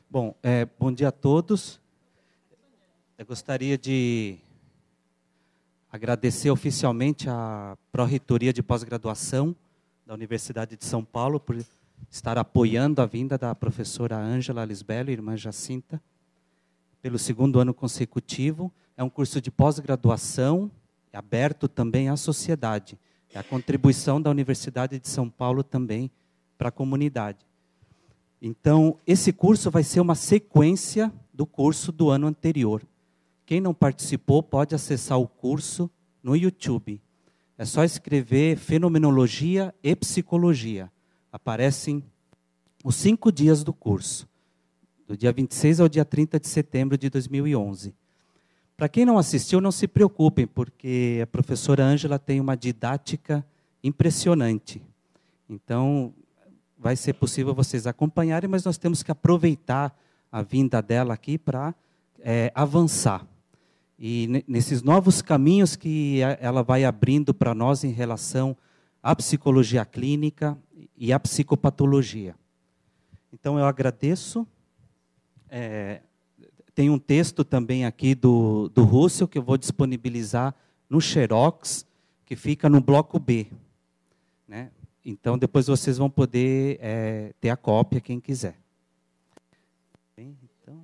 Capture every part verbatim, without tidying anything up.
Bom, é, bom dia a todos. Eu gostaria de agradecer oficialmente à Pró-Reitoria de Pós-Graduação da Universidade de São Paulo por estar apoiando a vinda da professora Ângela Lisbelo e irmã Jacinta pelo segundo ano consecutivo. É um curso de pós-graduação aberto também à sociedade. É a contribuição da Universidade de São Paulo também para a comunidade. Então, esse curso vai ser uma sequência do curso do ano anterior. Quem não participou pode acessar o curso no YouTube. É só escrever Fenomenologia e Psicologia. Aparecem os cinco dias do curso, do dia vinte e seis ao dia trinta de setembro de dois mil e onze. Para quem não assistiu, não se preocupem, porque a professora Ângela tem uma didática impressionante. Então, vai ser possível vocês acompanharem, mas nós temos que aproveitar a vinda dela aqui para é, avançar. E nesses novos caminhos que ela vai abrindo para nós em relação à psicologia clínica e à psicopatologia. Então, eu agradeço. É, tem um texto também aqui do, do Russell que eu vou disponibilizar no Xerox, que fica no bloco B. Né? Então, depois vocês vão poder é, ter a cópia, quem quiser. Bem, então...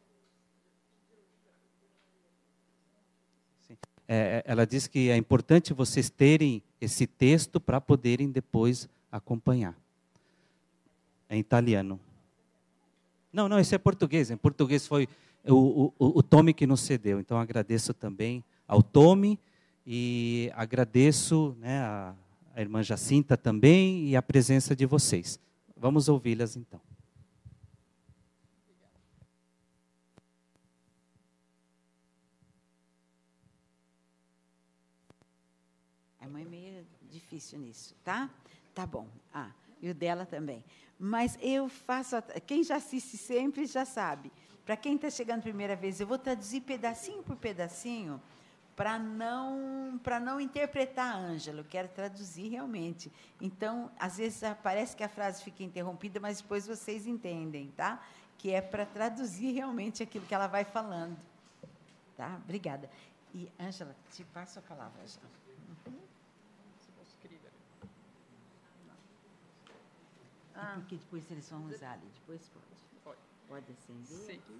Sim. É, ela diz que é importante vocês terem esse texto para poderem depois acompanhar. É em italiano. Não, não, esse é português. Em português foi o, o, o Tome que nos cedeu. Então, agradeço também ao Tome e agradeço, né, a, a irmã Jacinta também e a presença de vocês. Vamos ouvi-las, então. A mãe é meio difícil nisso, tá? Tá bom. Ah, e o dela também. Mas eu faço... Quem já assiste sempre já sabe. Para quem está chegando a primeira vez, eu vou traduzir pedacinho por pedacinho para não, para não interpretar a Ângela. Eu quero traduzir realmente. Então, às vezes, parece que a frase fica interrompida, mas depois vocês entendem, tá? Que é para traduzir realmente aquilo que ela vai falando. Tá? Obrigada. E, Ângela, te passo a palavra já. Uhum. Ah. Porque depois eles vão usar ali. Depois pode. Pode. Pode acender. Sì.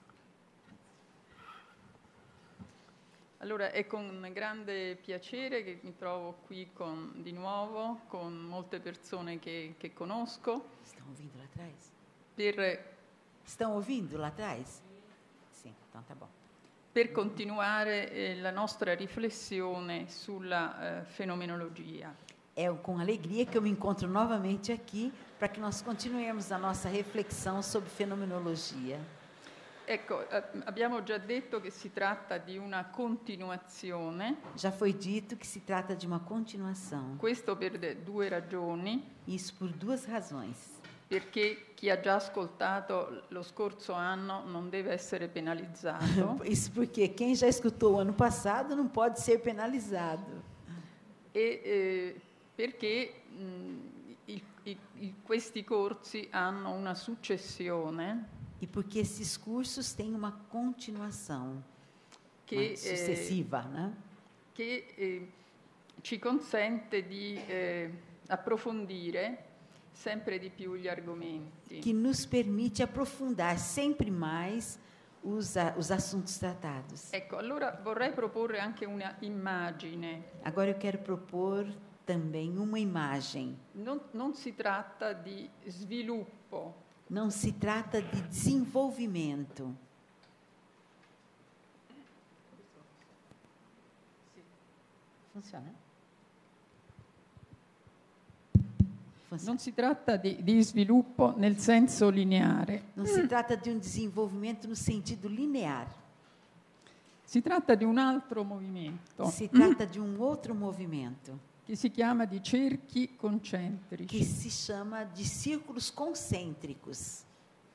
Allora, è con grande piacere che mi trovo qui con, di nuovo con molte persone che, che conosco. Estão ouvindo lá atrás? Per, Estão ouvindo lá atrás? Sim, então tá bom. Per continuare eh, la nostra riflessione sulla eh, fenomenologia. É com alegria que eu me encontro novamente aqui para que nós continuemos a nossa reflexão sobre fenomenologia. Ecco, abbiamo già detto che si tratta di una continuazione. Já foi dito que se trata de uma continuação. Questo per due ragioni. Isso por duas razões. Perché chi ha già ascoltato lo scorso anno non deve essere penalizzato. Isso porque quem já escutou o ano passado não pode ser penalizado. E eh, perché mh, il, il, il, questi corsi hanno una successione. E porque esses cursos têm uma continuação che, uma sucessiva, eh, né? che eh, ci consente di eh, approfondire sempre di più gli argomenti. Que nos permite aprofundar sempre mais os, os assuntos tratados. Ecco, allora vorrei proporre anche una immagine. Agora eu quero propor também uma imagem. Non, non si tratta di sviluppo. Não se trata de desenvolvimento. Funciona? Funciona. Non si tratta di, di sviluppo nel senso lineare. Non si tratta di un desenvolvimento no sentido linear. Si tratta di un altro movimento. Si tratta di un outro movimento. Che si chiama di cerchi concentrici. Que se chama de círculos concêntricos.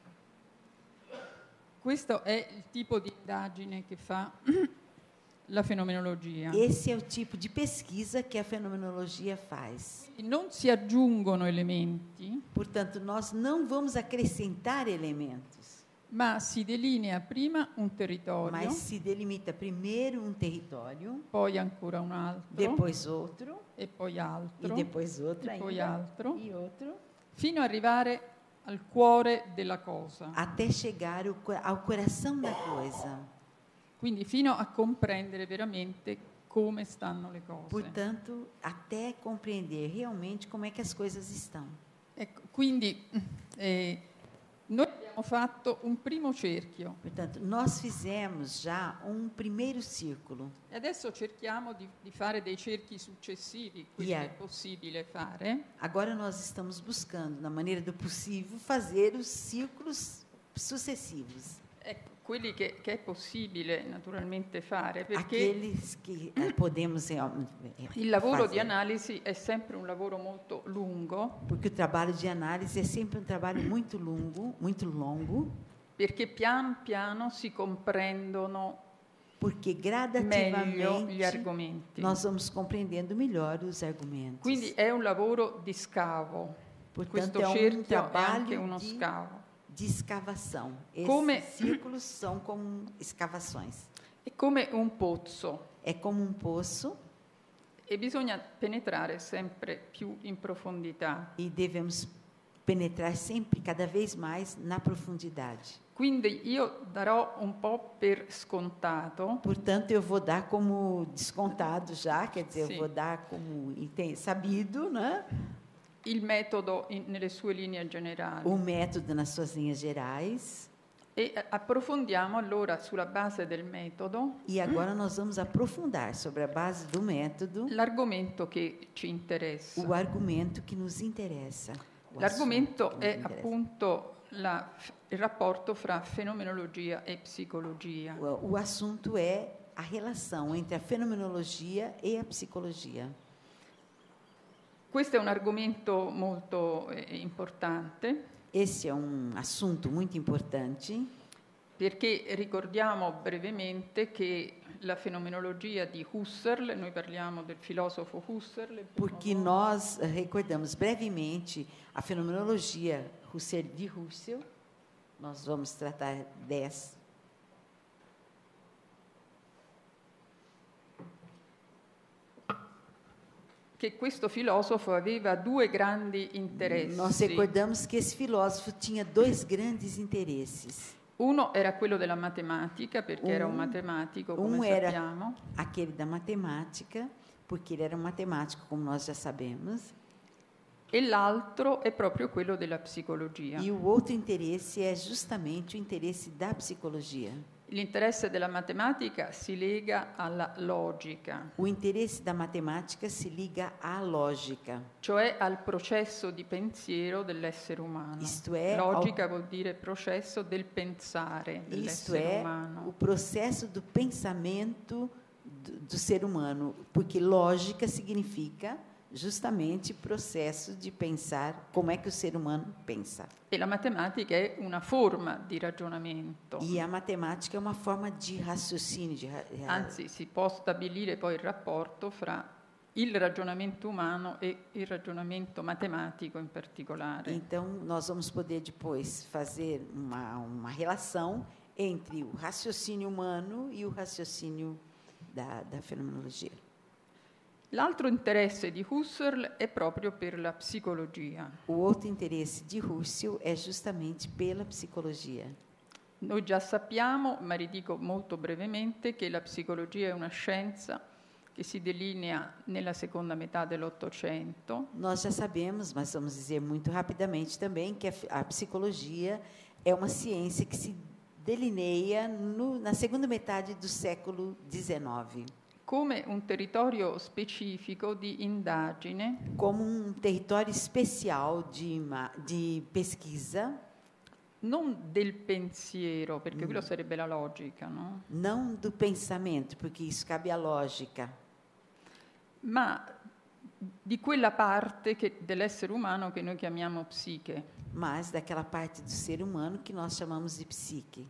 Questo è il tipo di indagine che fa la fenomenologia. Esse é o tipo de pesquisa que a fenomenologia faz. Non si aggiungono elementi. Portanto, nós não vamos acrescentar elementos. ma si delinea prima un territorio, mas se delimita primeiro um território, poi ancora un altro, depois outro, e poi e altro, depois outro e poi ainda, altro, e outro, fino ad arrivare al cuore della cosa. até chegar ao co- ao coração da coisa. Quindi fino a comprendere veramente come stanno le cose. Portanto, até compreender realmente como é que as coisas estão. Ecco, quindi eh, noi abbiamo fatto un primo cerchio Portanto, nós fizemos já um primeiro círculo. e adesso cerchiamo di, di fare dei cerchi successivi, quelli Yeah. che è possibile fare, Agora nós estamos buscando, na maneira do possível, fazer os círculos sucessivos. ecco, quelli che, che è possibile naturalmente fare, perché Aqueles que eh, podemos realmente il lavoro fazer. di analisi è sempre un lavoro molto lungo, Porque o trabalho de análise é sempre um trabalho muito longo, muito longo, perché pian piano si comprendono porque meglio gli gradativamente argomenti. nós vamos compreendendo melhor os argumentos. Quindi è un lavoro di scavo. Portanto, Questo é um cerchio è anche trabalho uno de, scavo. de escavação. Esses Come- círculos são como escavações. È come un pozzo É como um poço e bisogna penetrare sempre più in profondità. e devemos penetrar sempre, cada vez mais, na profundidade. Quindi io darò un po' per scontato Portanto, eu vou dar como descontado já, quer dizer, Sim. eu vou dar como enten- sabido, né? il metodo in- nelle sue linee generali. O método nas suas linhas gerais. E eh, approfondiamo allora sulla base del metodo E agora nós vamos aprofundar sobre a base do método l'argomento che ci interessa. o argumento que nos interessa. O L'argomento assunto que nos è interessa. appunto la- il rapporto fra fenomenologia e psicologia. O, o assunto é a relação entre a fenomenologia e a psicologia. Questo è un argomento molto eh, importante Esse é um assunto muito importante, perché ricordiamo brevemente che la fenomenologia di Husserl, noi parliamo del filosofo Husserl, il primo porque nome, nós eh, recordamos brevemente a fenomenologia Husserl, de Husserl. Nós vamos tratar dessa. che questo filosofo aveva due grandi interessi. Nós recordamos que esse filósofo tinha dois grandes interesses. Uno era quello della matematica, perché Un- era un matematico, come Um era sappiamo, aquele da matemática, porque ele era um matemático, como nós já sabemos. e l'altro è proprio quello della psicologia. E o outro interesse é justamente o interesse da psicologia. L'interesse della matematica si lega alla logica, O interesse da matemática se liga à lógica, cioè al processo di pensiero dell'essere umano. Isto è, Logica vuol dire processo del pensare isto dell'essere é o umano. processo do pensamento do, do ser humano, porque lógica significa justamente processo de pensar como é que o ser humano pensa. E la matematica è una forma di ragionamento. E a matemática é uma forma de raciocínio, de, ra- Anzi, si può stabilire poi il rapporto fra il ragionamento umano e il ragionamento matematico in particolare. Então, nós vamos poder depois fazer uma, uma relação entre o raciocínio humano e o raciocínio da, da fenomenologia. L'altro interesse di Husserl è proprio per la psicologia. O outro interesse de Husserl é justamente pela psicologia. Noi già sappiamo, ma ridico molto brevemente, che la psicologia è una scienza che si delinea nella seconda metà dell'Ottocento. Nós já sabemos, mas vamos dizer muito rapidamente também, que a, fi- a psicologia é uma ciência que se delineia no, na segunda metade do século dezenove, come un territorio specifico di indagine como um território especial de, ima- de pesquisa, non del pensiero, perché quello sarebbe la logica, no? não do pensamento, porque isso cabe à lógica, Ma di quella parte che- dell'essere umano che noi chiamiamo psiche. mas daquela parte do ser humano que nós chamamos de psique.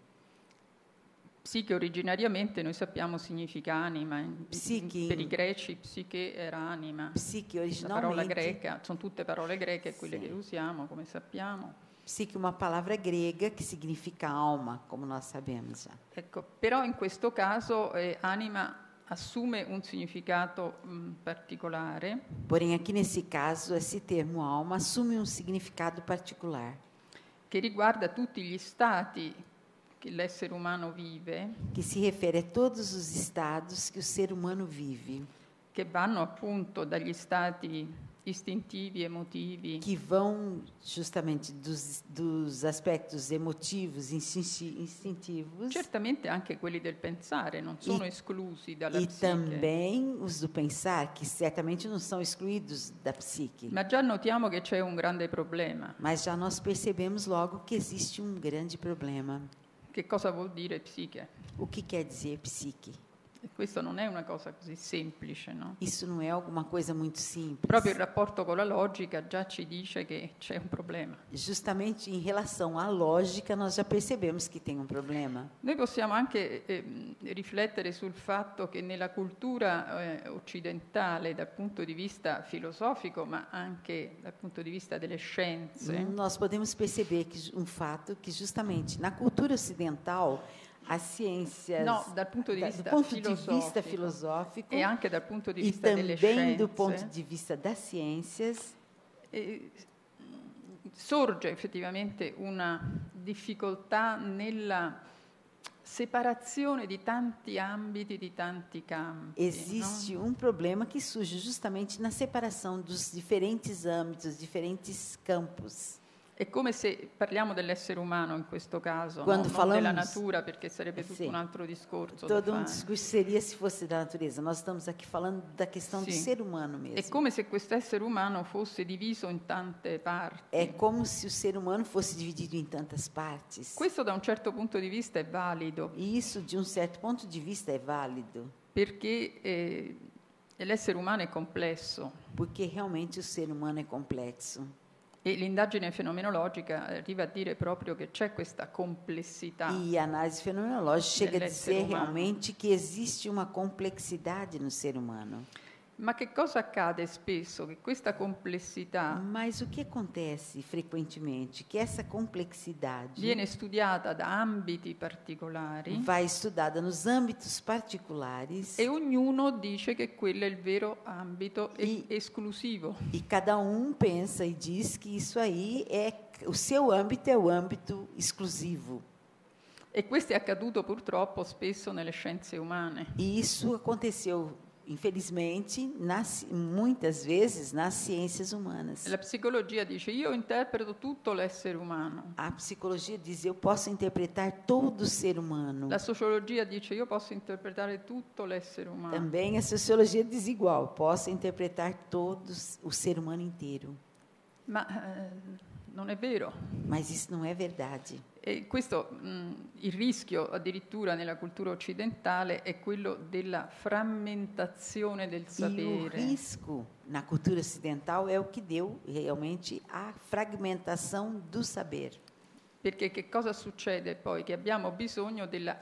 Psiche originariamente noi sappiamo significa anima, in- Psiche. in- per i greci psiche era anima. Psique La parola originalmente, greca, sono tutte parole greche quelle Sì. che usiamo, come sappiamo. Psique é uma palavra grega que significa alma, como nós sabemos já. Ecco, però in questo caso eh, anima assume un significato mh, particolare. Porém, aqui nesse caso, esse termo alma assume um significado particular. Che riguarda tutti gli stati che l'essere umano vive. Que se refere a todos os estados que o ser humano vive. Che vanno appunto dagli stati istintivi, emotivi. Que vão justamente dos, dos aspectos emotivos, instintivos. Certamente anche quelli del pensare, non sono e, esclusi dalla e psiche. E também os do pensar, que certamente não são excluídos da psique. Ma già notiamo che c'è un grande problema. Mas já nós percebemos logo que existe um grande problema. Che cosa vuol dire psiche? O que quer dizer psique? E questo non è una cosa così semplice, no? Isso não é alguma coisa muito simples. Proprio il rapporto con la logica già ci dice che c'è un problema. Justamente em relação à lógica, nós já percebemos que tem um problema. Noi possiamo anche eh, riflettere sul fatto che nella cultura eh, occidentale, dal punto di vista filosofico, ma anche dal punto di vista delle scienze, nós podemos perceber que um fato que justamente na cultura ocidental as ciências, no, dal punto di vista do ponto filosofico, di vista filosófico e anche dal punto di e vista delle também do scienze, ponto di vista das ciências, eh, sorge effettivamente una difficoltà nella separazione di tanti ambiti, di tanti campi. Existe no? um problema que surge justamente na separação dos diferentes âmbitos, diferentes campos. È come se parliamo dell'essere umano in questo caso, Quando no? falamos, non della natura, perché sarebbe tutto sì, un altro discorso. Todo um discurso seria se fosse da natureza. Nós estamos aqui falando da questão sì. do ser humano mesmo. È come se questo essere umano fosse diviso in tante parti. É como se o ser humano fosse dividido em tantas partes. Questo da un certo punto di vista è valido. E isso, de um certo ponto de vista, é válido. Perché eh, l'essere umano è complesso. Porque realmente o ser humano é complexo. E l'indagine fenomenologica arriva a dire proprio che c'è questa complessità. E a análise fenomenológica chega a dizer umano. realmente que existe uma complexidade no ser humano. Ma che cosa accade spesso? Che questa complessità Mas o que acontece frequentemente? Que essa complexidade viene studiata da ambiti particolari vai estudada nos âmbitos particulares e ognuno dice che quello è il vero ambito E- esclusivo. e cada um pensa e diz que isso aí é o seu âmbito é o âmbito exclusivo. E questo è accaduto purtroppo spesso nelle scienze umane. E isso aconteceu, infelizmente, nas, muitas vezes nas ciências humanas. La psicologia dice io interpreto tutto l'essere umano. A psicologia diz eu posso interpretar todo o ser humano. La sociologia dice io posso interpretare tutto l'essere umano. Também a sociologia diz igual, posso interpretar todos o ser humano inteiro. Ma eh, non è vero. Mas isso não é verdade. E questo, mh, il rischio addirittura nella cultura occidentale è quello della frammentazione del E o sapere. risco na cultura ocidental é o que deu realmente a fragmentação do saber. Perché che cosa succede poi? Che abbiamo bisogno della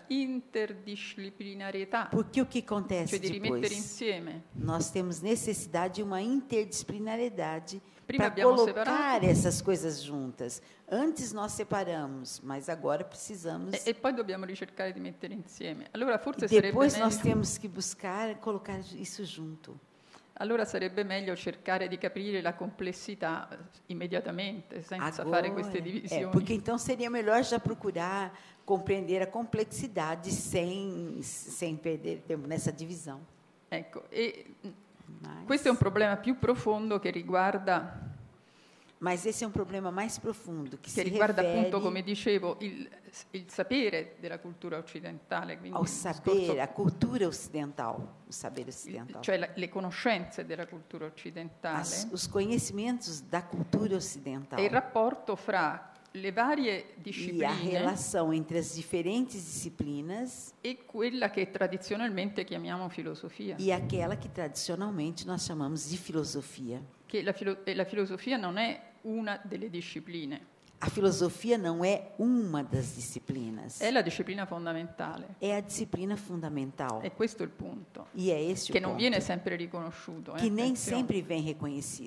interdisciplinarietà, Porque o que acontece cioè di rimettere depois? insieme. Nós temos necessidade de uma interdisciplinariedade Prima para abbiamo colocar separato. essas coisas juntas. Antes nós separamos, mas agora precisamos. E, e poi dobbiamo ricercare di mettere insieme. Allora forse E sarebbe depois nós meglio, temos que buscar colocar isso junto. allora sarebbe meglio cercare di capire la complessità eh, immediatamente, senza fare queste é, divisioni. porque então seria melhor já procurar compreender a complexidade sem sem perder tempo nessa divisão. Ecco, e mh, Mas, questo è un problema più profondo che riguarda mas esse é um problema mais profundo que che se riguarda refere appunto, come dicevo, il, il sapere della cultura occidentale, quindi ao il saber, discorso- a cultura ocidental, o saber ocidental. cioè la- le conoscenze della cultura occidentale As, os conhecimentos da cultura ocidental e il rapporto fra le varie e a discipline relação entre as diferentes disciplinas e quella che tradizionalmente chiamiamo filosofia. e aquela que tradicionalmente nós chamamos de filosofia. Che la, filo- e la filosofia non è una delle discipline, A filosofia não é uma das disciplinas, è la disciplina fondamentale. é a disciplina fundamental. E questo è il punto, E é esse che o non ponto, viene sempre riconosciuto. eh, que nem attenzione. sempre vem reconhecido.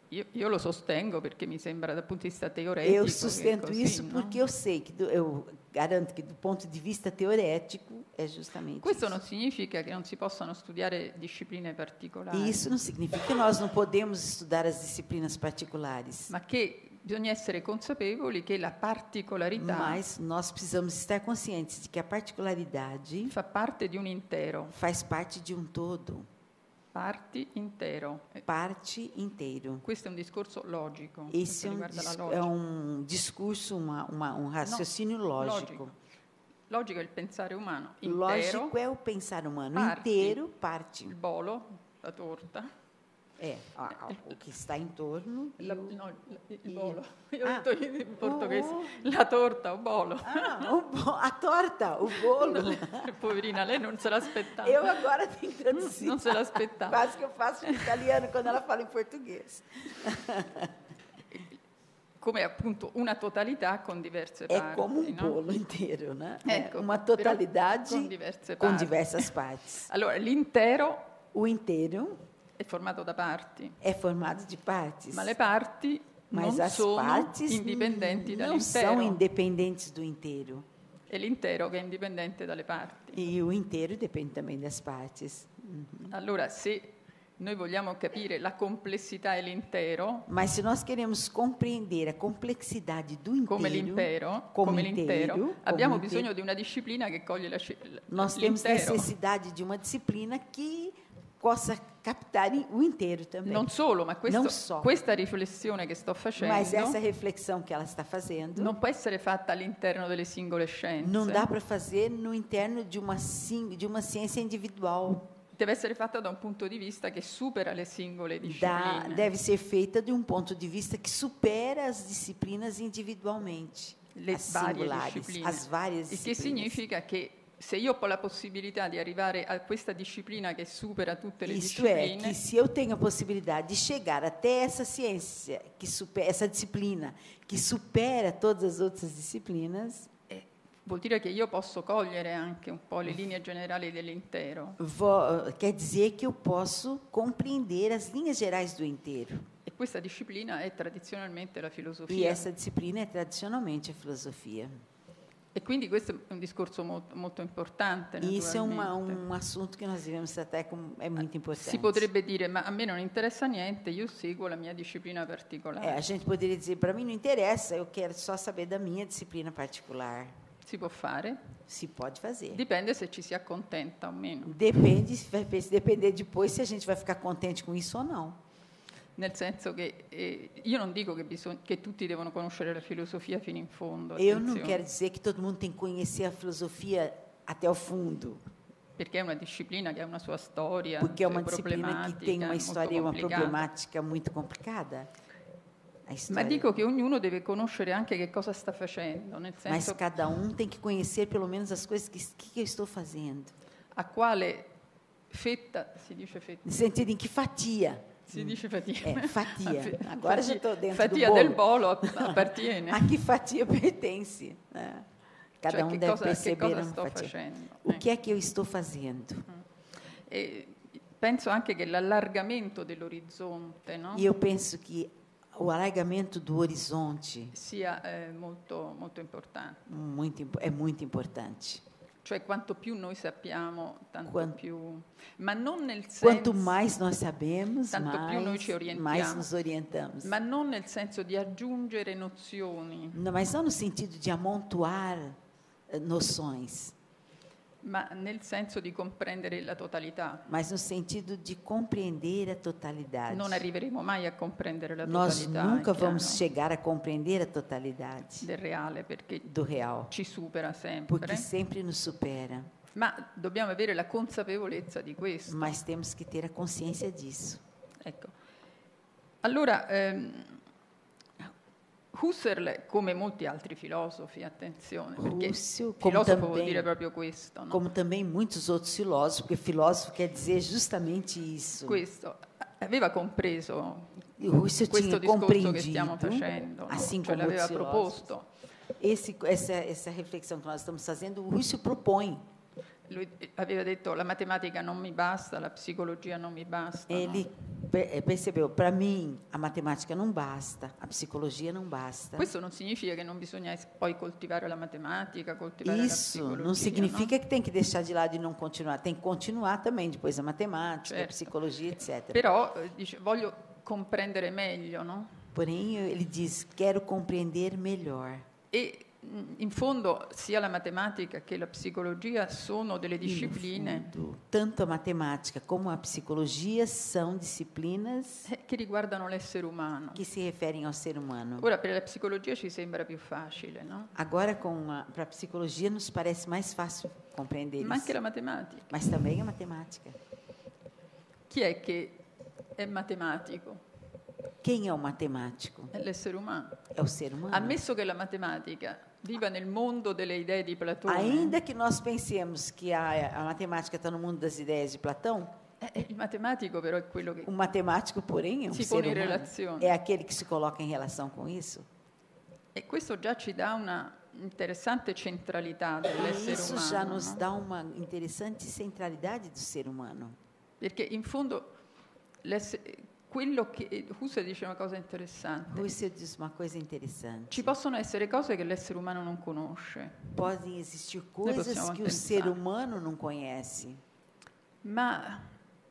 io, io lo sostengo perché mi sembra dal punto di vista teoretico. Eu sustento così, isso no? porque eu sei que, do, eu garanto que, do ponto de vista teorético, é justamente Questo isso. non significa che non si possano studiare discipline particolari, E isso não significa que nós não podemos estudar as disciplinas particulares, ma che bisogna essere consapevoli che la particolarità mas nós precisamos estar conscientes de que a particularidade fa parte di un intero, faz parte de um todo, parti intero. Eh, parte inteiro. Questo è un discorso logico, Esse questo é um, riguarda la dis- logica. é um discurso, uma, uma, um raciocínio lógico. logico. Logico è il pensare umano intero, Lógico é o pensar humano Parte. inteiro, parte. il bolo, la torta, É, a- a- o que está em torno. e la- o- no, il, il il- bolo. Io Ah. ho detto in portoghese, Oh, la torta o bolo. Ah, o bo- a torta, o bolo. Poverina, lei non se l'aspettava. Eu agora tenho que traduzir. Non se l'aspettava. Quase que eu faço em italiano quando ela fala em português. Come appunto una totalità con diverse É parti. como um no? bolo inteiro, né? Ecco, É uma però totalidade con diverse com parti. diversas partes. Allora, l'intero O inteiro è formato da parti, é formado de partes, ma le parti mas non as sono partes indipendenti não são dall'intero. independentes do inteiro. È l'intero che è indipendente dalle parti. E o inteiro depende também das partes. Allora, se noi vogliamo capire la complessità e l'intero, Mas se nós queremos compreender a complexidade do inteiro, come l'impero, como come inteiro, l'intero, como abbiamo inteiro, bisogno di una disciplina che coglie la, sci- nós temos l'intero. necessidade de uma disciplina que possa captar o inteiro também. Non solo, ma questo- Non so. questa riflessione che sto facendo Mas essa reflexão que ela está fazendo non può essere fatta all'interno delle singole scienze. não dá para fazer no interno de uma, sim- de uma ciência individual. Deve essere fatta da un punto di vista che supera le singole Da, discipline. deve ser feita de um ponto de vista que supera as disciplinas individualmente, Le as varie singulares, discipline. as várias Il che disciplinas. significa che se io ho la possibilità di arrivare a questa disciplina che supera tutte le Isto é, discipline, que se eu tenho a possibilidade de chegar até essa ciência, que supera, essa disciplina, que supera todas as outras disciplinas, vuol dire che io posso cogliere anche un po' le linee generali dell'intero. vo- quer dizer que eu posso compreender as linhas gerais do inteiro. E questa disciplina è tradizionalmente la E filosofia. essa disciplina é tradicionalmente a filosofia. E quindi questo è un discorso molto, molto importante. E isso é uma, naturalmente. um assunto que nós devemos tratar como é muito importante. Si potrebbe dire, ma a me non interessa niente, io seguo la mia disciplina particolare. É, a gente poderia dizer, para mim não interessa, eu quero só saber da minha disciplina particular. Si può fare, Se pode fazer. dipende se ci si accontenta o meno. Depende, vai depender depois se a gente vai ficar contente com isso ou não. Nel senso che eh, io non dico che, bisog- che tutti devono conoscere la filosofia fino in fondo, Eu não attenzione, quero dizer que todo mundo tem que conhecer a filosofia até o fundo, perché è una disciplina che ha una sua storia, porque é uma sue disciplina que tem problematiche, uma molto história e uma complicata. problemática muito complicada. A Ma história. dico che ognuno deve conoscere anche che cosa sta facendo, nel Mas senso cada um tem que conhecer pelo menos as coisas que, que, que eu estou fazendo. a quale fetta, si dice fetta, No sentido em que fatia. si dice fatia. É, fatia. A fe- Agora já fatia- estou dentro fatia do del bolo. bolo appartiene. A que fatia pertence. Né? Cada Cioè, um che deve cosa, che perceber cosa uma sto fatia. facendo. O eh. que é que eu estou fazendo? E penso anche che l'allargamento dell'orizzonte, no? E eu penso que o alargamento do horizonte sia eh, molto, molto importante. muito, impo- é muito importante. Cioè quanto più noi sappiamo, tanto Quan- più... Ma non nel senso... Quanto mais nós sabemos, Tanto più noi mais, ci orientiamo. mais nos orientamos. Ma non nel senso di aggiungere nozioni, Não, mas não no sentido de amontoar eh, noções, ma nel senso di comprendere la totalità. mas no sentido de compreender a totalidade. Non arriveremo mai a comprendere la Nós totalità nunca è vamos chiaro, chegar a compreender a totalidade del reale, perché do real, ci supera sempre. porque sempre nos supera. Ma dobbiamo avere la consapevolezza di questo. Mas temos que ter a consciência disso. Ecco. Allora, ehm, Husserl, come molti altri filosofi, attenzione, perché Husserl, come filosofo vuol também- dire proprio questo, no? Como também muitos outros filósofos, porque filósofo quer dizer justamente isso. Questo aveva compreso E o Husserl questo tinha discorso che stiamo compreendido, facendo, no? assim Cioè como l'aveva outros filósofos. proposto. Esse, essa, essa reflexão que nós estamos fazendo, o Husserl propõe. lui aveva detto la matematica non mi basta, la psicologia non mi basta. Ele no? per- percebeu, para mim, a matemática não basta, a psicologia não basta. Questo non significa che non bisogna es- poi coltivare la matematica, coltivare la Isso psicologia. não significa no? que tem que deixar de lado e não continuar. Tem que continuar também, depois a matemática, a Certo. psicologia, etcétera. Però eh, dice, voglio comprendere meglio, no? Porém, ele diz, quero compreender melhor. E mh, in fondo sia la matematica che la psicologia sono delle E, no discipline fundo, tanto a matemática como a psicologia são disciplinas eh, che riguardano l'essere umano. que se referem ao ser humano. Ora per la psicologia ci sembra più facile, no? Agora, para a psicologia, nos parece mais fácil compreender Ma anche isso. la matematica. Mas também a matemática. Chi è che è matematico? Quem é o matemático? È l'essere umano. É o ser humano. Ammesso che la matematica viva nel mondo delle idee di Platone, Ainda que nós pensemos que a, a matemática está no mundo das ideias de Platão, eh, il matematico però è quello che o matemático, porém, é um Si ser pone in humano. relazione. É aquele que se coloca em relação com isso. e questo già ci dà una interessante centralità E dell'essere isso umano, já nos no? dá uma interessante centralidade do ser humano. Perché in fondo l'esse- quello che Husserl dice una cosa interessante. Husserl diz uma coisa interessante. Ci possono essere cose che l'essere umano non conosce, Podem existir coisas possiamo que o pensare. ser humano não conhece, ma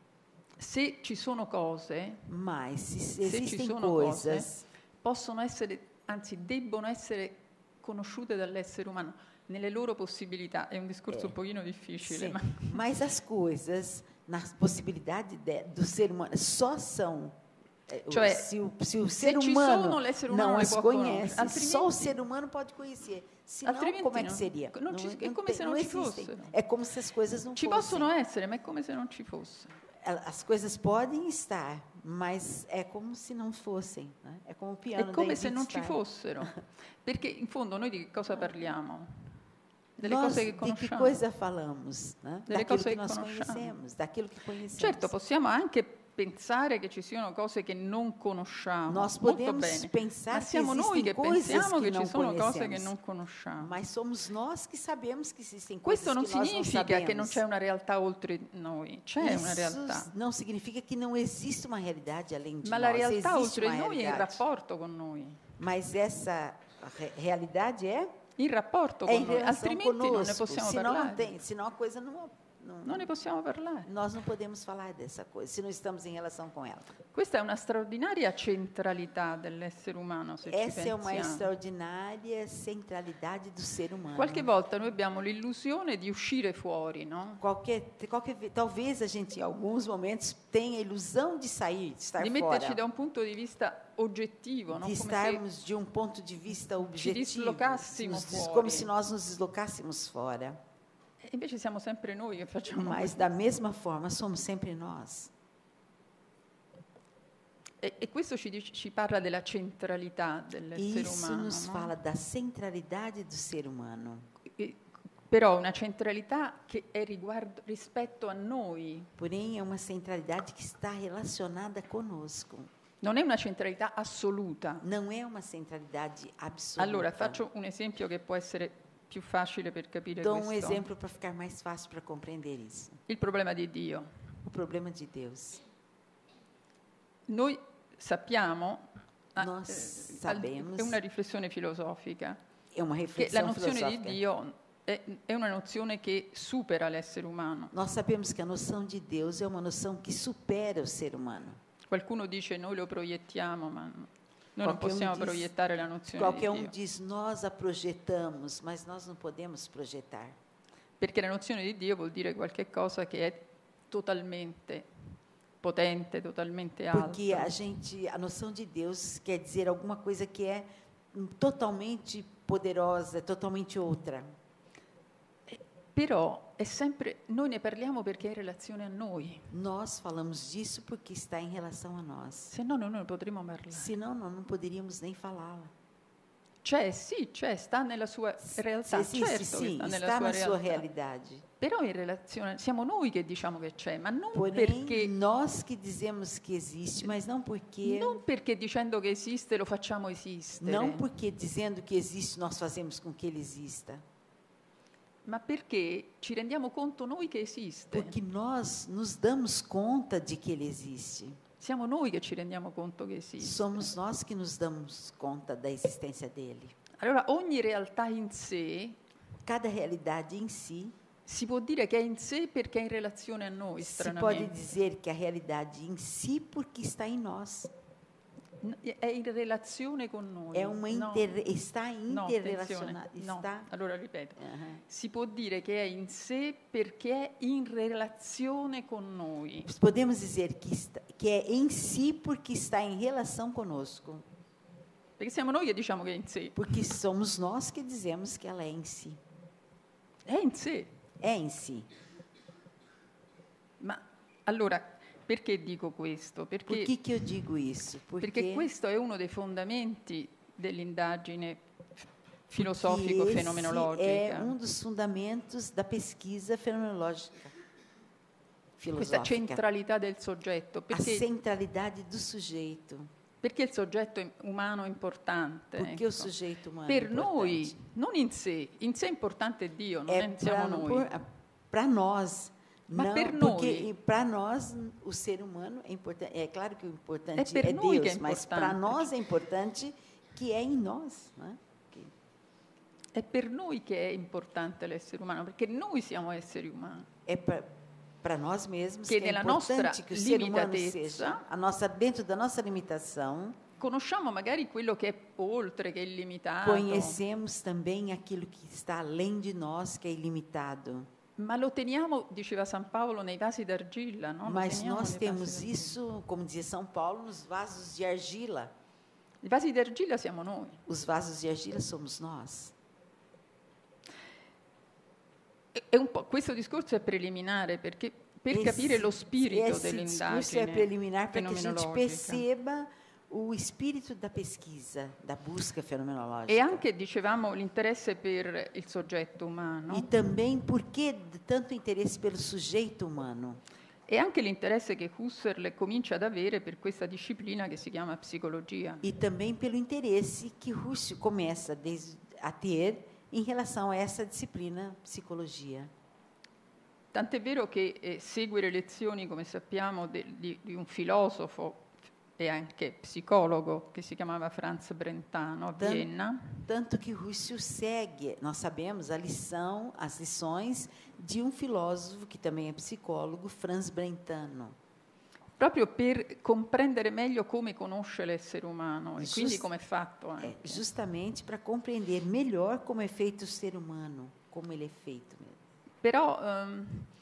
se ci sono cose, mas se ci existem sono coisas possono essere, anzi debbono essere conosciute dall'essere umano nelle loro possibilità. È un discorso un pochino difficile, sim, ma mas as coisas na possibilidade de, do ser humano só são eh, o- Cioè, se o, se o se ser ci humano sono, l'essere umano não le as può conhece, conoscere. só o Altrimenti- ser humano pode conhecer. Senão, Altrimenti como é que não- seria? não ci- é como tem- se não ci existem. fossero. É como se as coisas não ci fossem. possono essere, ma è come se non ci fosse. As coisas podem estar, mas é como se não fossem. Né? É como o piano È da come Edith se non ci Stein. fossero. Perché in fondo noi di che cosa parliamo? Delle Nós cose che de que conosciamo. coisa falamos? Né? Delle Daquilo cose que che nós conosciamo. conhecemos, daquilo que conhecemos. Certo, possiamo anche pensare che ci siano cose che non conosciamo. Nós Molto podemos bene. pensar Ma que siamo noi existem che coisas pensiamo que che ci não sono cose che conhecemos. non conosciamo. Mas somos nós que sabemos que existem Questo coisas non que nós não significa sabemos. che non c'è una realtà oltre noi, c'è una realtà. Isso não significa que não existe uma realidade além de Ma la nós. realtà Existe oltre uma noi è in realidade. rapporto con noi. Mas essa re- realidade é, In rapporto é con em noi, relação altrimenti non ne conosco. possiamo Senão, não parlare. tem, senão a coisa não, não, Non ne possiamo parlare. nós não podemos falar dessa coisa, se não estamos em relação com ela. Questa è una straordinaria centralità dell'essere umano, se Essa ci é uma pensiamo. extraordinária centralidade do ser humano. Qualche volta noi abbiamo l'illusione di uscire fuori, no? Qualquer, qualquer, ve- talvez a gente, em alguns momentos, tenha a ilusão de sair, de estar Di metterci fora, da un punto di vista oggettivo, no? de Come se estarmos de um ponto de vista objetivo, deslocássimo nos des- fuori. como se nós nos deslocássemos fora. e invece siamo sempre noi che facciamo Mas, questo. da mesma forma, somos sempre nós. E, e questo ci, dice- ci parla della centralità dell'essere Isso umano. nos no? fala da centralidade do ser humano. E- Però una centralità che è riguardo, rispetto a noi, Porém, é uma centralidade que está relacionada conosco. non è una centralità assoluta. Não é uma centralidade absoluta. Allora, faccio un esempio che può essere più facile per capire Dou um questo. exemplo para ficar mais fácil para compreender isso. Il problema di Dio. O problema de Deus. Noi sappiamo, ah, Nós eh, sabemos. è una riflessione filosofica, É uma che la reflexão nozione di filosófica. Dio è, è una nozione che supera l'essere umano. Nós sabemos que a noção de Deus é uma noção que supera o ser humano. Qualcuno dice noi lo proiettiamo, ma noi non Qualche um possiamo diz- proiettare la nozione Qualquer di um Dio. diz, nós a projetamos, mas nós não podemos projetar. Perché la nozione di Dio vuol dire qualche cosa che è totalmente potente, totalmente alta. Porque a gente, a noção de Deus quer dizer alguma coisa que é hum, totalmente poderosa, totalmente outra. Però è sempre, noi ne parliamo perché è in relazione a noi, Nós falamos disso porque está em relação a nós. se no noi non potremmo parlare. Senão, nós não poderíamos nem falá-la. C'è, sì, c'è, sta nella sua realtà, Se existe, certo che sim, sta nella está sua na sua realtà. realidade. Però in relazione, siamo noi che diciamo che c'è, ma non Porém, perché, nós que dizemos que existe, mas não porque, non perché dicendo che esiste lo facciamo esistere. não porque dizendo que existe nós fazemos com que ele exista. Ma perché ci rendiamo conto noi che esiste. Porque nós nos damos conta de que ele existe. Siamo noi che ci rendiamo conto che esiste. Somos nós que nos damos conta da existência dele. Allora ogni realtà in sé Cada realidade em si, si può dire che è in sé perché è in relazione a noi, se pode stranamente. dizer que a realidade em si, porque está em nós. N- È in relazione con noi. É uma No. inter, está No, interrelacionada. attenzione, no. Está. Allora ripeto, Aham. si può dire che è in sé perché è in relazione con noi. Podemos dizer que, está, que é em si porque está em relação conosco. Perché siamo noi che diciamo che è in sé. Porque somos nós que dizemos que ela é em si. È in sé. É em si. Ma allora, perché dico questo? Por Perché, que, que eu digo isso? Porque, perché questo è uno dei fondamenti dell'indagine f- porque filosofico-fenomenologica. esse é um dos fundamentos da pesquisa fenomenológica. Questa Filosófica. centralità del soggetto. A Perché, centralidade do sujeito. perché il soggetto è- umano è importante. Porque o ecco. sujeito humano Per é noi, importante. non in sé, in sé è importante Dio, non É è, siamo noi. para nós. Ma não, per porque noi- para nós o ser humano é importante. É claro que o importante É per é noi Deus, que é mas para importante. nós é importante que é em nós, né? Que- È per noi che è importante l'essere umano, perché noi siamo esseri umani. É para nós mesmos Que que é nella importante nostra que o ser humano limitatezza- seja a nossa dentro da nossa limitação. Conosciamo magari quello che è oltre, che è illimitato, Conhecemos também aquilo que está além de nós, que é ilimitado. ma lo teniamo, diceva San Paolo, nei vasi d'argilla, no? Lo Mas teniamo nós nei temos vasi d'argilla. isso, como dizia São Paulo, nos vasos de argila. I vasi d'argilla siamo noi. Os vasos de argila somos nós. E- è un po', questo discorso è preliminare perché per Esse- capire lo spirito esse discurso é dell'indagine preliminar para que a gente fenomenologica perceba o espírito da pesquisa, da busca fenomenológica. e anche, dicevamo, l'interesse per il soggetto umano E também por que de tanto interesse pelo sujeito humano. e anche l'interesse che Husserl comincia ad avere per questa disciplina che si chiama psicologia. E também pelo interesse que Russo começa desde, a ter em relação a essa disciplina, psicologia. Tant'è vero che eh, segue le lezioni, come sappiamo, de- di, di un filosofo e anche psicologo che si chiamava Franz Brentano a Tan- Vienna, Tanto que Russo segue, nós sabemos, a lição, as lições de um filósofo que também é psicólogo, Franz Brentano. proprio per comprendere meglio come conosce l'essere umano e Giust- quindi come è fatto É, anche. justamente para compreender melhor como é feito o ser humano, como ele é feito mesmo. Però ehm,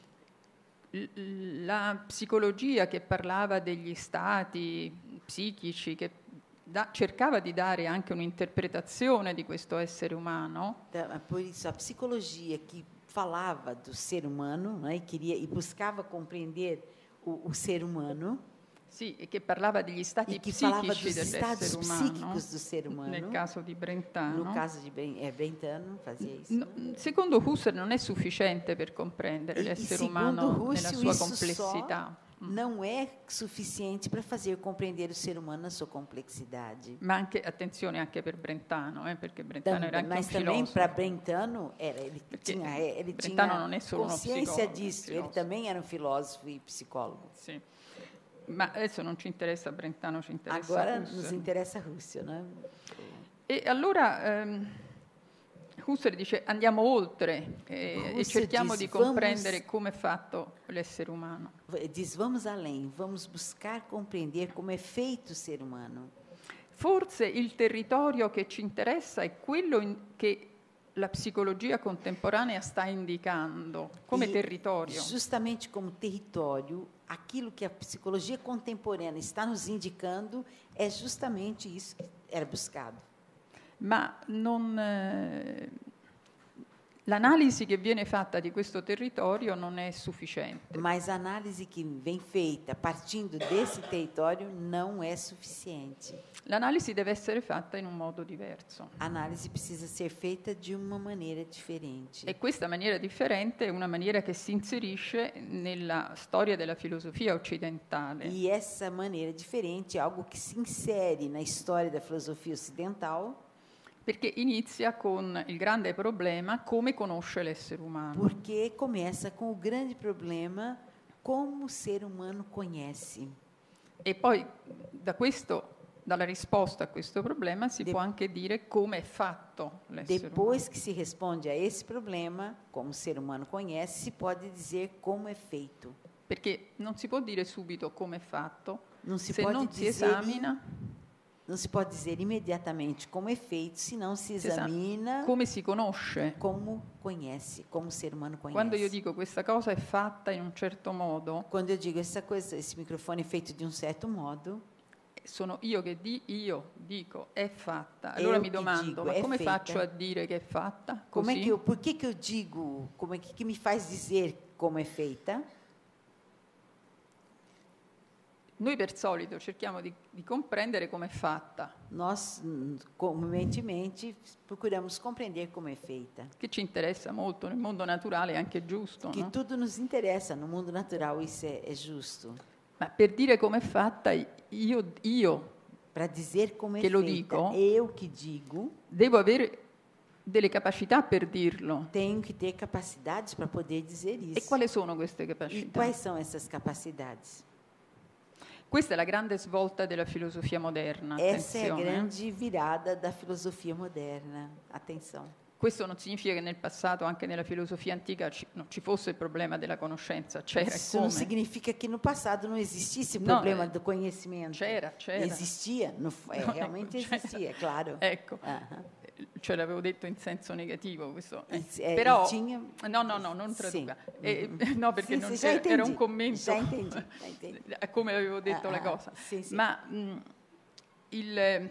l- la psicologia che parlava degli stati psichici, che da- cercava di dare anche un'interpretazione di questo essere umano, Então, por isso, a psicologia que falava do ser humano, né, e queria e buscava compreender o, o ser humano, sì, e che parlava degli stati e que falava psichici dos estados dell'essere umano, psíquicos do ser humano. nel caso di Brentano. No caso de Bren- é, Brentano, fazia isso. No, secondo Husserl non è sufficiente per comprendere E- e l'essere segundo umano nella Husserl, sua isso complessità, só não é suficiente para fazer compreender o ser humano na sua complexidade. ma anche, attenzione, anche per Brentano, eh, perché Brentano Tam- era anche un mas também filosofo. para Brentano era, ele Perché tinha, é, ele Brentano tinha non è solo uno consciência psicologo, è un disso. Ele filosofo. também era um filósofo e psicólogo. Sì. Ma adesso non ci interessa Brentano, ci interessa Agora Husserl. nos interessa a Rússia, né? E allora ehm, Husserl dice andiamo oltre eh, e Husserl cerchiamo dice, di comprendere vamos- come è fatto l'essere umano. Diz, vamos além, vamos buscar compreender como é feito o ser humano. Forse il territorio che ci interessa è quello in- che la psicologia contemporanea sta indicando come E, territorio. justamente como território, aquilo que a psicologia contemporânea está nos indicando é justamente isso que era buscado. Ma non, eh, l'analisi che viene fatta di questo territorio non è sufficiente. Mas a análise que vem feita partindo desse território não é suficiente. L'analisi deve essere fatta in un modo diverso. A análise precisa ser feita de uma maneira diferente. E questa maniera differente è una maniera che si inserisce nella storia della filosofia occidentale. E essa maneira diferente é algo que se insere na história da filosofia ocidental, Perché inizia con il grande problema come conosce l'essere umano. Porque começa com o grande problema como o ser humano conhece. E poi da questo, dalla risposta a questo problema si De- può anche dire come è fatto l'essere Depois umano. que se responde a esse problema, como o ser humano conhece, se pode dizer como é feito. Perché non si può dire subito come è fatto Non si se pode non si dizer esamina, Não se pode dizer imediatamente como é feito, se não se si esa- examina come si conosce. como conhece, como o ser humano conhece. Quando io dico questa cosa è fatta in un certo modo, Quando eu digo essa coisa, esse microfone é feito de um certo modo, sono io che di, io dico è fatta. Allora Eu mi che domando, digo, ma è come feita. faccio a dire che è fatta? como é Così? que eu, por que que eu digo, como é que, que me faz dizer como é feita? Noi per solito cerchiamo di, di comprendere come è fatta, Nós, hum, comumente, procuramos compreender como é feita. che ci interessa molto nel mondo naturale, è anche giusto, Que no? tudo nos interessa, no mundo natural isso é, é justo. Ma per dire come è fatta, io, io Para dizer como é Che lo feita, dico. eu que digo, devo avere delle capacità per dirlo. tenho que ter capacidades para poder dizer E isso. quali sono queste E capacità? quais são essas capacidades? Questa è la grande svolta della filosofia moderna. Essa é a Attenzione. grande virada da filosofia moderna. Atenção. Questo non significa che nel passato, anche nella filosofia antica, ci, non ci fosse il problema della conoscenza. C'era e Isso não come? significa que no passado não existisse o Não, problema é- do conhecimento. C'era, c'era. Existia, no, é, Non è- realmente c'era. existia, claro. Ecco, Aham. ce l'avevo detto in senso negativo questo. eh. Eh, Però, tinha- no, no, no, non Sì. traduca. Eh, no, perché Sì, non sì, già era, era un intendi, commento già intendi, già intendi. a come avevo detto Ah, la ah, cosa. sì, sì. Ma mh, il, eh,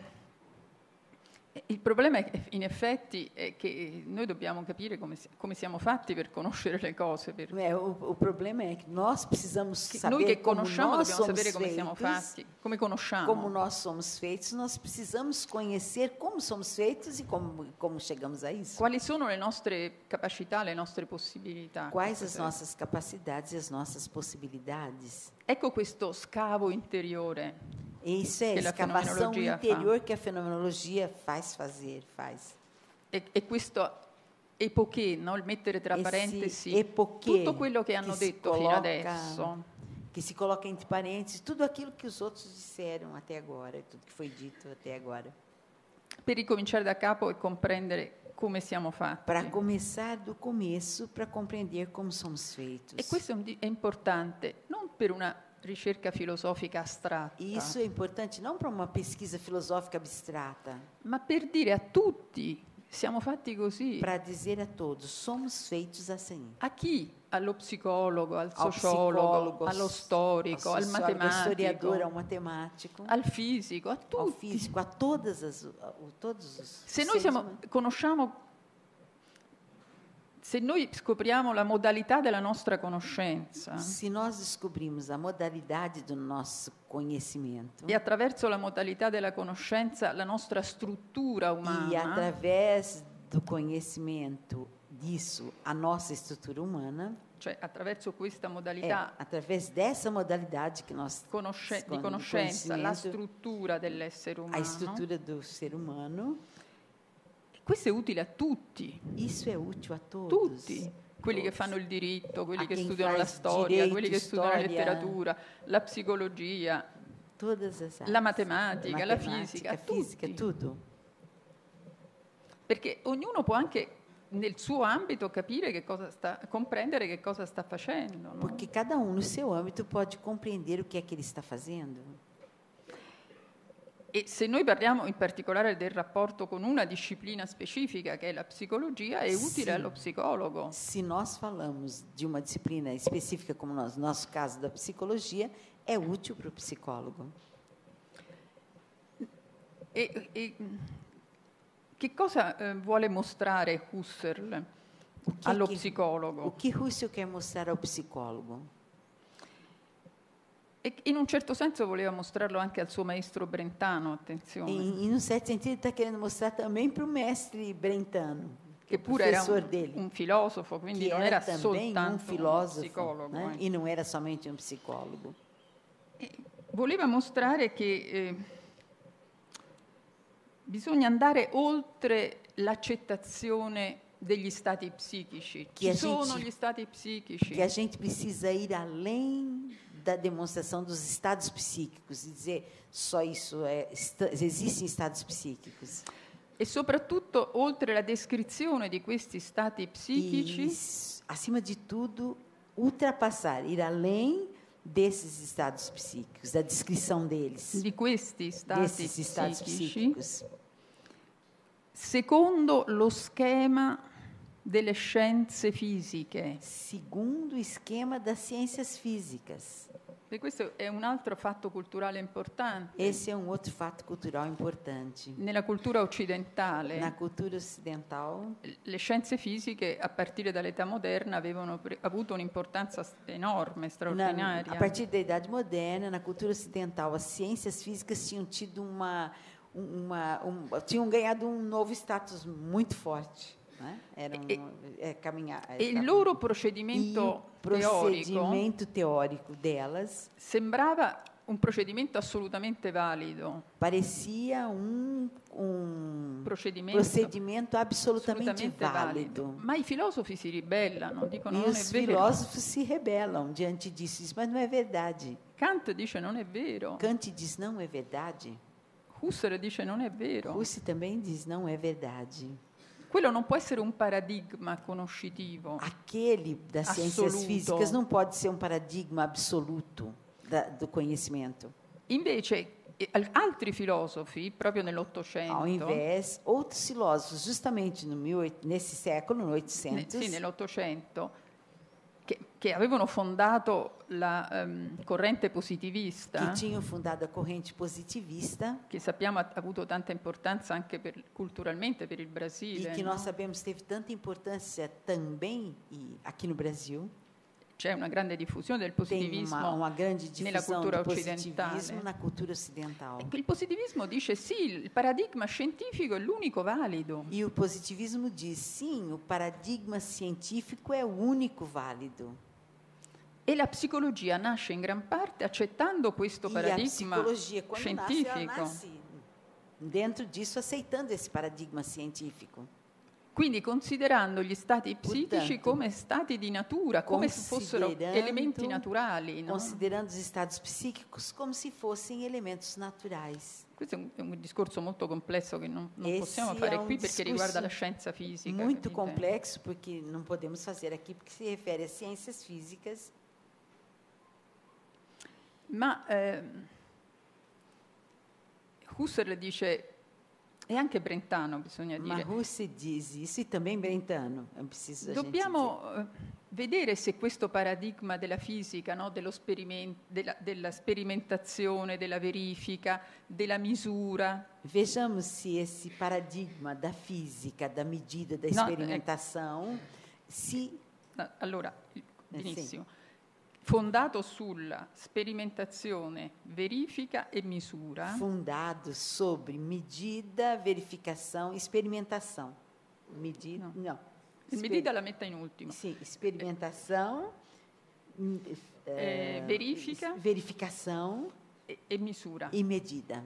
il problema è che, in effetti è che noi dobbiamo capire come, si- come siamo fatti per conoscere le cose. Per, É, o, o problema é que nós precisamos che saber noi che como conosciamo nós dobbiamo somos sapere come siamo feitos, fatti, come conosciamo. como nós somos feitos, nós precisamos conhecer como somos feitos e como, como chegamos a isso. Quali sono le nostre capacità, le nostre possibilità? Quais Queste as sono- nossas capacidades e as nossas possibilidades. Ecco questo scavo interiore. E isso é Que a escavação fenomenologia interior que a fenomenologia faz fazer, faz. E, e questo epoché, no? Il mettere tra Esse parentesi epoché tutto quello che hanno que se detto fino coloca- adesso, Que se coloca entre parênteses tudo aquilo que os outros disseram até agora, tudo que foi dito até agora. per ricominciare da capo e comprendere come siamo fatti. Para começar do começo, para compreender como somos feitos. E questo è, un di- è importante, non per una ricerca filosofica astratta, Isso é importante não para uma pesquisa filosófica abstrata, ma per dire a tutti, siamo fatti così. para dizer a todos, somos feitos assim. A chi? Allo psicologo, al Ao sociologo, psicólogo, allo storico, ao al sociólogo, ao historiador, ao matematico, matemático, al fisico, a ao tutti. físico, a todas as, a, o- todos os Se noi seres siamo- humanos. conosciamo, se noi scopriamo la modalità della nostra conoscenza Se nós descobrimos a modalidade do nosso conhecimento e attraverso la modalità della conoscenza la nostra struttura e umana, através do conhecimento disso a nossa estrutura humana, cioè attraverso questa é modalità através dessa modalidade que nós conosce- di con- conoscenza, la conhecimento, struttura dell'essere a umano, estrutura do ser humano, questo è utile a tutti, isso é útil a todos. tutti. Quelli che Todos. fanno il diritto, quelli A che quem studiano la faz storia, direito, quelli che studiano la storia. letteratura, la psicologia, Todas as La áreas. matematica, A la matemática, fisica, a física, tutti. tudo. perché ognuno può anche nel suo ambito capire che cosa sta, comprendere che cosa sta facendo. No? Porque cada um no seu âmbito pode compreender o que é que ele está fazendo. E se noi parliamo in particolare del rapporto con una disciplina specifica che è la psicologia, è utile Sì. allo psicologo. Se nós falamos de uma disciplina específica, como no nosso caso da psicologia, é útil para o psicólogo. E, e, che cosa eh, vuole mostrare Husserl O que, allo que, o psicologo? que Husserl quer mostrar ao psicólogo? E in un certo senso voleva mostrarlo anche al suo maestro Brentano, attenzione, Em, em um certo sentido, ele está querendo mostrar também para o mestre Brentano, que é che o pure era professor un, dele, un filosofo, quindi que non era era também um soltanto uno filósofo, psicologo. né? eh. E não era somente um psicólogo. Voleva mostrare che eh, bisogna andare oltre l'accettazione degli stati psichici. Que a Ci sono gente- gli stati psichici. Que a gente precisa ir além da demonstração dos estados psíquicos e dizer só isso é esta- existem estados psíquicos. E soprattutto, oltre la descrizione di questi stati E, psichici, s- acima de tudo, ultrapassar, ir além desses estados psíquicos, da descrição deles, di questi stati desses estados psichici, psíquicos, secondo lo schema delle scienze fisiche. segundo o esquema das ciências físicas. E questo è un altro fatto culturale importante. Esse é um outro fato cultural importante. Nella cultura occidentale, Na cultura ocidental, le scienze fisiche, a partire dall'età moderna, avevano pre- avuto un'importanza s- enorme, na, straordinaria. a partir da Idade Moderna, na cultura ocidental, as ciências físicas tinham tido uma, uma um, tinham ganhado um novo status muito forte, né? Era um, E- é, caminhar. E il loro procedimento E o teorico procedimento teórico delas sembrava un procedimento assolutamente valido, parecia um, um procedimento procedimento absolutamente assolutamente válido. valido. Ma i filosofi si ribellano, dicono E non è os vero. filósofos se rebelam diante disso, diz, mas não é verdade. Kant dice non è vero, Kant diz, não é verdade. Husserl dice non è vero. Russe também diz, não é verdade. Quello non può essere un paradigma conoscitivo. Aquele das ciências Assoluto. físicas não pode ser um paradigma absoluto da, do conhecimento. Invece eh, al- altri filosofi, proprio Ao nell'Ottocento, invés, outros filósofos, justamente no mil, e oito- nesse século, no ne- oitocentos, sì, nell'Ottocento, che, che avevano fondato la ehm, corrente que positivista, tinham fundado a corrente positivista che sappiamo ha avuto tanta importanza anche per- culturalmente per il e Brasile. que no? nós sabemos teve tanta importância também e aqui no Brasil. C'è una grande diffusione del Tem positivismo. uma, uma grande nella difusão cultura do occidentale. positivismo na cultura ocidental. Il positivismo dice sì, il paradigma scientifico è l'unico valido. E o positivismo diz, sim, o paradigma científico é o único válido. E la psicologia nasce in gran parte accettando questo E a paradigma psicologia, quando nasce, ela scientifico. nasce dentro disso, aceitando esse paradigma científico. Quindi considerando gli stati psichici Portanto, come stati di natura, come se fossero considerando- elementi naturali. No? Considerando os estados psíquicos como se fossem elementos naturais. Questo è un, è un discorso molto complesso che non, non Esse possiamo è fare un qui perché discorso riguarda la scienza fisica. Muito capite? complexo, porque não podemos fazer aqui, porque se refere a ciências físicas. Ma ehm, Husserl dice, e anche Brentano bisogna dire, Mas Russe diz isso, e também Brentano, é preciso a dobbiamo eh, vedere se questo paradigma della fisica, no, dello sperimen- della, della sperimentazione, della verifica, della misura, gente dizer. Vejamos se esse paradigma da física, da medida, da No, é- experimentação, se no, allora, il- Eh, sì. benissimo, fondato sulla sperimentazione, verifica e misura, fundado sobre medida, verificação, experimentação. Medida, Não. não. il medida la metta in ultimo, Sim, experimentação, hum, Eh, eh, verifica. verificação e, e misura. e medida.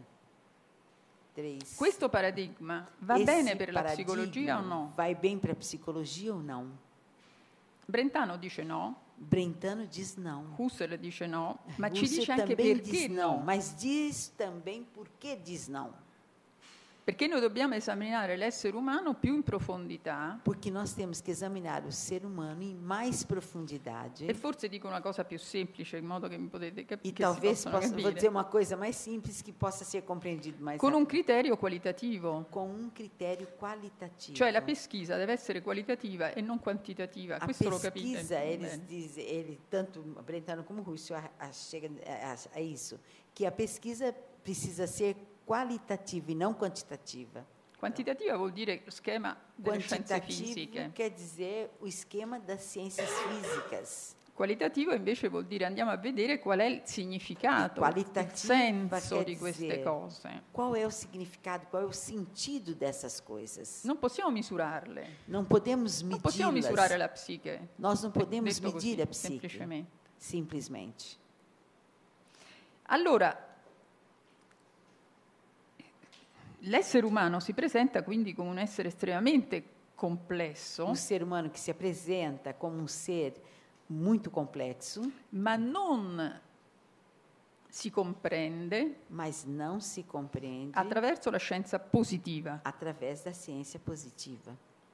Três. Questo paradigma va Esse bene per la paradigma psicologia o no? vai bem para a psicologia ou não? Brentano dice no, Brentano diz não. Husserl dice no, ma ci Husserl dice anche também perché diz não, no. mas diz também por que diz não. Perché noi dobbiamo esaminare l'essere umano più in profondità Porque nós temos que examinar o ser humano em mais profundidade. e forse dico una cosa più semplice in modo che mi potete E capire, che si talvez possono possa, vou capire, dizer uma coisa mais simples que possa ser compreendido mais con un rápido. criterio qualitativo. Com um critério qualitativo. Cioè la pesquisa deve essere qualitativa e non quantitativa. A Questo lo capite pesquisa, eles bene. dizem, ele, tanto Brentano como Russo, a, a, chega a, a isso, que a pesquisa precisa ser qualitativa e não quantitativa. Quantitativa vuol dire lo schema delle scienze Quantitativo fisiche. quer dizer o esquema das ciências físicas. Qualitativo invece vuol dire andiamo a vedere qual è il significato, il Qualitativa senso quer di queste dizer cose. qual é o significado, qual é o sentido dessas coisas. Non possiamo misurarle, Não podemos non possiamo misurare medi-las. la psiche. Nós não podemos detto medir così, a psique, semplicemente. simplesmente. Allora, l'essere umano si presenta quindi come un essere estremamente complesso, Um ser humano que se apresenta como um ser muito complexo, ma non si comprende mas não se compreende attraverso la scienza positiva. através da ciência positiva.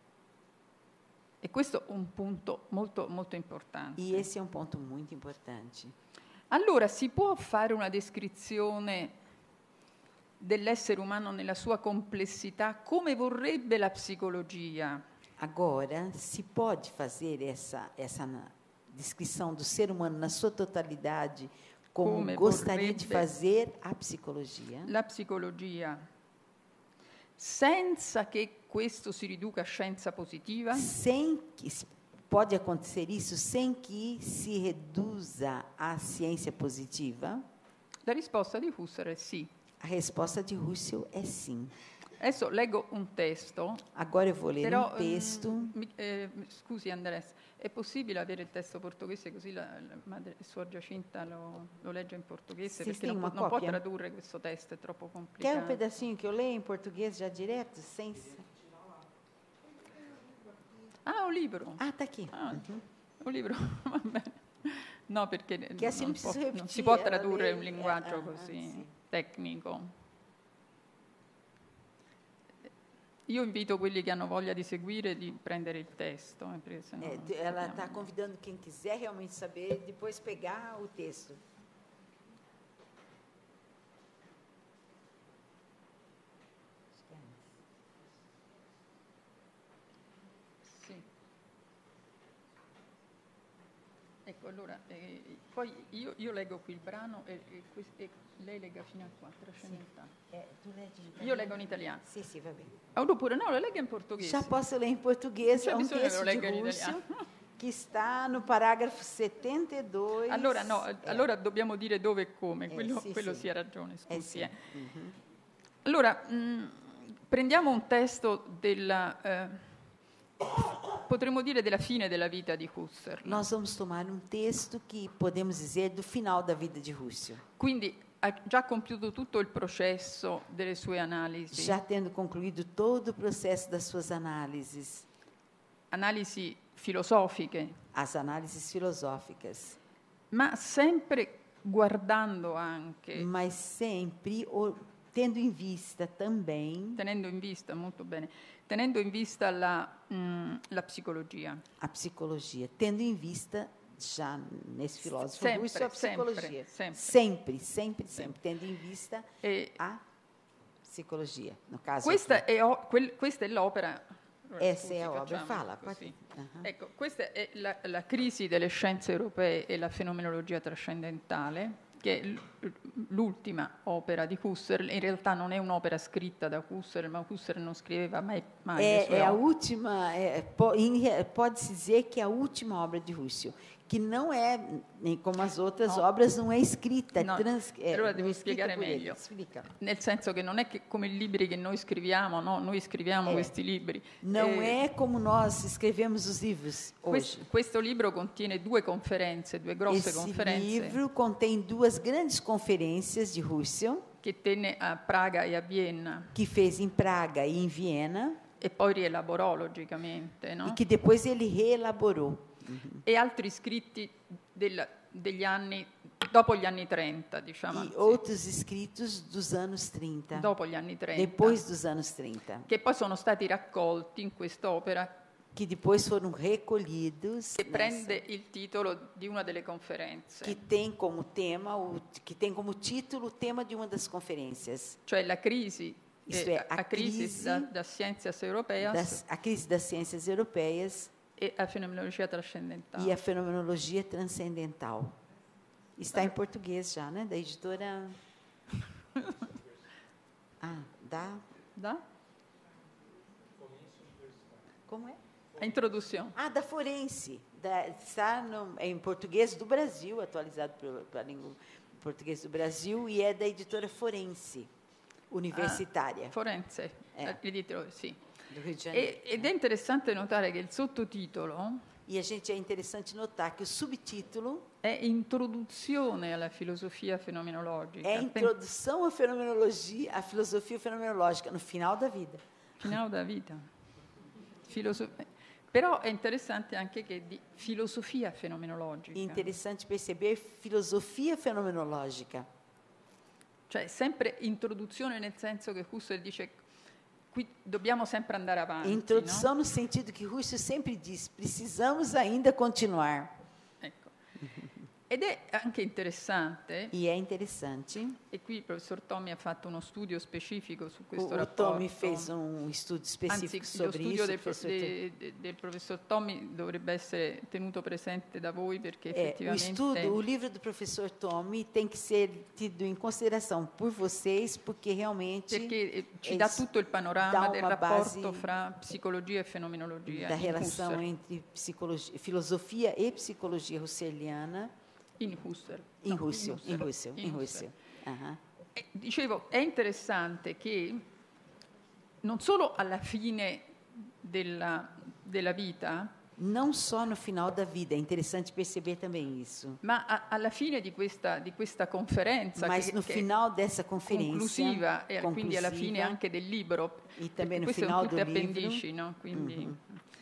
E questo è un punto molto, molto importante. E esse é um ponto muito importante. Allora, si può fare una descrizione dell'essere umano nella sua complessità come vorrebbe la psicologia? Agora, se pode fazer essa, essa na- descrição do ser humano na sua totalidade, como Come gostaria de vorrebbe fazer a psicologia, La psicologia, senza che questo si riduca a scienza positiva? sem que se- pode acontecer isso sem que se reduza a ciência positiva? La risposta di Husserl è sì. A resposta de Russell é sim. Adesso leggo un testo, Agora eu vou ler però um texto. mm, mi- eh, scusi Andres, è possibile avere il testo portoghese così la, la madre, Suor Giacinta lo, lo legge in portoghese? Sì, Perché sì, non, uma può, non può copia. tradurre questo testo, è troppo Quer um complicato. pedacinho que eu leia em português já direto? Sem... Ah, un libro. Ah, tá aqui. Ah, un libro, va bene. No, perché Che assim non, não può- preciso non repetir. si può ela tradurre lê- un linguaggio ah, ah, così sì. tecnico. Io invito quelli che hanno voglia di seguire di prendere il testo. eh, perché sennò É, non t- ela capiamo. está convidando quem quiser realmente saber, depois pegar o texto. Sì. Ecco, allora, eh, poi io, io leggo qui il brano e, e quest- e lei legga fino a qua, trascendentale. É, tu lê de Io leggo in italiano. Sim, sim, vai bem. Oppure no, la legga in portoghese. Já posso ler em português, Não é um tinha texto bisogno de que eu leia em Russell, que está no parágrafo setenta e dois. Allora, no, É. allora dobbiamo dire dove e come, Eh, quello, sì, quello sì. sì ha ragione, Eh, scusi. sì. eh. Mhm. Allora, mh, prendiamo un testo della, eh, potremmo dire della fine della vita di Husserl. Nós vamos tomar um texto que podemos dizer do final da vida de Russell. Quindi ha già compiuto tutto il processo delle sue analisi, Já tendo concluído todo o processo das suas análises, analisi filosofiche, as análises filosóficas, ma sempre guardando anche, mas sempre o- tendo em vista também tenendo in vista, molto bene, tenendo in vista la, mh, la psicologia. a psicologia, tendo em vista já nesse filósofo Sempre, Russell a sempre, psicologia, sempre. sempre, sempre, sempre, tendo em vista E a psicologia, no caso questa aqui. è, o- quel- questa è l'opera. Essa Scusi, é a obra, facciamo fala, così. pode. Aham. Ecco, questa è la, la crisi delle scienze europee e la fenomenologia trascendentale, che è l- l'ultima opera di Husserl. In realtà non è un'opera scritta da Husserl, ma Husserl non scriveva mai, mai le É, sue é a opere. última, é, po- em re- pode-se dizer que é a última obra de Russell, que não é, nem como as outras No. obras, não é escrita, é No, trans, é, allora não devo é escrita spiegare por ele. meglio. Explica. Nel senso che non è che come i libri che noi scriviamo, no? Noi scriviamo Eh, questi libri. Não Eh, é como nós escrevemos os livros quest- hoje. questo libro contiene due conferenze, due grosse Esse conferenze livro contém duas grandes conferências de Russell, che tenne a Praga e a Vienna que fez em Praga e em Viena, e poi rielaborò logicamente, no? e que depois ele reelaborou. E altri scritti del- degli anni dopo gli anni trenta, diciamo, E anzi, outros escritos dos anos trinta, dopo gli anni trenta, depois dos anos trinta, che poi sono stati raccolti in quest'opera que depois foram recolhidos, che nessa, prende il titolo di una delle conferenze, que tem como tema, o, que tem como título o tema de uma das conferências, cioè la crisi, Isto eh, è, a a crisi crisi da, da Scienzias Europeas das, a crise das ciências europeias e a fenomenologia trascendentale. e a fenomenologia transcendental. Está em português já, né? Da editora. Ah, da. Da? Como é? A introduzione. Ah, da Forense. Da, está no, é em português do Brasil, atualizado para a língua português do Brasil, e é da editora Forense, universitária, Forense, Eh. il titolo, sì. do Rio de Janeiro. E- ed è interessante notare che il sottotitolo E a gente é interessante notar que o subtítulo è Introduzione alla filosofia fenomenologica. é Introdução à Fenomenologia, à Filosofia Fenomenológica, no final da vida. Finale della vita. Filoso- Però è interessante anche che di filosofia fenomenologica. E interessante perceber filosofia fenomenológica. Cioè sempre introduzione nel senso che Husserl dice qui dobbiamo sempre andare avanti. Introdução no? no sentido que Husserl sempre diz, precisamos ainda continuar. Ecco. Ed è anche interessante, E é interessante, e qui il professor Tommy ha fatto uno studio specifico su o, questo o rapporto. Tommy fez um estudo Anzi, específico lo sobre studio isso. del, professor de- de- del professor Tommy dovrebbe essere tenuto presente da voi perché É, o effettivamente estudo, o livro do professor Tommy tem que ser tido em consideração por vocês, porque realmente perché eh, ci é dà isso, tutto il panorama dá del uma rapporto base fra psicologia e fenomenologia da in relação Husserl. entre psicologia, filosofia e psicologia husserliana In Husserl. in No, Husserl, in Husserl, in in Husserl. Husserl. Aham. E, dicevo, è interessante che non solo alla fine della, della vita, Não só no final da vida, é interessante perceber também isso. ma a- alla fine di questa, di questa conferenza, Mas che, no che final dessa è conferência conclusiva e quindi alla fine conclusiva, anche del libro, e perché também no queste final sono tutte do livro, appendici, no? Quindi,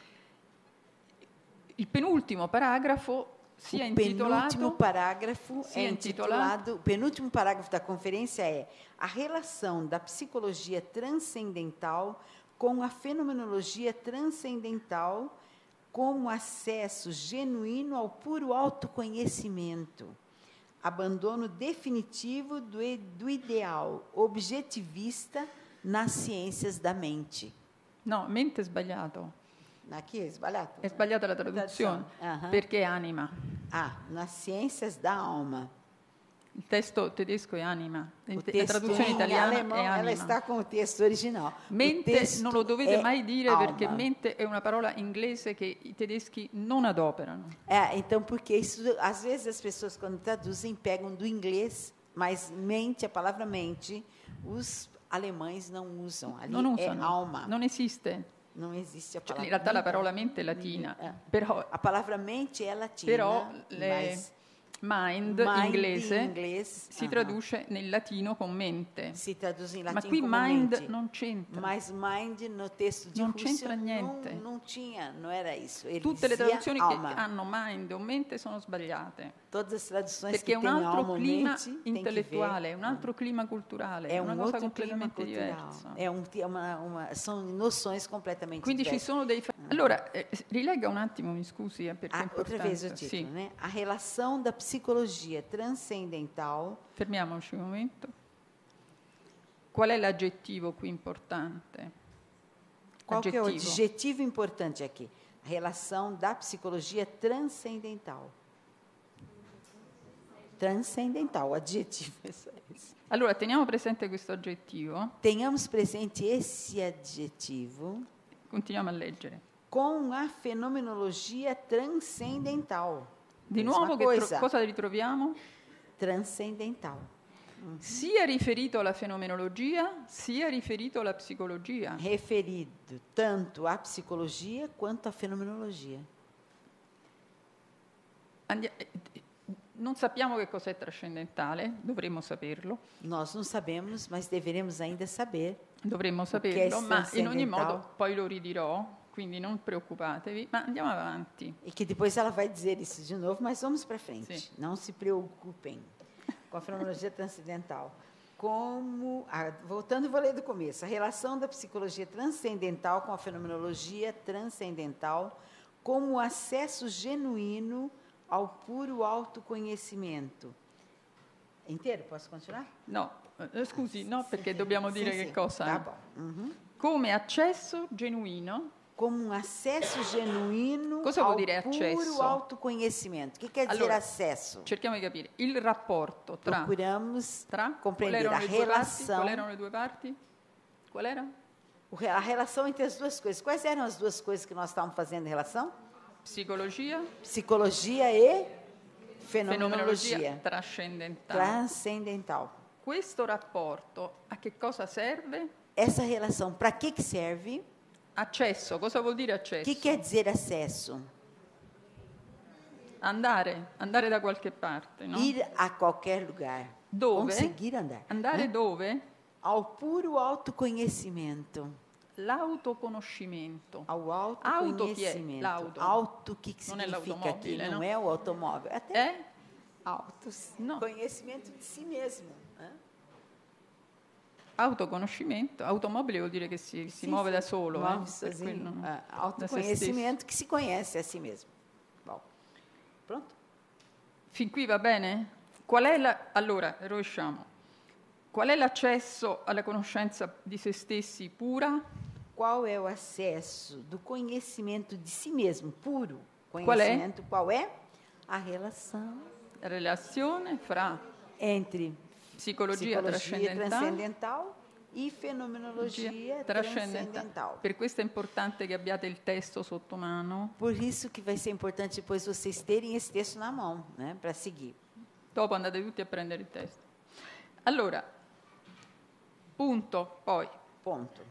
il penultimo paragrafo sia o penúltimo intitolato parágrafo sia é intitolado- intitulado, o penúltimo parágrafo da conferência é a relação da psicologia transcendental com a fenomenologia transcendental como acesso genuíno ao puro autoconhecimento, abandono definitivo do, i- do ideal objetivista nas ciências da mente. no, mente è sbagliato, Aqui é sbagliato? è sbagliata la traduzione, Aham. perché è anima. Ah, nas ciências da alma. Il testo tedesco è anima, O la texto traduzione em italiana alemão, è ela anima. está com o texto original. O Mente texto non lo dovete é mai dire alma. perché mente è una parola inglese che i tedeschi non adoperano. É, então, porque isso, às vezes as pessoas, quando traduzem, pegam do inglês, mas mente, a palavra mente, os alemães não usam. Ali Non é usano, alma. non esiste. Não existe a Cioè, palavra in realtà la mente. parola mente è latina, Eh. però, A palavra mente é latina, però le- mas mind, mind inglese in inglês si aham, traduce nel latino con mente. si traduz em Ma latim qui como mind mente. non c'entra. Mas mind no texto de Non Husserl c'entra niente. não, não tinha, não era isso. Ele Tutte le dizia traduzioni che alma. hanno mind o mente sono sbagliate. Todas as traduções Perché que è un têm altro alma ou clima mente tem que intellettuale, è ver. un altro clima culturale, É è una um cosa outro clima completamente cultural. diversa. É um, é uma, uma, são noções completamente Quindi ci diverse. sono dei... fa- Allora, eh, rilegga un attimo, mi scusi, eh, perché è Ah, outra vez o importante. título, Sì, né? A relação da psicologia transcendental. fermiamoci un momento. Qual è l'aggettivo qui importante? Qual que é o Aggettivo. adjetivo importante aqui? A relação da psicologia transcendental. Transcendental, o adjetivo é só esse. Allora, teniamo presente questo aggettivo, Tenhamos presente esse adjetivo continuiamo a leggere. com a fenomenologia transcendental. Di Mesma nuovo, che tro- coisa. cosa ritroviamo? Transcendental. Sia riferito alla fenomenologia, sia riferito alla psicologia. Referido tanto à psicologia quanto à fenomenologia. Andi- eh, non sappiamo che cos'è trascendentale, dovremmo saperlo, Nós não sabemos, mas deveremos ainda saber. dovremmo che è saperlo, ma in ogni trascendental? modo poi lo ridirò, quindi non preoccupatevi, ma andiamo avanti. E que depois ela vai dizer isso de novo, mas vamos para frente. Sim. Não se preocupem com a fenomenologia transcendental. Como, ah, voltando, vou ler do começo. A relação da psicologia transcendental com a fenomenologia transcendental como acesso genuíno ao puro autoconhecimento. Inteiro? Posso continuar? No, eh, scusi, no, perché dobbiamo Sim, dire sim. che cosa Tá è. bom. Uhum. Come accesso genuino, Como um acesso genuíno Cosa ao vuol dire puro accesso? autoconhecimento. O que quer dizer Allora, acesso? cerchiamo di capire il rapporto tra, Procuramos tra qual compreender erano a le due parti? relação, Qual erano le due parti? Qual era? o re- a relação entre as duas coisas. Quais eram as duas coisas que nós estávamos fazendo em relação? Psicologia, Psicologia e fenomenologia fenomenologia trascendentale. transcendental. Questo rapporto a che cosa serve? Essa relação, para que, que serve? Accesso, cosa vuol dire O accesso? que quer dizer acesso? Andare, andare da qualche parte, no? Ir a qualquer lugar. Dove? Conseguir andar. Andare né? dove? Ao puro autoconhecimento. L'autoconoscimento. Ao Auto chi è? autoconhecimento. L'auto. Auto, que, que Non è significa aqui? l'automobile, Não no? é o automóvel. Até Eh? autos. No. Conhecimento de si mesmo. né? Autoconoscimento. Automobile vuol dire che si, si Sim, muove sim. da solo. Move eh, per sozinho. quello, no? Ah, Da se autoconhecimento que se conhece a si mesmo. Bom, pronto? Fin qui va bene? Qual è la... Allora, rovesciamo. Qual è l'accesso alla conoscenza di se stessi pura? Qual é o acesso do conhecimento de si mesmo, puro? Qual é? Conhecimento, qual é? A relação La relazione fra entre psicologia, psicologia trascendentale transcendental e fenomenologia transcendental. Per questo è importante che abbiate il testo sotto mano. Por isso que vai ser importante depois vocês terem esse texto na mão, né, para seguir. Dopo andate tutti a prendere il testo. Allora, punto, poi. Ponto.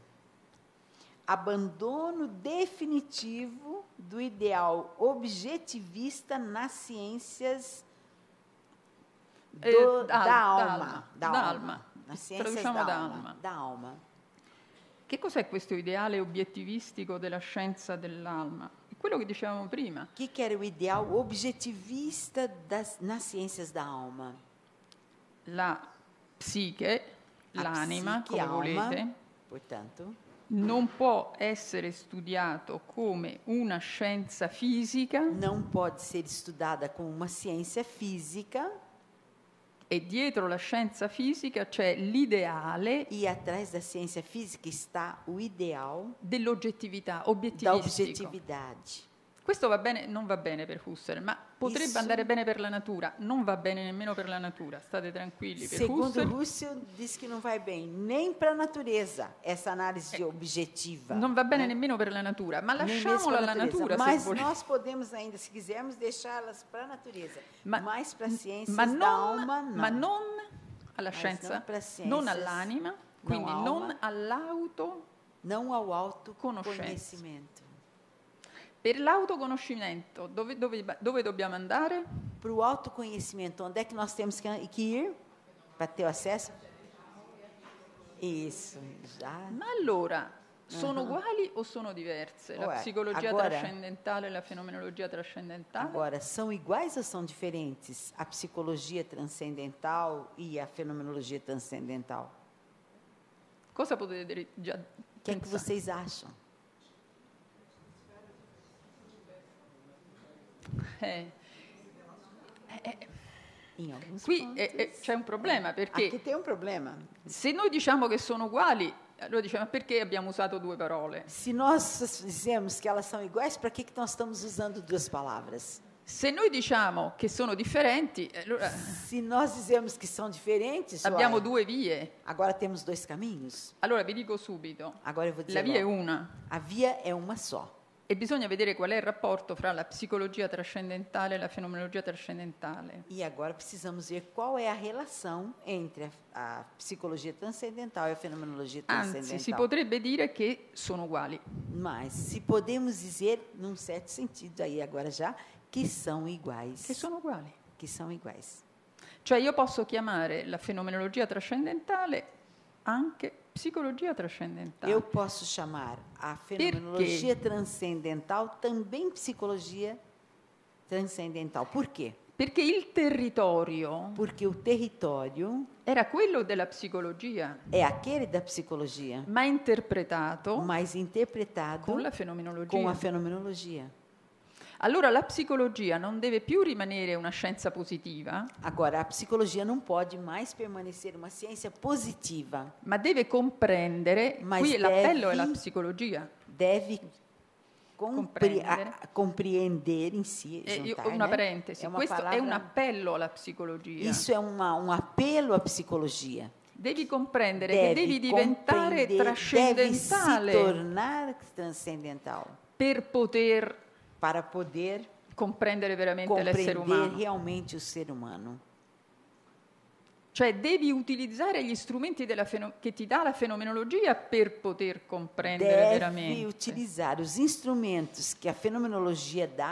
Abandono definitivo do ideal objetivista nas ciências do, Eh, da, da- alma, d'alma, da d'alma. alma, nas ciências Traduciamo da da alma, alma. da alma. Che cos'è questo ideale obiettivistico della scienza dell'alma? È quello che dicevamo prima. O que, que era o ideal objetivista das, nas ciências da alma? La psiche, A l'anima, psiche, come alma, volete, portanto, non può essere studiato come una scienza fisica não pode ser estudada como uma ciência física e dietro la scienza fisica c'è l'ideale e atrás da ciência física está o ideal dell'oggettività, da obiettivistico. objetividade. Questo va bene, non va bene per Husserl, ma potrebbe Isso- andare bene per la natura, non va bene nemmeno per la natura, state tranquilli. Per Segundo Husserl Russell, diz que não vai bem nem para a natureza essa análise objetiva. non va bene né? nemmeno per la natura, ma Nem mesmo lasciamola para a alla natureza. natura se Mas volete. nós podemos ainda, se quisermos, deixá-las para a natureza. Ma- Mas para a ciência ma da non, alma, não. ma non alla Mas scienza, non per sciences, non all'anima, quindi alma. non all'auto. Não ao Conoscenza. autoconhecimento. Per l'autoconoscimento, dove, dove, dove dobbiamo andare? Para o autoconhecimento, onde é que nós temos que que ir para ter o acesso? Isso, já. Ma allora, sono uguali o sono diverse? La Uè, psicologia agora- trascendentale e la fenomenologia trascendentale? Agora, são iguais ou são diferentes a psicologia transcendental e a fenomenologia transcendental? Cosa potete dire- già O que é que pensare? vocês acham? Eh, Em alguns qui pontos. eh, eh, c'è un problema, perché Aqui tem um problema. se noi diciamo che sono uguali, allora diciamo, ma perché abbiamo usato due parole? Se nós dizemos que elas são iguais, para que, que nós estamos usando duas palavras? Se noi diciamo che sono differenti, allora Se nós dizemos que são diferentes, abbiamo uai, due vie. agora temos dois caminhos. Allora vi dico subito, Agora eu vou la dizer via è logo. una A via é uma só. e bisogna vedere qual è il rapporto fra la psicologia trascendentale e la fenomenologia trascendentale. E agora precisamos ver qual é a relação entre a, a psicologia transcendental e a fenomenologia Anzi, transcendental. si potrebbe dire che sono uguali. Mas se podemos dizer, num certo sentido, aí agora já, que são iguais. Che sono uguali. Que são iguais. Cioè io posso chiamare la fenomenologia trascendentale anche psicologia trascendentale. Eu posso chamar a fenomenologia transcendental também psicologia transcendental. Por quê? Perché il territorio Porque o território era quello della psicologia, é aquele da psicologia, ma interpretato mas interpretado con la fenomenologia. com a fenomenologia. Allora la psicologia non deve più rimanere una scienza positiva, Agora, a psicologia não pode mais permanecer uma ciência positiva. ma deve comprendere, Ma qui deve- l'appello è la psicologia. Deve compre- Comprendere. a- compreender em si. E io- juntar, una né? parentesi, É uma questo è palavra- un appello alla psicologia. Isso é uma, um apelo à psicologia. Devi comprendere Deve che devi diventare compreender, deve se trascendentale tornar transcendental per poter para poder comprendere veramente l'essere compreender umano. realmente o ser humano. Cioè devi utilizzare gli strumenti della feno- che ti dà la fenomenologia per poter comprendere Deve veramente. utilizar os instrumentos que a fenomenologia dá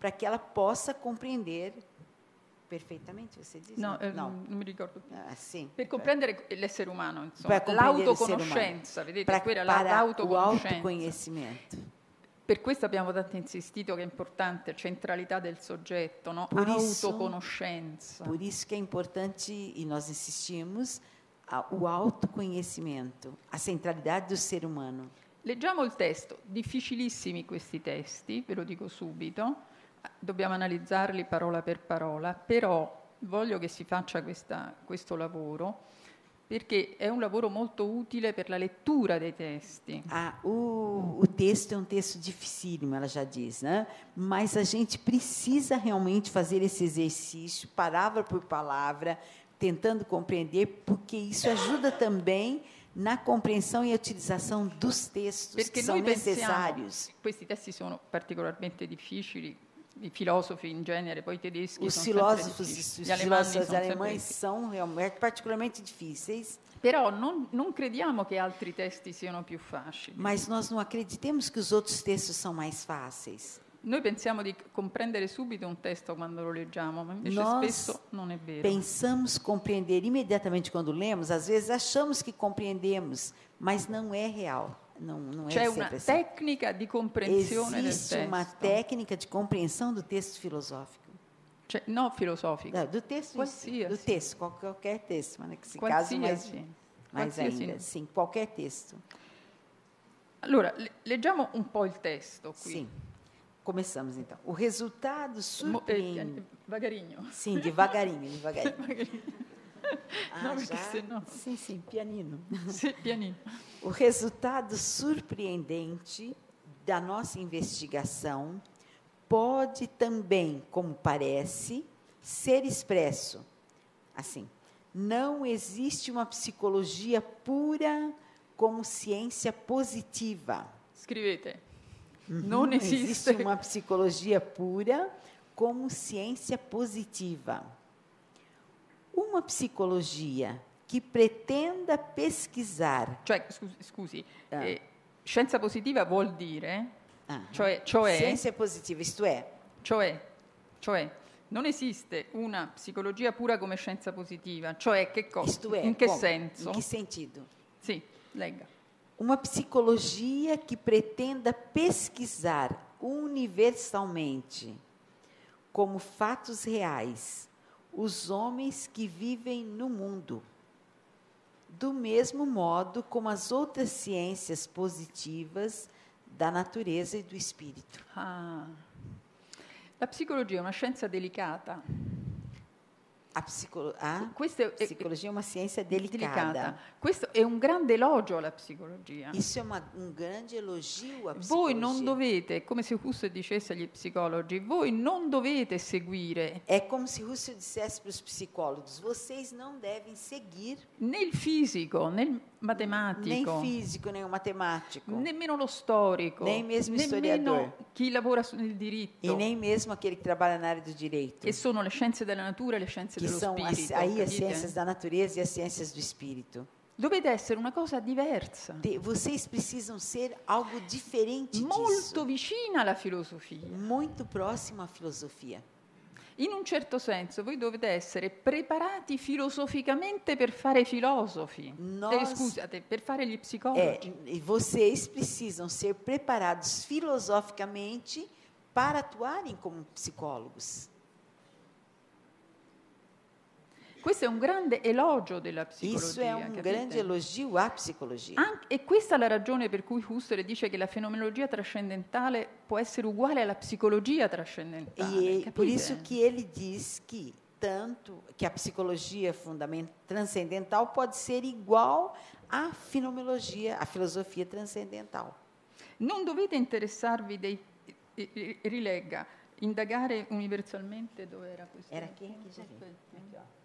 para que ela possa compreender perfeitamente, você diz? No, eh, Não. non mi ricordo più. Ah, sim. Per comprendere l'essere umano, insomma, Per comprendere il essere l'autoconoscenza, umano. vedete, Pra- quella è para o l'autoconoscenza. autoconhecimento. Per questo abbiamo tanto insistito che è importante, centralità del soggetto, no? Por isso- Autoconoscenza. Por isso que é importante, e nós insistimos, a- o autoconhecimento, a centralidade do ser umano. Leggiamo il testo, difficilissimi questi testi, ve lo dico subito, dobbiamo analizzarli parola per parola, però voglio che si faccia questa- questo lavoro perché è un lavoro molto utile per la lettura dei testi. Ah, o, o texto é um texto dificílimo, ela já diz, né? Mas a gente precisa realmente fazer esse exercício, palavra por palavra, tentando compreender, porque isso ajuda também na compreensão e utilização dos textos Perché que são noi pensiamo, necessários. questi testi sono particolarmente difficili, i filosofi in genere, poi i tedeschi Os sono sempre filósofos, difficili, os gli alemanni filósofos sono sempre alemães difficili. são realmente particularmente difíceis, Però non, non crediamo che altri testi siano più facili. mas nós não acreditemos que os outros textos são mais fáceis. Noi pensiamo di comprendere subito un testo quando lo leggiamo, ma invece Nós spesso non è vero. Pensamos compreender imediatamente quando lemos, às vezes achamos que compreendemos, mas não é real. Não, não é C'è una sempre assim. tecnica di comprensione del Existe testo. uma técnica de compreensão do texto filosófico. Cioè, no filosofico, Não, do texto, em si, Qualsiasi. do texto, qual- qualquer texto, mas nesse caso mais, qualsiasi. mais qualsiasi. ainda, sim, qualquer texto. Allora, le- leggiamo un po' il testo qui. Sim. Começamos então. O resultado Mo- eh, surpreende. eh, Vagarinho. Sim, devagarinho, devagarinho. No, Ah, perché já? senão- Sim, sim, pianino. Sì, pianino. O resultado surpreendente da nossa investigação pode também, como parece, ser expresso assim: não existe uma psicologia pura como ciência positiva. Scrivete. Uhum. Non esiste. existe uma psicologia pura como ciência positiva. Uma psicologia que pretenda pesquisar. Cioè, scusi, scusi, Ah. eh, scienza positiva vuol dire, Ah, cioè, cioè, ciência positiva, isto é, cioè, cioè, non esiste una psicologia pura come scienza positiva. Cioè, che cosa? isto é, In che como? senso? Em que sentido? Sì, legga. Uma psicologia que pretenda pesquisar universalmente, como fatos reais, os homens que vivem no mundo, do mesmo modo como as outras ciências positivas da natureza e do espírito. Ah. La psicologia è una scienza delicata. A, psicolo a Questo è, è- psicologia é uma ciência delicada. delicata. Questo è un grande elogio alla psicologia. Isso é uma, um grande elogio à Voi psicologia. non dovete, come se Husserl dicesse agli psicologi, voi non dovete seguire É como se Husserl dissesse para os psicólogos: vocês não devem seguir né il fisico, né il nem matematico, físico, nem o matemático, nemmeno lo storico, Nem mesmo nemmeno historiador. chi lavora su- nel diritto, e nem mesmo aquele que trabalha na área do direito, che sono le scienze della natura e le scienze que dello são as, spirito. aí as capite? ciências da natureza e as ciências do espírito. Dovete essere una cosa diversa, De- vocês precisam ser algo diferente molto disso, vicina alla filosofia. muito próximo à filosofia. In un certo senso voi dovete essere preparati filosoficamente per fare filosofi, Nós- Eh, scusate, per fare gli É, psicologi. e vocês precisam ser preparados filosoficamente para atuarem como psicólogos. Questo è un grande elogio della Isso é psicologia. um capite? grande elogio à psicologia. An- e questa è la ragione per cui Husserl dice che la fenomenologia trascendentale può essere uguale alla psicologia trascendentale. E é por capite? isso que ele diz que tanto que a psicologia fundamen- transcendental pode ser igual à fenomenologia, à filosofia transcendental. Non dovete interessarvi dei... eh, eh, rilegga, indagare universalmente dove era questo? Era quem que já vi? Aspetta.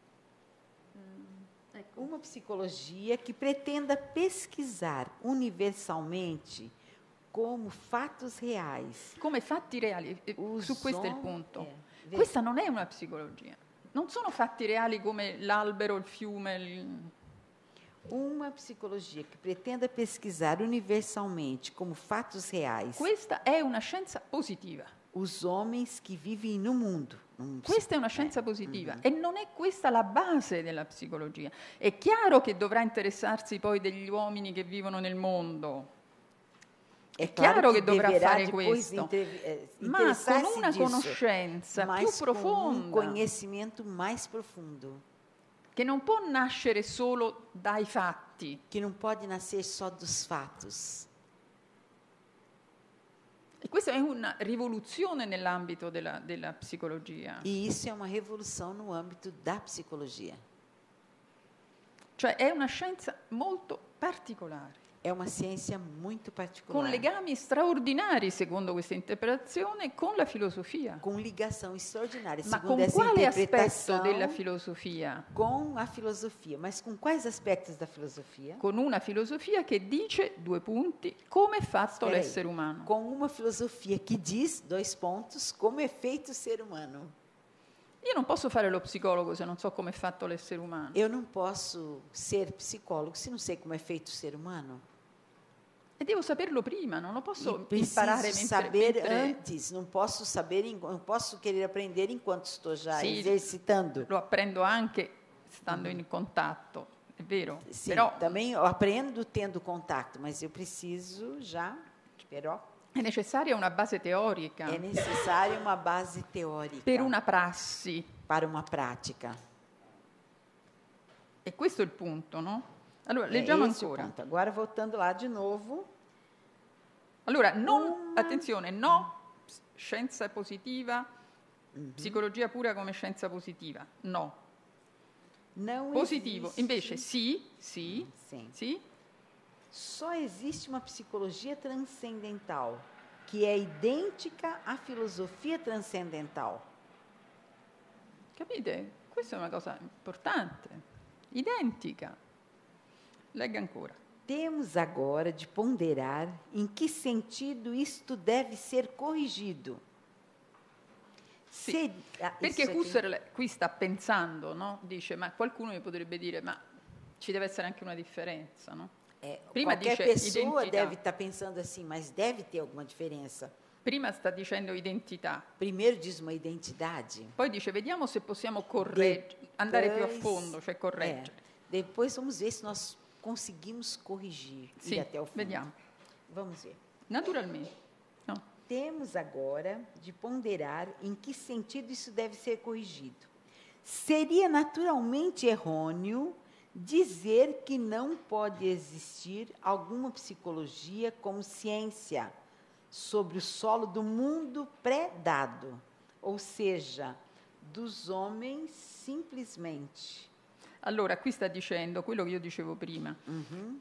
Uma psicologia que pretenda pesquisar universalmente como fatos reais. Come fatti reali, eh, Os su questo è il hom- punto. é, vê- Questa non è una psicologia. Non sono fatti reali come l'albero, il fiume, il... Uma psicologia que pretenda pesquisar universalmente como fatos reais Questa è una scienza positiva. os homens que vivem no mundo. Questa è una scienza positiva mm-hmm. e non è questa la base della psicologia. È chiaro che dovrà interessarsi poi degli uomini che vivono nel mondo. È, è chiaro che, che dovrà fare questo, inter- eh, ma con una disso, conoscenza più profonda. Com un conhecimento mais profundo. Che non può nascere solo dai fatti. Che non può nascere só dos fatos. E questa è una rivoluzione nell'ambito della, della psicologia. E isso è una rivoluzione no ambito da psicologia. Cioè è una scienza molto particolare. È una scienza molto particolare. Con legami straordinari, secondo questa interpretazione, con la filosofia. Con ligação straordinaria, ma secondo con essa quale interpretação. aspetto della filosofia? Com a filosofia. Mas com quais aspectos da filosofia? Con una filosofia che dice, due punti, come è fatto Espera l'essere aí. umano. Com uma filosofia que diz, dois pontos, como é feito o ser humano. Io non posso fare lo psicologo se non so come è fatto l'essere umano. Eu não posso ser psicólogo se não sei como é feito o ser humano. E devo saperlo prima, non lo posso e imparare preciso mentre, saber mentre... antes, não posso saber, não posso querer aprender enquanto estou já sì, esercitando. Lo apprendo anche stando in contatto, è vero? Sim, però também eu aprendo tendo contato, mas eu preciso já, però è necessaria una base teorica. È necessaria uma base teórica. Per una prassi. Para uma prática. E questo è il punto, no? Allora, leggiamo é ancora. Agora, voltando lá de novo. Allora, non, una... attenzione, no, scienza positiva, mm-hmm. psicologia pura come scienza positiva, no. Não Positivo, existe... invece sì, sì, Sim. sì. Só existe uma psicologia transcendental, que é idêntica à filosofia transcendental. Capite? Questa è una cosa importante. Identica. Legga ancora. Temos agora de ponderar em que sentido isto deve ser corrigido. Sì, Se, ah, perché Husserl qui sta pensando, no? Dice, ma qualcuno mi potrebbe dire, ma ci deve essere anche una differenza, no? É, Prima qualquer dice pessoa identità. deve estar pensando assim, mas deve ter alguma diferença. Prima sta dicendo identità. Primeiro diz uma identidade. Poi dice, vediamo se possiamo correggere, andare più a fondo, cioè correggere. É, depois vamos ver se nós conseguimos corrigir, Sì, ir até o fundo. vediamo. Vamos ver. Naturalmente. No. Temos agora de ponderar em que sentido isso deve ser corrigido. Seria naturalmente errôneo dizer que não pode existir alguma psicologia como ciência sobre o solo do mundo pré-dado, ou seja, dos homens simplesmente. Allora, qui sta dicendo quello che io dicevo prima. Uhum.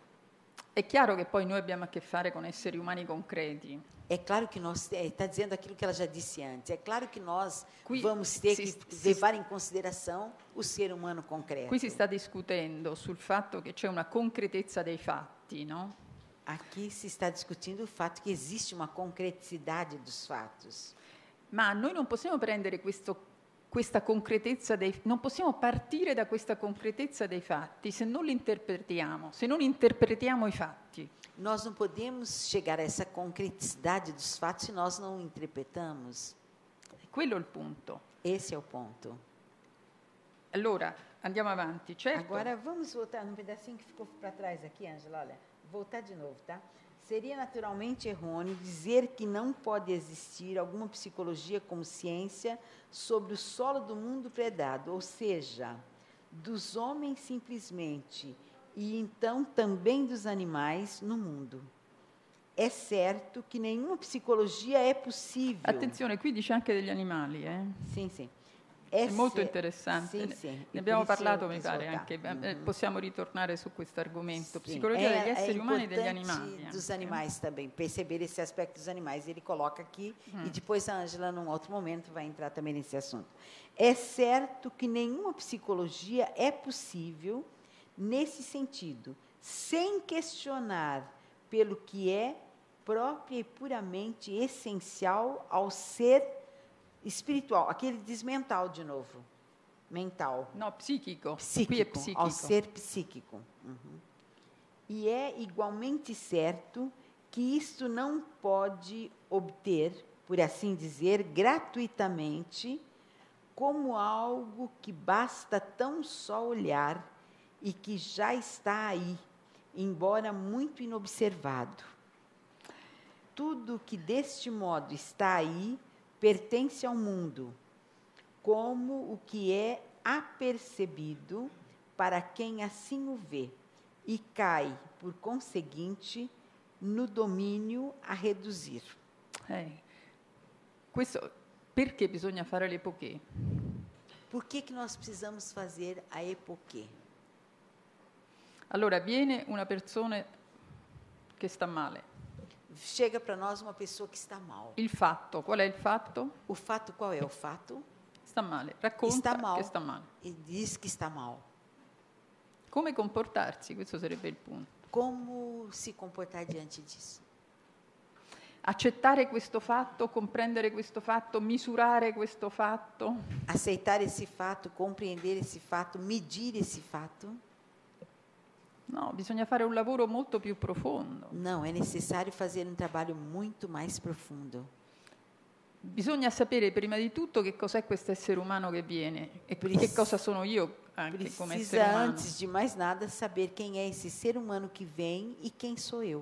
È chiaro che poi noi abbiamo a che fare con esseri umani concreti. É claro que nós, está dizendo aquilo que ela já disse antes, é claro que nós Qui vamos ter si, que si, levar em consideração o ser humano concreto. Qui si sta discutendo sul fatto che c'è una concretezza dei fatti, no? Aqui se está discutindo o fato que existe uma concreticidade dos fatos. Ma noi non possiamo prendere questo, questa concretezza dei, non possiamo partire da questa concretezza dei fatti se non li interpretiamo, se non interpretiamo i fatti. Nós não podemos chegar a essa concreticidade dos fatos se nós não interpretamos. Quello è il punto. Esse é o ponto. Allora, andiamo avanti, certo. Agora vamos voltar num pedacinho que ficou para trás aqui, Ângela, olha. Voltar de novo, tá? Seria naturalmente errôneo dizer que não pode existir alguma psicologia como ciência sobre o solo do mundo predado, ou seja, dos homens simplesmente, e então também dos animais no mundo. É certo que nenhuma psicologia é possível. Attenzione, qui dice anche degli animali, eh? Sim, sim. È molto interessante, sì, sì. ne abbiamo parlato mi pare anche, mm-hmm. possiamo ritornare su questo argomento, sì. Psicologia é, degli esseri é umani e degli animali. Dos anche. animais também, perceber esse aspecto dos animais, ele coloca aqui hum. e depois a Ângela, num outro momento, vai entrar também nesse assunto. É certo que nenhuma psicologia é possível nesse sentido, sem questionar pelo que é própria e puramente essencial ao ser espiritual, aqui ele diz mental de novo, mental. No, psíquico. Psíquico, Qui è psíquico. ao ser psíquico. Uhum. E é igualmente certo que isto não pode obter por assim dizer, gratuitamente, como algo que basta tão só olhar e que já está aí, embora muito inobservado. Tudo que deste modo está aí pertence ao mundo, como o que é apercebido para quem assim o vê, e cai, por conseguinte, no domínio a reduzir. Eh, questo, perché bisogna fare l'epoché? Por que, que nós precisamos fazer a epoquê? Allora, viene una persona che sta male. Chega para nós uma pessoa que está mal. Il fatto, qual è il fatto? O fato, qual é o fato? Sta male, racconta Está mal. che sta male. E diz que está mal. Come comportarsi? Questo sarebbe il punto. Como se comportar diante disso? Accettare questo fatto, comprendere questo fatto, misurare questo fatto? Aceitar esse fato, compreender esse fato, medir esse fato? No, bisogna fare un lavoro molto più profondo. Não, é necessário fazer um trabalho muito mais profundo. Bisogna sapere prima di tutto che cos'è questo essere umano che viene e Precis- che cosa sono io anche come essere Precisa, umano. antes de mais nada, saber quem é esse ser humano que vem e quem sou eu.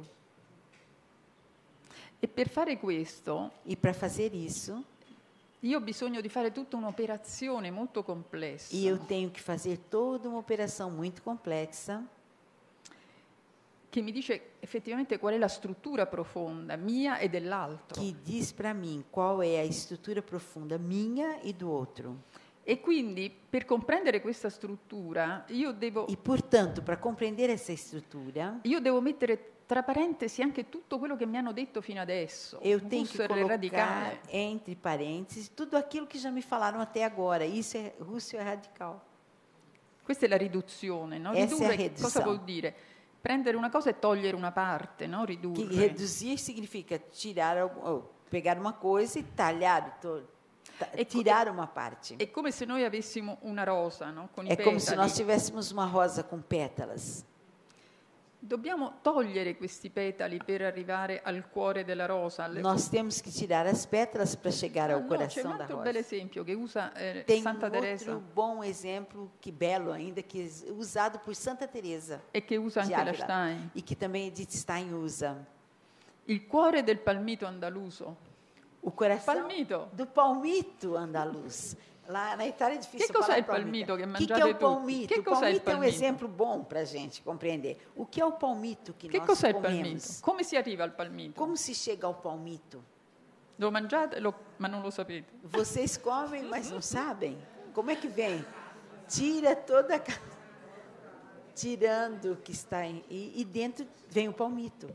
E per fare questo E para fazer isso, io ho bisogno di fare tutta un'operazione molto complessa. e eu tenho que fazer toda uma operação muito complexa, che mi dice effettivamente qual è la struttura profonda mia e dell'altro. que diz para mim qual é a estrutura profunda minha e do outro. E quindi per comprendere questa struttura io devo, E, portanto, para compreender essa estrutura, io devo mettere tra parentesi anche tutto quello che mi hanno detto fino adesso. eu tenho que Husserl è colocar radicale. entre parênteses tudo aquilo que já me falaram até agora. Isso é Husserl é radical. Questa è la riduzione, no? Essa è Ridurre la che riduzione. cosa vuol dire? Prendere una cosa e togliere una parte, no? Que Ridurre. reduzir significa tirar, algu- ou pegar uma coisa e talhar, to- ta- E co- tirar uma parte. È come se noi avessimo una rosa, no? Con i É como se petali. nós tivéssemos uma rosa com pétalas. Dobbiamo togliere questi petali per arrivare al cuore della rosa. alle- Nós temos que tirar as pétalas para chegar Ah, ao no, c'è un coração da altro bel rosa. esempio che usa eh, Tem um Santa Teresa outro bom exemplo, que belo ainda, que é usado por Santa Teresa e che usa de anche la Ávila, Stein. e que também Edith Stein usa. Il cuore del palmito andaluso. O coração Palmito. do palmito andaluz. Lá na Itália é difícil Que cos'è falar il palmito che O que, que mangiate é o tutti? palmito? Que O cos'è il palmito é um palmito? exemplo bom para a gente compreender. O que é o palmito que Che nós cos'è il comemos? palmito? Come si arriva al palmito? Como se chega ao palmito? Lo mangiate, lo- ma non lo sapete. Vocês comem, mas não sabem? Como é que vem? Tira toda a... ca- Tirando o que está em... E, e dentro vem o palmito.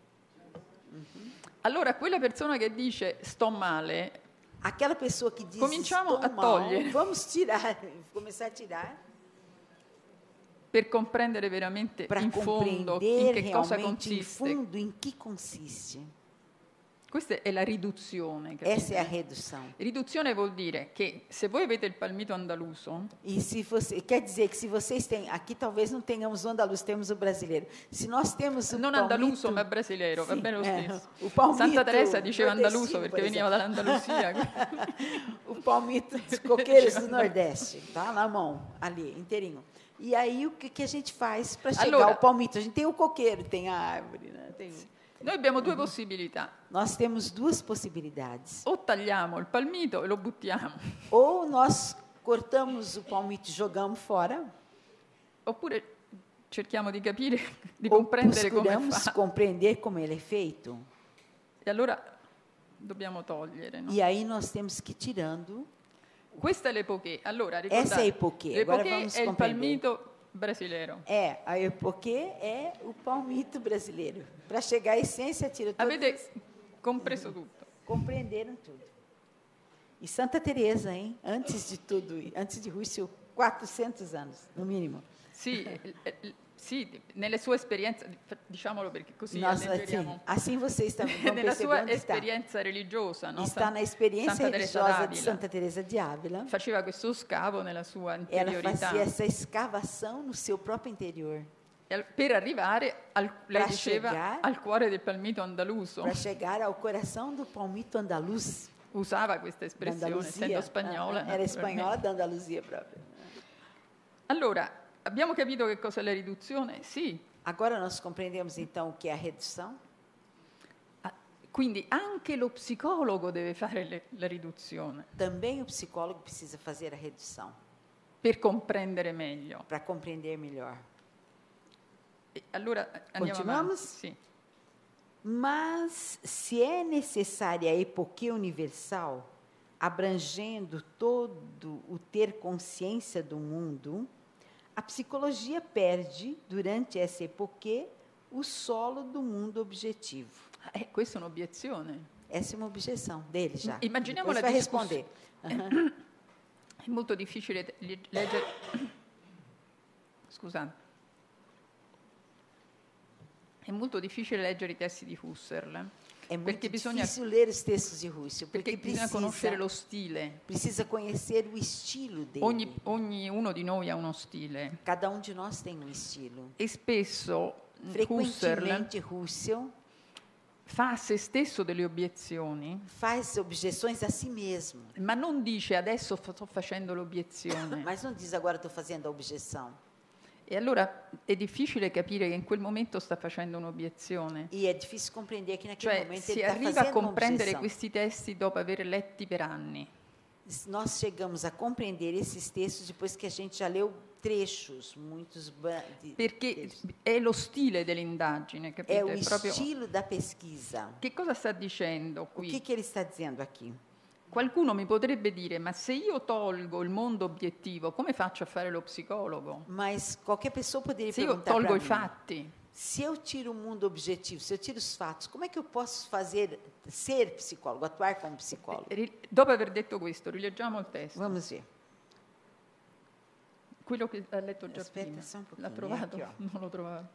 Allora, quella persona che dice sto male, Aquela pessoa que diz, Cominciamo estou a mal, togliere. vamos tirar, começar a tirar, per comprendere veramente para in fondo in compreender che cosa realmente em consiste. fundo em que consiste. Questa è la riduzione. capite? Essa é a redução. Riduzione vuol dire che se voi avete il palmito andaluso, E se você quer dizer que se vocês têm, aqui talvez não tenhamos o andaluz, temos o brasileiro. Se nós temos o non palmito, andaluso ma brasileiro, va Sì, bene lo eh, stesso. o palmito Santa Teresa diceva andaluso nordestino, perché por veniva exemplo. dall'Andalusia. O palmito dos coqueiros do Nordeste, tá na mão, ali, inteirinho. E aí o que, que a gente faz para chegar Allora- ao palmito? A gente tem o coqueiro, tem a árvore, né? Tem... Noi abbiamo due possibilità. Nós temos duas possibilidades. O tagliamo il palmito e lo buttiamo, Ou nós cortamos o palmito e jogamos fora, oppure cerchiamo di capire, di ou comprendere come procuramos fa. compreender como ele é feito. E allora dobbiamo togliere. No? E aí nós temos que ir tirando. Questa è l'epoché. Allora, Essa é a ricordate, epoquê. Agora l'epoché vamos è il compreender. palmito brasileiro. É, a epoquê é o palmito brasileiro. Para chegar à essência, tira tudo. Avete compreso tutto. Compreenderam tudo. E Santa Teresa, hein? Antes de tudo, antes de Husserl, quatrocentos anos, no mínimo. Sì, eh, eh, sì, nelle sue esperienze, diciamolo perché così Nossa, assim, alleggeriamo. assim vocês também vão Nella perceber sua onde está. esperienza religiosa, no? Está na experiência Santa Teresa religiosa de d'Ávila Santa Teresa de Ávila. faceva questo scavo nella sua Ela interiorità. fazia essa escavação no seu próprio interior. per arrivare, al, lei Pra diceva, chegar- al cuore del palmito andaluso. Para chegar ao coração do palmito andaluz. Usava questa Da espressione, Andaluzia. essendo spagnola. Ah, era naturalmente. spagnola da Andaluzia proprio. Allora, abbiamo capito che cos'è la riduzione? Sì. Agora nós compreendemos então o que é a redução. Ah, quindi anche lo psicologo deve fare le- la riduzione Também o psicólogo precisa fazer a redução per comprendere meglio. para compreender melhor. E allora andiamo Continuamos? avanti. Sì. Mas se é necessária a epoquê universal, abrangendo todo o ter consciência do mundo, a psicologia perde, durante essa epoquê, o solo do mundo objetivo. Eh, questa è un'obiezione. Essa é uma objeção dele já. Immaginiamo Depois la vai discussione. responder. Aham. È molto difficile le- leggere. Scusate. È molto difficile leggere i testi di Husserl, É muito perché bisogna, difícil ler os textos de Husserl, perché porque bisogna precisa, conoscere lo stile. precisa conhecer o estilo dele. Ogni, ognuno di noi ha uno stile Cada um de nós tem um estilo. e spesso Husserl Frequentemente, Husserl fa a se stesso delle obiezioni, faz objeções a si mesmo, ma non dice adesso fa- sto facendo l'obiezione. mas não diz agora estou fazendo a objeção. E allora è difficile capire che in quel momento sta facendo un'obiezione. E é difícil compreender que naquele Cioè momento si ele está arriva a fazendo uma comprendere objeção. questi testi dopo aver letti per anni. Nós chegamos a compreender esses textos depois que a gente já leu trechos, muitos ba- de- Perché deles. è lo stile dell'indagine, É capite? o È proprio... estilo da pesquisa. Che cosa sta dicendo O qui? que, que ele está dizendo aqui? Qualcuno mi potrebbe dire, ma se io tolgo il mondo obiettivo, come faccio a fare lo psicologo? Mas qualquer pessoa poderia Se io perguntar tolgo para i mim, fatti, se eu tiro o mundo objetivo, se eu tiro os fatos, como é que eu posso fazer, ser psicólogo, atuar como psicólogo? ri- dopo aver detto questo, rileggiamo il testo. Vamos ver. Quello che ha letto già Aspetta prima. só um pouquinho, L'ha trovato? aqui, ó. Non l'ho trovato.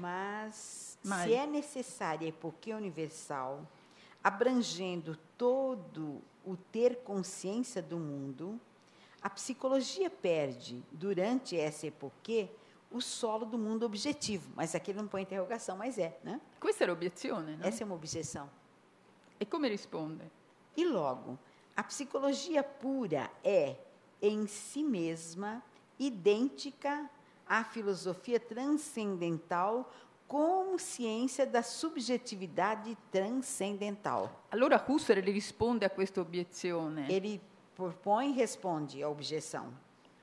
Mas, Mai. se é necessária a epoquê universal, abrangendo todo o ter consciência do mundo, a psicologia perde, durante essa epoquê, o solo do mundo objetivo. Mas aqui ele não põe interrogação, mas é, né? Questa è l'obiezione, no? Essa é uma objeção. E come risponde? E logo, a psicologia pura é, em si mesma, idêntica à filosofia transcendental como ciência da subjetividade transcendental. Allora Husserl risponde a questa obiezione. Ele propõe e responde à objeção.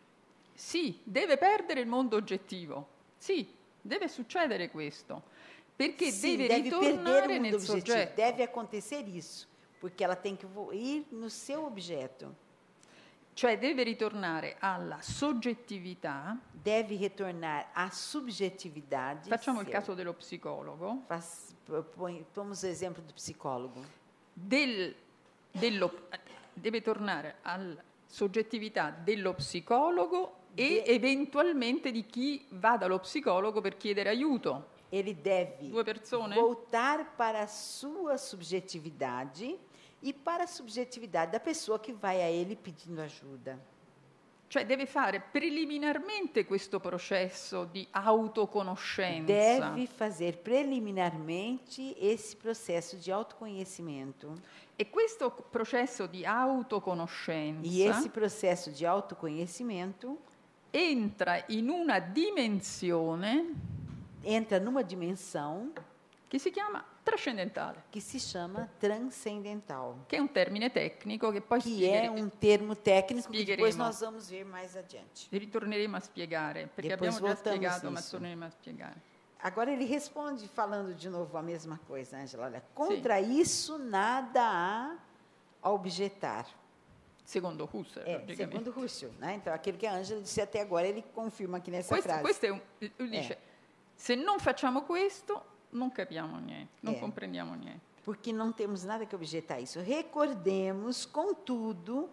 Sì, deve perdere il mondo oggettivo. Sì, deve succedere questo. Perché Sim, deve deve perder ritornare o mundo nel objetivo. soggetto. Deve acontecer isso, porque ela tem que vo- ir no seu objeto. Cioè deve ritornare alla soggettività. Deve retornar à subjetividade. Facciamo il seu. caso dello psicologo. Faz, propõe, vamos o exemplo do psicólogo. Del, dello, deve tornare alla soggettività dello psicologo e De- eventualmente di chi va dallo psicologo per chiedere aiuto. Ele deve Due persone? voltar para a sua subjetividade e para a subjetividade da pessoa que vai a ele pedindo ajuda. Cioè deve fare preliminarmente questo processo di autoconoscenza. Deve fazer preliminarmente esse processo de autoconhecimento. E questo processo di autoconoscenza E esse processo de autoconhecimento entra in una dimensione entra numa dimensão che si chiama trascendentale, que se chama transcendental, che è un termine tecnico che poi que é spieghere- um termo técnico que depois Spiegheremo. nós vamos ver mais adiante. ritorneremo a spiegare, perché Depois abbiamo già voltamos spiegato, ma nisso. torneremo a spiegare. Agora ele responde falando de novo a mesma coisa, Ângela. Olha, contra isso nada há a objetar. Secondo Husserl, É, logicamente. segundo Husserl, né? Então, aquilo que a Ângela disse até agora, ele confirma aqui nessa Questo, frase. questo è un, lui dice, se non facciamo questo, non capiamo niente, non Eh. comprendiamo niente. Porque não temos nada que objetar isso. Recordemos, contudo,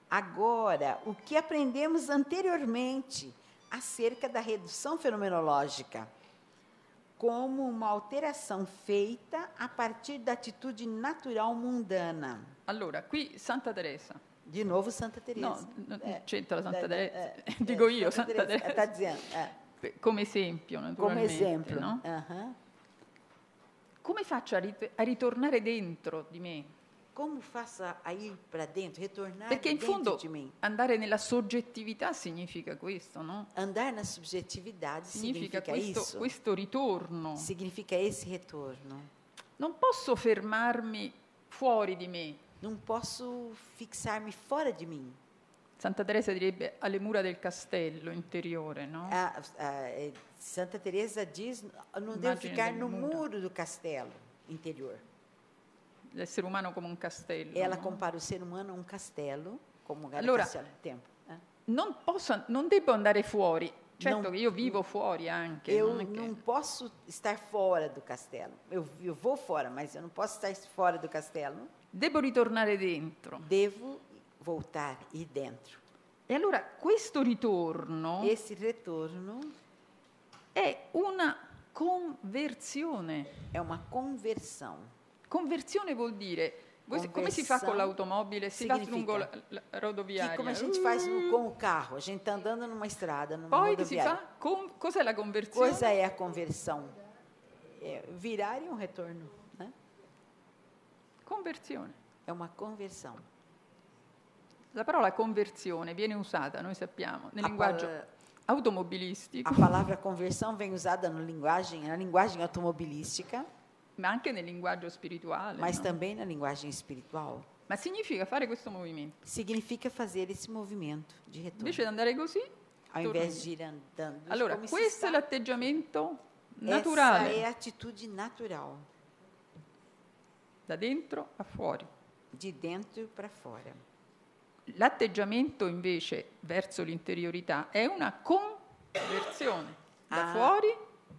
agora o que aprendemos anteriormente acerca da redução fenomenológica, como uma alteração feita a partir da atitude natural mundana. Allora, qui Santa Teresa. De novo, Santa Teresa. No, non Eh, c'entra Santa da- Teresa. eh, Dico eh, io, Santa Teresa. Está dizendo. É. come esempio, naturalmente. Come esempio. No? Uh-huh. Come faccio a, rit- a ritornare dentro di me? Como faço a ir para dentro, retornar Perché in dentro fondo de mim? andare nella soggettività significa questo, no? Andar na subjetividade Significa, significa, questo, isso. questo ritorno. Significa esse retorno. Non posso fermarmi fuori di me. Não posso fixar-me fora de mim. Santa Teresa direbbe alle mura del castello interiore, no? A, a, a, Santa Teresa diz, não devo Immagine ficar del no muro. muro do castelo interior. L'essere umano come un castello. Ela no? compara o ser humano a um castelo, como era Allora, o castelo do tempo. Eh? Non, posso, non devo andare fuori. Certo Non- che io vivo fuori anche. Eu non è che- não posso estar fora do castelo. Eu, eu vou fora, mas eu não posso estar fora do castelo. Devo ritornare dentro. Devo voltar, ir dentro. E allora questo ritorno Esse retorno è una conversione. é uma conversão. Conversione vuol dire, voi- come si fa con Conversão l'automobile? Si va significa lungo la, la Que rodoviaria. como a gente faz no- com o carro, a gente está andando numa estrada, numa Poi si rodoviária. fa, con- cos'è la conversione? Coisa é a conversão? É virar e um retorno. Né? Conversione. É uma conversão. La parola conversione viene usata, noi sappiamo, nel A linguaggio pala- automobilistico, A palavra conversão vem usada no linguagem, na linguagem automobilística, ma anche nel linguaggio spirituale. mas no? também na linguagem espiritual. Ma significa fare questo movimento. Significa fazer esse movimento de retorno. Invece di andare così, Ao torno invés indietro. de ir andando, Allora, como se questo è está, l'atteggiamento essa naturale, é a atitude natural, da dentro a fuori. de dentro para fora. L'atteggiamento invece verso l'interiorità è una conversione da Ah. fuori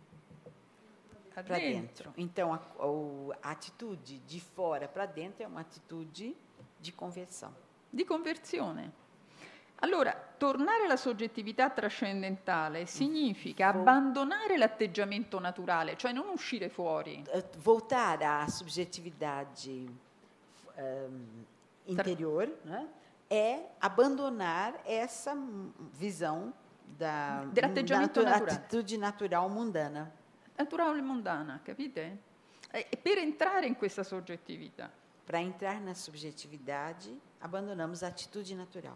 a Para dentro. dentro. Então, a, o- a atitude de fora para dentro é uma atitude de conversão. Di conversione. Allora, tornare alla soggettività trascendentale significa Vo- abbandonare l'atteggiamento naturale, cioè non uscire fuori. Eh, Voltar à subjetividade ehm, interior, né, é abandonar essa m- visão da Dell'atteggiamento natu- naturale. atitude natural mundana. Naturale e mondana, capite? E e per entrare in questa soggettività, Para entrar na subjetividade, abandonamos a atitude natural.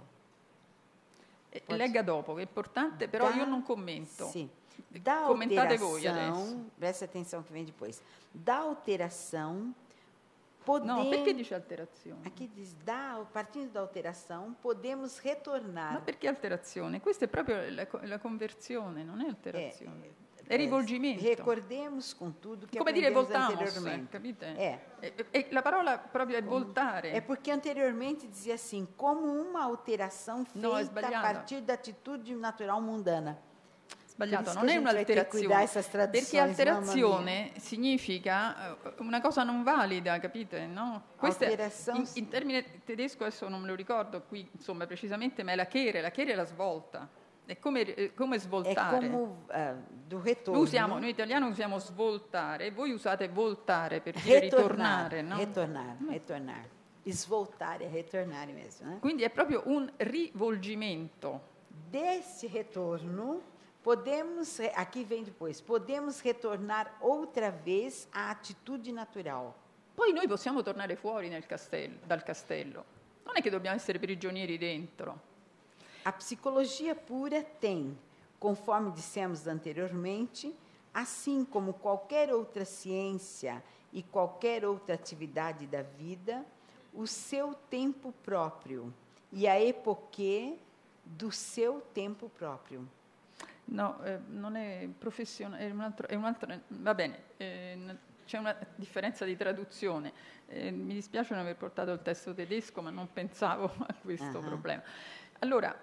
eh, Pode- legga dopo, che è importante, però Da- io non commento. Sim. Da Comentate voi alteração, adesso. presta atenção que vem depois. Da alteração, podemos... No, perché dice alterazione? Aqui diz, da, partindo da alteração, podemos Ma retornar. perché alterazione? Questa è proprio la, co- la conversione, non è alterazione. È Eh, rivolgimento. Recordemos com tudo que Come dire aprendemos voltamos, anteriormente. capite? É. E, e la parola proprio è voltare. É porque anteriormente dizia assim, como uma alteração feita No, è a sbagliato. partir da atitude natural mundana. Sbagliato, Per isso non che è a gente vai ter que cuidar un'alterazione, essas traduções, perché alterazione significa eh, una cosa non valida, capite? No? Questo è- Alterazione in, in termine tedesco adesso non me lo ricordo qui, insomma, precisamente, ma è la chere, la chere è la svolta. È come, eh, come É svoltare. como ah, do retorno. Noi, usiamo, noi italiani usiamo svoltare, voi usate voltare per dire retornar, ritornare, no? retornar, retornar. Svoltar é retornar mesmo, né? Quindi è proprio un rivolgimento. Desse retorno, podemos, re- aqui vem depois, podemos retornar outra vez à atitude natural. Poi noi possiamo tornare fuori nel castello- dal castello. Non è che dobbiamo essere prigionieri dentro. A psicologia pura tem, conforme dissemos anteriormente, assim como qualquer outra ciência e qualquer outra atividade da vida, o seu tempo próprio e a epoquê do seu tempo próprio. No, eh, non è professionale, è un altro, è un altro- va bene, eh, n- c'è una differenza di traduzione. Eh, mi dispiace non aver portato il testo tedesco, ma non pensavo a questo Ah. problema. Allora,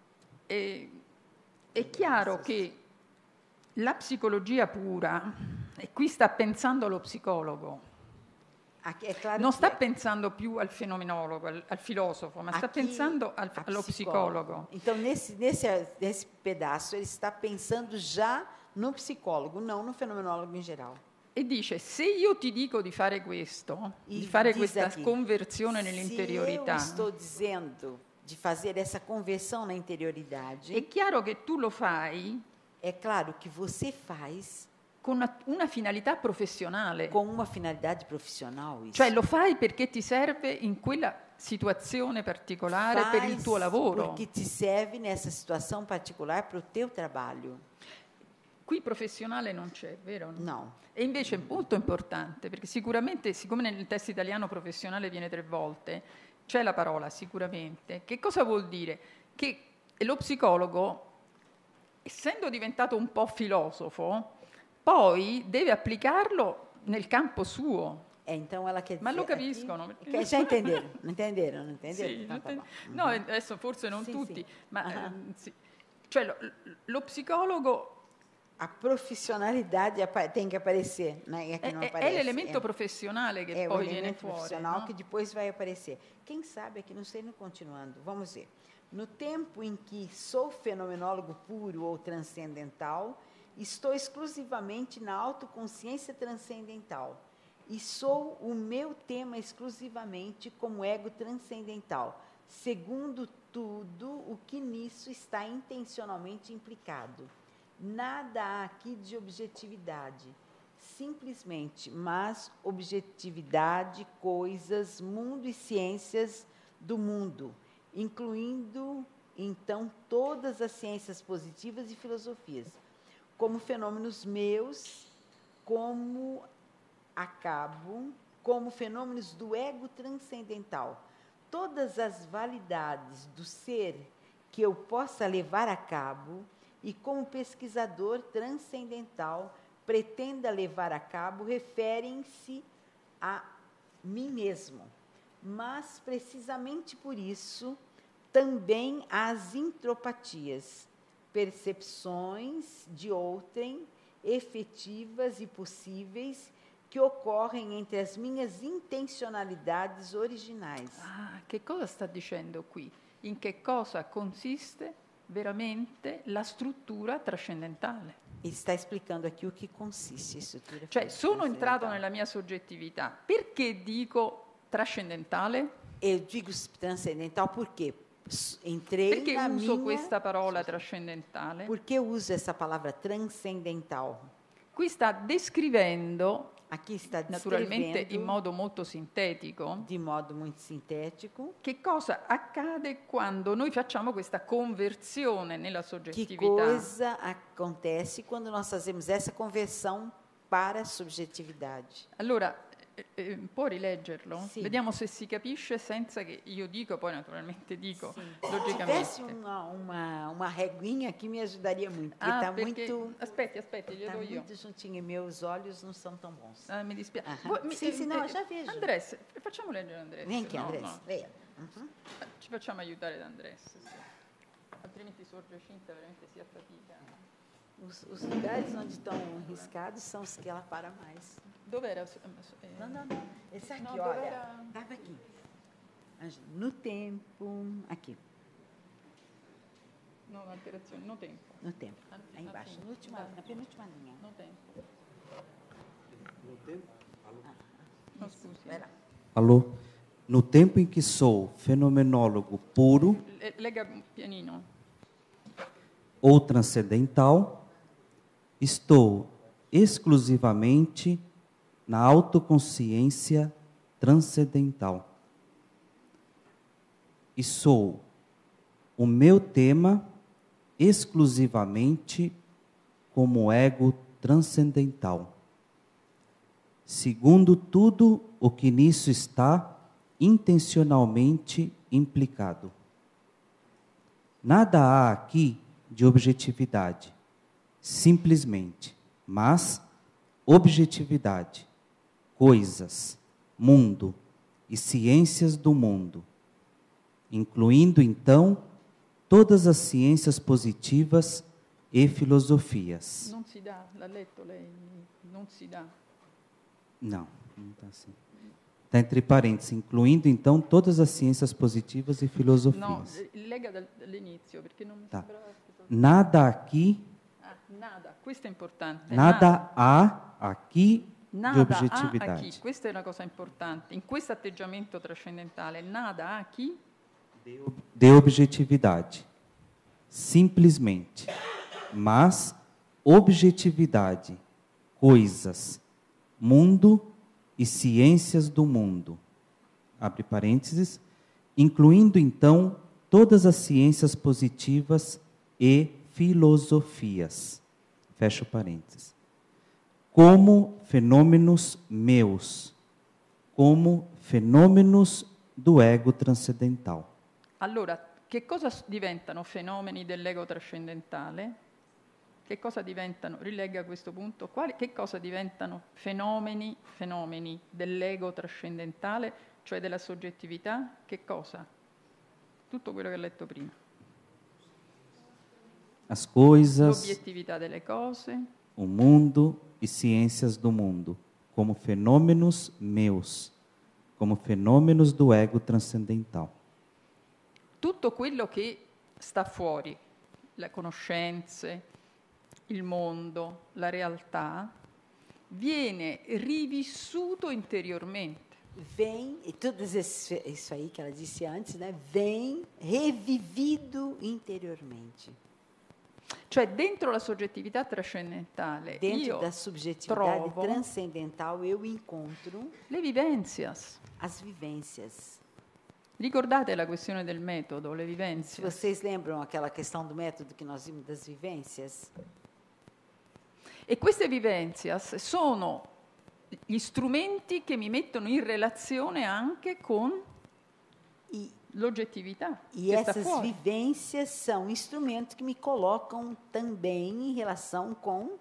eh, è chiaro che la psicologia pura, e qui sta pensando lo psicologo, Aqui, é claro non que sta pensando più al fenomenologo, al, al filosofo, ma sta aqui, pensando al- a allo psicólogo. psicologo. Então, nesse, nesse, nesse pedaço, ele está pensando já no psicólogo, não no fenomenólogo em geral. E dice, se io ti dico di fare questo, E di fare diz questa aqui, conversione Se eu nell'interiorità, estou dizendo de fazer essa conversão na interioridade, è chiaro che tu lo fai É claro que você faz con una, una finalità professionale. com uma finalidade profissional isso. Cioè lo fai perché ti serve in quella situazione particolare per il tuo lavoro. Porque te serve nessa situação particular para o teu trabalho. Qui professionale non c'è, vero? No. E invece è molto importante, perché sicuramente, siccome nel testo italiano professionale viene tre volte, c'è la parola sicuramente. Che cosa vuol dire? Che lo psicologo, essendo diventato un po' filosofo, poi deve applicarlo nel campo suo. É, então ela quer dizer. Ma lo capiscono? Aqui, perché... Já entenderam? Não entenderam? Não entenderam? Sì, Então, tá bom. no, adesso forse non Sì, tutti, sì. ma Ah. ehm, sì. Cioè lo, lo psicologo A profissionalidade apa- tem que aparecer, né? E aqui è, não è- aparece. è l'elemento é. professionale che É o poi viene elemento fuori. profissional no? que depois vai aparecer. Quem sabe aqui, não sei, não continuando. Vamos ver. No tempo em que sou fenomenólogo puro ou transcendental, estou exclusivamente na autoconsciência transcendental. E sou o meu tema exclusivamente como ego transcendental, segundo tudo o que nisso está intencionalmente implicado. Nada há aqui de objetividade, simplesmente, mas objetividade, coisas, mundo e ciências do mundo, incluindo, então, todas as ciências positivas e filosofias, como fenômenos meus, como acabo, como fenômenos do ego transcendental. Todas as validades do ser que eu possa levar a cabo e como pesquisador transcendental pretenda levar a cabo referem-se a mim mesmo. Mas, precisamente por isso, também às intropatias, percepções de outrem, efetivas e possíveis, que ocorrem entre as minhas intencionalidades originais. Ah, che cosa sta dicendo qui? In che cosa consiste veramente la struttura trascendentale? Ele está explicando aqui o que consiste a estrutura. Cioè, sono entrato transcendental. nella mia soggettività. Perché dico trascendentale? Eu digo transcendental porque entrei Perché na uso minha... questa parola trascendentale? Por que eu uso essa palavra transcendental? Qui sta descrivendo, Aqui está naturalmente in descrevendo, modo molto sintetico, de modo muito sintético, che cosa accade quando noi facciamo questa conversione nella que soggettività. coisa acontece quando nós fazemos essa conversão para a subjetividade. Allora, eh, eh, può rileggerlo? Sì. Vediamo se si capisce senza che io dico, poi naturalmente dico, Sim. Se logicamente. tivesse uma, uma, uma reguinha aqui, me ajudaria muito, porque Ah, está perché... muito, Aspetti, aspetti, tá glielo io. muito juntinho e meus olhos não são tão bons. Ah, mi dispiace. Ah, Vuoi- mi- sì, sì, no, eh, già vedo. Andres, facciamo leggere Andres. Vem aqui, no, Andrés, no. leia. Uhum. Ci facciamo aiutare da Andres, sì. Altrimenti sorge Cinta veramente si affatica. Os, os lugares onde estão riscados são os que ela para mais. Dov'era? Eh, Não, não, não. Esse aqui, No, olha. dov'era? Estava aqui. Ângela, no tempo. Aqui, No, alterazione, no tempo. no tempo. Ah, Aí ah, embaixo, sim. na, última, na penúltima linha. No tempo. No, scusi. Vai lá. Falou. No tempo em que sou fenomenólogo puro Le- Lega pianino. ou transcendental, estou exclusivamente na autoconsciência transcendental. E sou o meu tema exclusivamente como ego transcendental. Segundo tudo o que nisso está intencionalmente implicado. Nada há aqui de objetividade, simplesmente, mas objetividade, coisas, mundo e ciências do mundo, incluindo então todas as ciências positivas e filosofias. Non si dà, l'ha letto lei, non si dà. Não, não está assim. Está entre parênteses, incluindo então todas as ciências positivas e No, filosofias. eh, lega dal- dall'inizio perché non mi Tá. sembrava scritto. Nada aqui, Ah, nada, questo è importante. nada há aqui de Nada ha a objetividade. chi, questa è una cosa importante. In questo atteggiamento trascendentale, nada ha chi De objetividade. Simplesmente, mas objetividade, coisas, mundo e ciências do mundo. Abre parênteses, incluindo então todas as ciências positivas e filosofias. Fecha o parênteses. Como fenômenos meus, como fenômenos do ego transcendental. Allora, che cosa s- diventano fenomeni dell'ego trascendentale? Che cosa diventano, rilegga a questo punto, quali, che cosa diventano fenomeni, fenomeni dell'ego trascendentale, cioè della soggettività? Che cosa? Tutto quello che ho letto prima. As coisas, L'obiettività delle cose, o mundo e ciências do mundo, como fenômenos meus, como fenômenos do ego transcendental. tutto quello che sta fuori, le conoscenze, il mondo, la realtà, viene rivissuto interiormente. Vem, e tudo isso, isso aí que ela disse antes, né? Vem revivido interiormente. Cioè dentro la soggettività trascendentale Dentro io da subjetividade trovo transcendental, eu encontro le vivenzias. as vivências. Ricordate la questione del metodo, le Se vivenzias? vocês lembram aquela questão do método que nós vimos das vivências? E queste vivenzias sono gli strumenti che mi mettono in relazione anche con E, l'oggettività e che sta essas fuori. vivências são instrumentos que me colocam também em relação com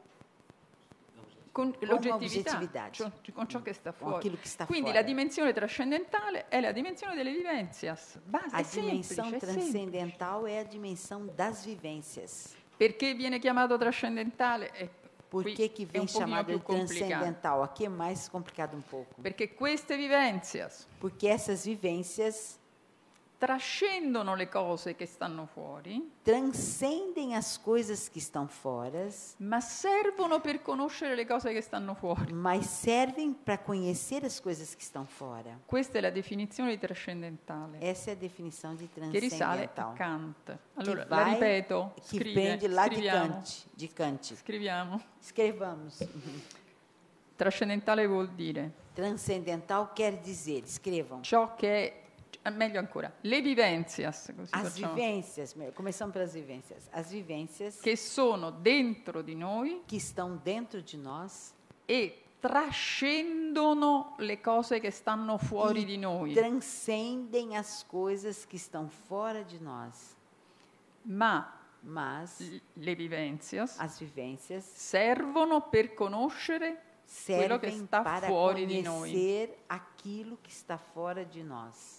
Con Con l'oggettività, l'oggettività. cioè con ciò che sta Con fuori. quello che sta Quindi fuori. la dimensione trascendentale è la dimensione delle vivenzias. Basta, a è semplice, dimensão è semplice. transcendental é a dimensão das vivências. Perché viene chiamato trascendentale? E Por qui que, que è vem un pochino chamado più de complicato. transcendental? Aqui é mais complicado um pouco. Perché queste vivenzias Porque essas vivências trascendono le cose che stanno fuori, transcendem as coisas que estão fora, ma servono per conoscere le cose che stanno fuori. mas servem para conhecer as coisas que estão fora. Questa è la definizione di trascendentale, Essa é a definição de che risale a transcendental. Kant. Allora, que la vai, ripeto, que scrive, vem de lá de scriviamo, Kant, de Kant. scriviamo. Escrevamos. Trascendentale vuol dire Transcendental quer dizer, escrevam, ciò che è, meglio ancora, le vivenzias, così as facciamo, vivências, começamos pelas vivências, as vivências che sono dentro di noi que estão dentro de nós e trascendono le cose che stanno fuori e di noi, transcendem as coisas que estão fora de nós. ma Mas l- le vivenzias as vivências servono per conoscere quello che servem sta para fuori di noi. conhecer aquilo que está fora de nós.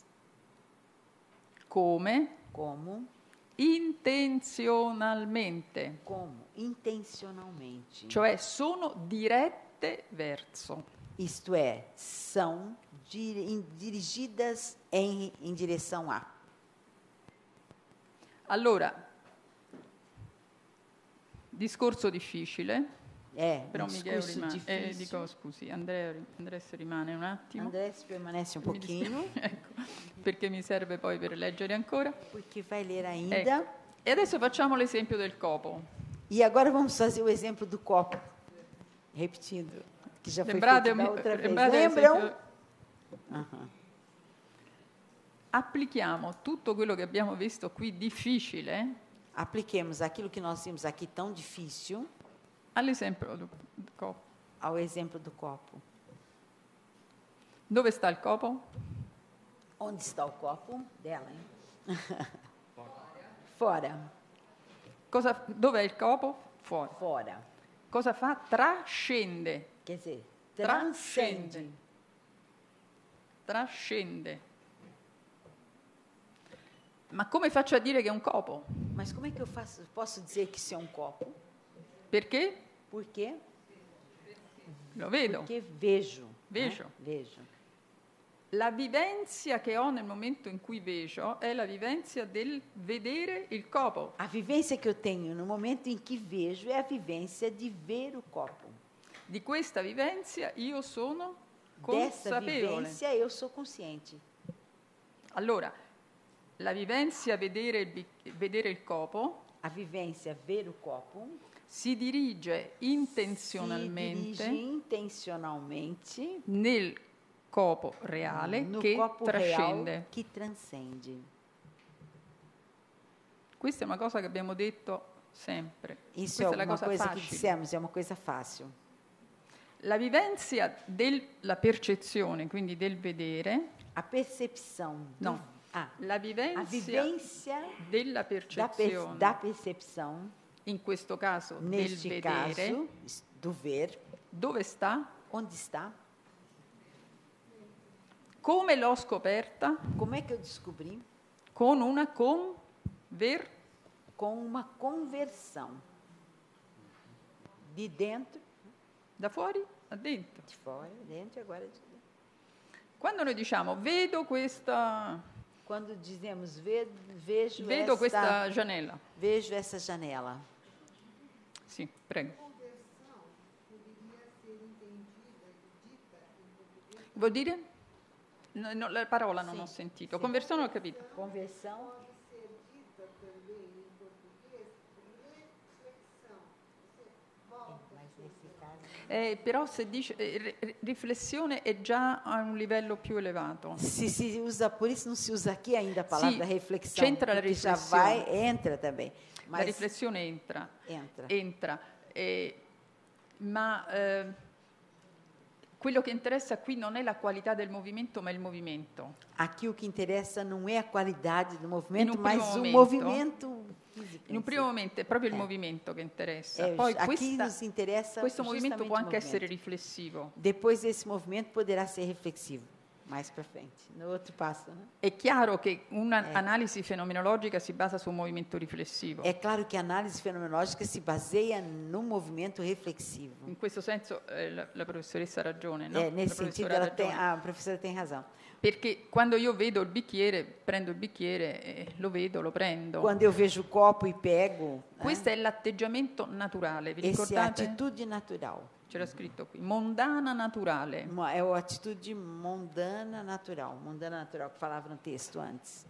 Come? Como? Intenzionalmente, Como? Intencionalmente. cioè sono dirette verso. Isto é, são diri- em- dirigidas em, em direção a. Allora, discorso difficile, É, però um Michele discurso rimane, eh, difícil. dico scusi, Andrea, Andrea se rimane un attimo. André, se permanece um Mi dispiace, pouquinho, ecco, perché mi serve poi per leggere ancora. porque vai ler ainda. Ecco. E adesso facciamo l'esempio del copo. E agora vamos fazer o exemplo do copo. Repetindo, que já foi Lembrate, feito da outra vez. lembrate Lembram? l'esempio- Aham. applichiamo tutto quello che abbiamo visto qui difficile Apliquemos aquilo que nós vimos aqui tão difícil all'esempio del del copo. ao exemplo do copo. Dove sta il copo? Onde está o copo? Dela, hein? Fora. Cosa, dov'è il copo? Fuori. Fora. Cosa fa? Trascende. Quer dizer, Trascende. transcende. Trascende. Ma come faccio a dire che è un copo? Mas como é que eu faço, posso dizer que isso é um copo? Perché? Por quê? Lo vedo. Porque vejo. né? Vejo. Vejo. La vivenza che ho nel momento in cui vejo è la vivenza del vedere il copo. A vivência que eu tenho no momento em que vejo é a vivência de ver o copo. Di questa vivenza io sono Dessa consapevole. vivência eu sou consciente. Allora, la vivenza vedere il, bic- vedere il copo A vivência ver o copo si dirige intenzionalmente, si dirige intencionalmente nel copo reale no che copo trascende. real que transcende. Questa è una cosa che abbiamo detto sempre. Isso Questa é è la uma cosa coisa que facile. dissemos, é uma coisa fácil. La vivenza della percezione, quindi del vedere, A percepção. do- no, ah, la a vivenza vivência della da, per, percezione, da percepção, in questo caso del neste vedere, caso, do ver, dove sta? onde está? Come l'ho scoperta? Como é que eu descobri? Con una conver Com uma conversão. De dentro, da fuori a dentro. de fora, dentro e agora de dentro. Quando noi diciamo vedo questa, Quando dizemos ve, vejo, vedo esta, questa janela. vejo essa janela. Sì, prego. Vuol dire? No, no, la parola non Sì, ho sentito. sì. Conversione ho capito. Conversão. Mas nesse caso, Eh, però se dice eh, ri- riflessione è già a un livello più elevato. se se usa, por isso não se usa aqui ainda a palavra Sì, reflexão, c'entra la porque já riflessione. vai, entra também. La Mas riflessione entra, entra. entra eh, ma eh, quello che interessa qui non è la qualità del movimento, ma il movimento. Aqui o que interessa não é a qualidade do In movimento, un mas primo o momento- movimento físico. In un em primo si. momento è proprio il Eh. movimento che interessa. É, Poi aqui questa- nos interessa questo movimento justamente può o anche essere movimento. riflessivo. Depois esse movimento poderá ser reflexivo, mais para frente, no outro passo. Né? È chiaro che un'analisi fenomenologica si basa su un movimento riflessivo. É claro que a análise fenomenológica se baseia no movimento reflexivo. In questo senso eh, la, la professoressa ha ragione, no? É, La nesse sentido, professora ha ela tem, ragione. a professora tem razão. Perché quando io vedo il bicchiere, prendo il bicchiere, eh, lo vedo, lo prendo. Quando eu vejo o copo e pego, né? Questo è l'atteggiamento naturale, vi essa é a ricordate? atitude natural. C'era scritto qui, mondana naturale. Uma- É a atitude mundana natural. Mundana natural, que falava no texto antes.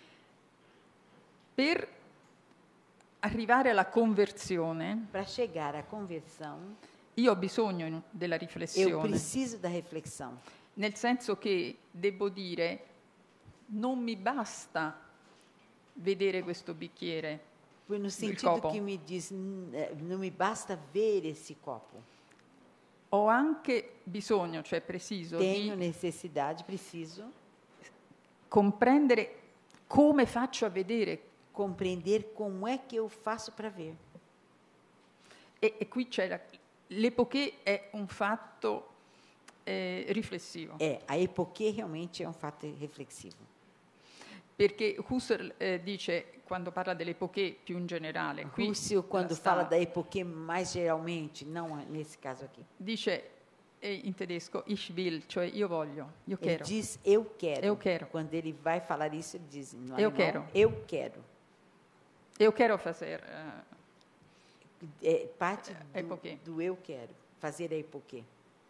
Per arrivare alla conversione, Para chegar à conversão, io ho bisogno in- della eu riflessione, preciso da reflexão. nel senso che devo dire, non mi basta vedere questo bicchiere, Foi no Il sentido copo. que me diz, "N- eh, não me basta ver esse copo. ho anche bisogno, cioè preciso, Tenho di necessidade, preciso comprendere come faccio a vedere. compreender como é que eu faço para ver. E, e qui c'è la, l'epoché è un fatto eh, riflessivo, É, a epoquê realmente é um fato reflexivo. perché Husserl eh, dice, quando parla dell'epoché più in generale, qui Husserl, quando la fala sta- da epoquê mais geralmente, não nesse caso aqui, dice eh, in tedesco ich will, cioè io voglio, io ele quero. diz eu quero. Eu quero. Quando ele vai falar isso, ele diz no Eu alemão, quero. eu quero. Eu quero fazer. eh, É parte É do, epoquê. do eu quero, fazer a epoquê.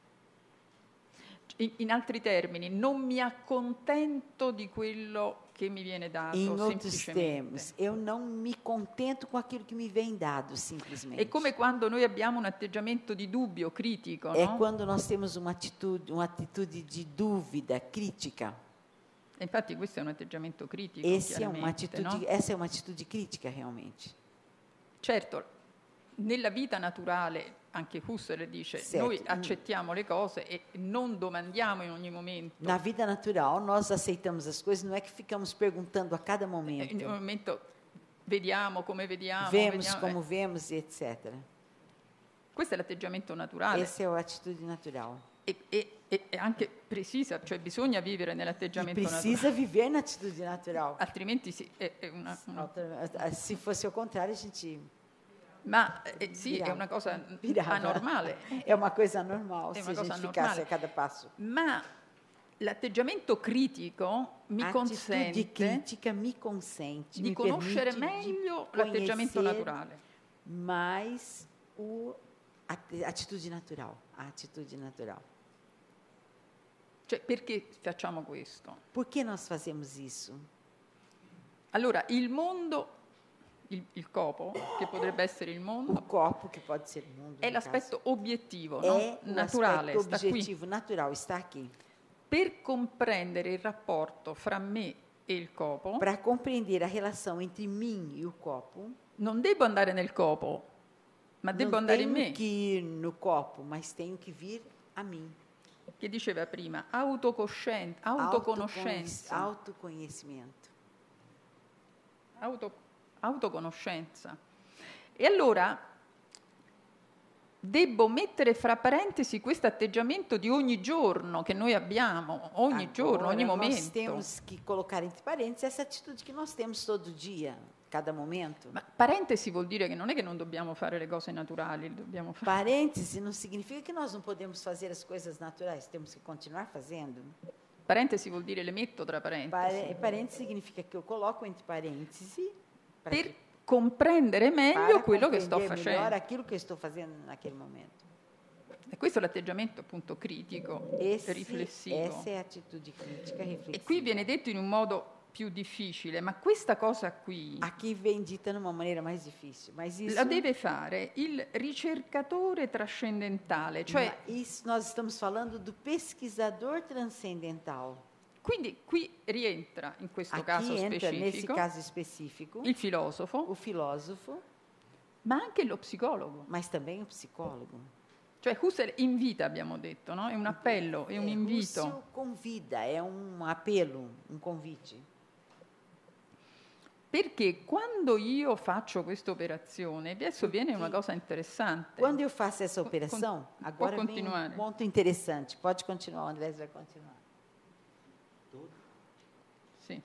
in, in altri termini, non mi accontento di quello che mi viene dato Em outros semplicemente. termos, eu não me contento com aquilo que me vem dado, simplesmente. È come quando noi abbiamo un atteggiamento di dubbio, critico, É no? quando nós temos uma atitude, uma atitude de dúvida, crítica. E infatti questo è un atteggiamento critico, Esse é uma chiaramente, atitude, no? essa é uma atitude crítica, realmente. Certo, nella vita naturale, anche Husserl dice, Certo. noi accettiamo le cose e non domandiamo in ogni momento. Na vida natural, nós aceitamos as coisas, não é que ficamos perguntando a cada In ogni momento. momento vediamo come vediamo. Vemos vediamo, como eh. vemos e etcétera. Questo è l'atteggiamento naturale Essa é a atitude natural. e, e- e anche precisa, cioè bisogna vivere E nell'atteggiamento naturale, precisa viver na atitude natural. altrimenti sì, è, è una, una- Outra- Se fosse o contrário, a gente ma eh, sì, è virava. una cosa virava. anormale. É uma coisa normal É se uma a coisa gente ficasse normale. a cada passo. Ma l'atteggiamento critico mi A atitude consente crítica me consente, di me conoscere permite meglio de l'atteggiamento conhecer naturale. mais o, a a atitude natural. A atitude natural. Cioè, perché facciamo questo? Por que nós fazemos isso? Allora, il mondo il, il copo, che potrebbe essere il mondo, O copo, que pode ser o mundo, è no l'aspetto caso, obiettivo, é no? o Naturale, aspetto sta qui. objetivo, natural, está aqui. Per comprendere il rapporto fra me e il copo, Para compreender a relação entre mim e o copo, non devo andare nel copo, ma devo não andare in tenho me. que ir no copo, mas tenho que vir a mim. Che diceva prima, autocoscien- autoconoscenza. Autoconhecimento. Auto, autoconoscenza. E allora devo mettere fra parentesi questo atteggiamento di ogni giorno che noi abbiamo, ogni Agora, giorno, ogni nós momento. temos que colocar entre parênteses essa atitude que nós temos todo dia, cada momento. Ma parentesi vuol dire che non è che non dobbiamo fare le cose naturali, le dobbiamo fare. Parêntese não significa que nós não podemos fazer as coisas naturais, temos que continuar fazendo. Parentesi vuol dire le metto tra parentesi. Pare- Parêntese significa que eu coloco entre parêntese para Per que- comprendere meglio para quello che sto compreender melhor facendo. aquilo que eu estou fazendo naquele momento. E questo è l'atteggiamento appunto critico, Esse, riflessivo. essa é a atitude crítica reflexiva. E qui viene detto in un modo più difficile, ma questa cosa qui Aqui vem dita numa maneira mais difícil, mas isso, la deve fare il ricercatore trascendentale, cioè ma isso nós estamos falando do pesquisador transcendental. quindi qui rientra in questo caso Aqui entra nesse specifico caso específico il filosofo, o filósofo, ma anche lo psicologo. mas também o psicólogo. Cioè Husserl invita, abbiamo detto, no? È un appello, è un É, invito. Husserl convida, é um apelo, um convite. Perché quando io faccio questa operazione, adesso viene una cosa interessante. Quando eu faço essa Con- operação, con- agora può vem continuare. um ponto interessante. Pode continuar, o Andrés vai continuar. Sì.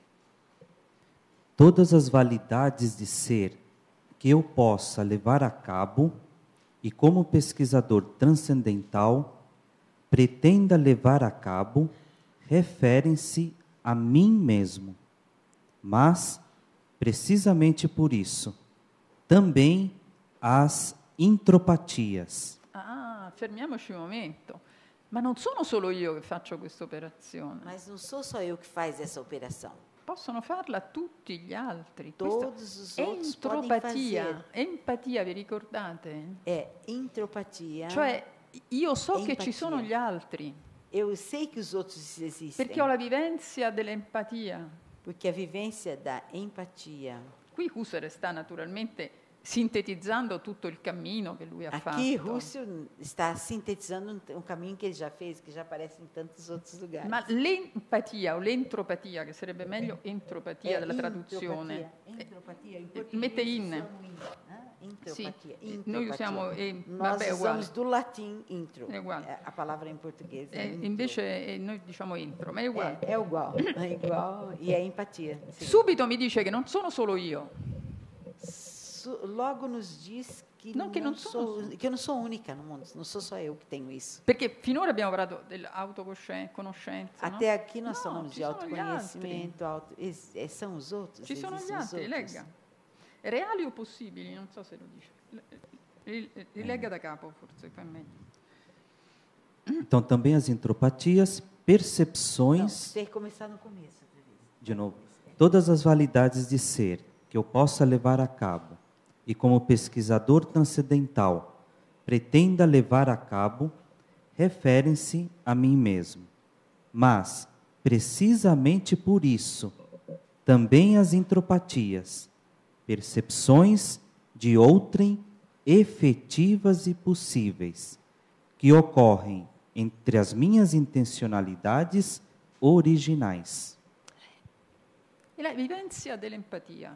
Todas as validades de ser que eu possa levar a cabo e como pesquisador transcendental pretenda levar a cabo referem-se a mim mesmo. Mas, precisamente por isso, também as intropatias. Ah, fermiamoci un momento. Ma non sono solo io che faccio questa operazione, Mas não sou só eu que faz essa operação. possono farla tutti gli altri. Questo Todos os è outros podem entropatia. fazer. Empatia, vi ricordate? É intropatia. Cioè, io so che ci Empatia. sono gli altri, Eu sei que os outros existem. perché ho la vivenza dell'empatia. Porque a vivência da empatia. Qui Husserl sta naturalmente sintetizzando tutto il cammino che lui ha Aqui, fatto. Husserl está sintetizando um, um caminho que ele já fez, que já aparece em tantos outros lugares. Ma l'empatia o l'entropatia, che sarebbe meglio entropatia É della traduzione, Entropatia. Em eh, português mette in. usamos in, né? Entropatia. Sì, Entropatia. noi usiamo, eh, Nós vabbè, è uguale. usamos do latim intro. È uguale. É, a palavra em português é Eh, intro. invece eh, noi diciamo entro, ma è uguale. É, é igual. É igual e é empatia. Sim. Subito mi dice che non sono solo io, Su- logo nos diz que, Não, que não não sou, somos- que eu não sou única no mundo, não sou só eu que tenho isso. perché finora abbiamo parlato dell'autoconoscenza, no? Até aqui nós No, falamos ci de sono gli autoconhecimento, auto, es- eh, são os outros. Ci sono gli existem os altri, outros. legga. Reali o possibili, non so se lo dice. Ri- Rilegga da capo forse, fa meglio. Então, também as intropatias, Não, percepções, tem que começar no começo. outra vez. de novo, todas as validades de ser que eu possa levar a cabo e como pesquisador transcendental pretenda levar a cabo referem-se a mim mesmo. Mas, precisamente por isso, também as intropatias, percepções de outrem efetivas e possíveis, que ocorrem entre as minhas intencionalidades originais. E la vivenza dell'empatia.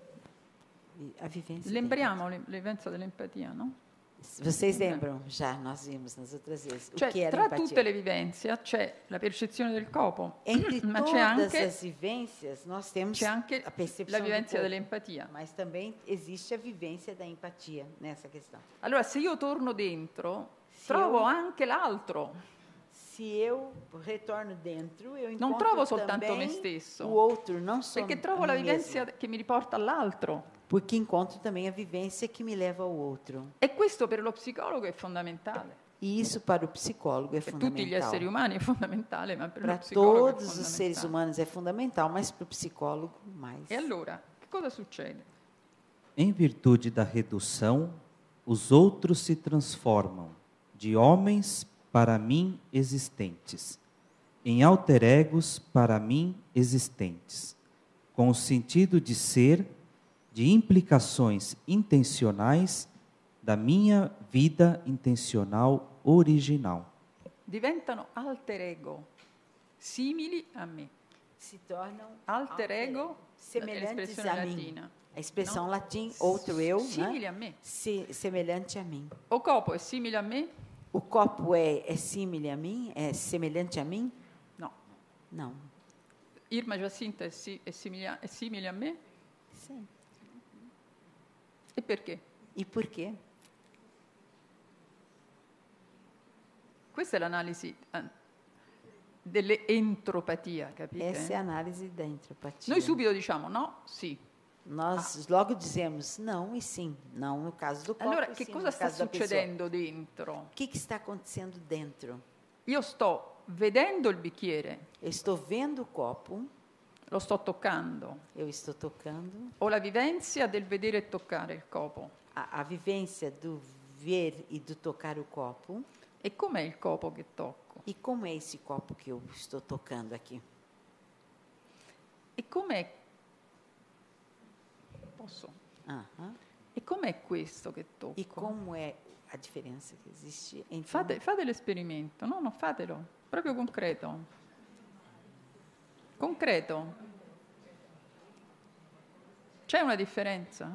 E a vivência. Lembriamo la vivenza dell'empatia, no? tem. Vocês lembram? Já, nós vimos nas outras vezes. O Cioè, que era tra empatia? tutte le vivenze c'è la percezione del corpo, Entre ma c'è todas anche, as vivências, nós temos c'è anche a percepção la do vivenza corpo, dell'empatia. mas também existe a vivência da empatia nessa questão. Allora, se io torno dentro, Se trovo io- anche l'altro. Se eu retorno dentro, eu Non encontro trovo soltanto também me stesso, o outro, não só perché a trovo mim la mesmo, vivenza che mi riporta all'altro. porque encontro também a vivência que me leva ao outro. E questo per lo psicologo è fondamentale. E isso para o psicólogo é Per tutti gli fundamental. esseri umani è fondamentale, ma per Para lo psicologo è todos os seres fondamentale. humanos é fundamental, mas para o psicólogo mais. E allora, che cosa succede? Em virtude da redução, os outros se transformam de homens para mim existentes, em alter egos para mim existentes, com o sentido de ser, de implicações intencionais da minha vida intencional original. Diventano alter ego, simili a me. Se tornam Alter ego, semelhantes l'espressione a mim. latina. A expressão No? latim, outro eu, Simili né? a me. Se, semelhante a mim. O copo è simile a me? O copo é, é simile a mim? É semelhante a mim? No. Não. Irma Giacinta è, si- è simile, è simile a me? Sim. E perché? E por quê? Questa è l'analisi eh, dell'entropatia, capite? Essa é a análise da entropatia. Noi subito diciamo no, sì. Nós logo dizemos não e sim. Não no caso do copo Allora, e che sim cosa no sta caso da pessoa. succedendo dentro? O que, que está acontecendo dentro? Io sto vedendo il bicchiere, Eu estou vendo o copo, lo sto toccando. eu estou tocando. Ho la vivenza del vedere e toccare il copo. A, a vivência do ver e do tocar o copo. E com'è il copo che tocco? E como é esse copo que eu estou tocando aqui? E com'è? Posso? Aham. E com'è questo che tocco? E como é a diferença que existe entre... Fate, fate l'esperimento, no, no, fatelo, proprio concreto. Concreto. C'è una differenza?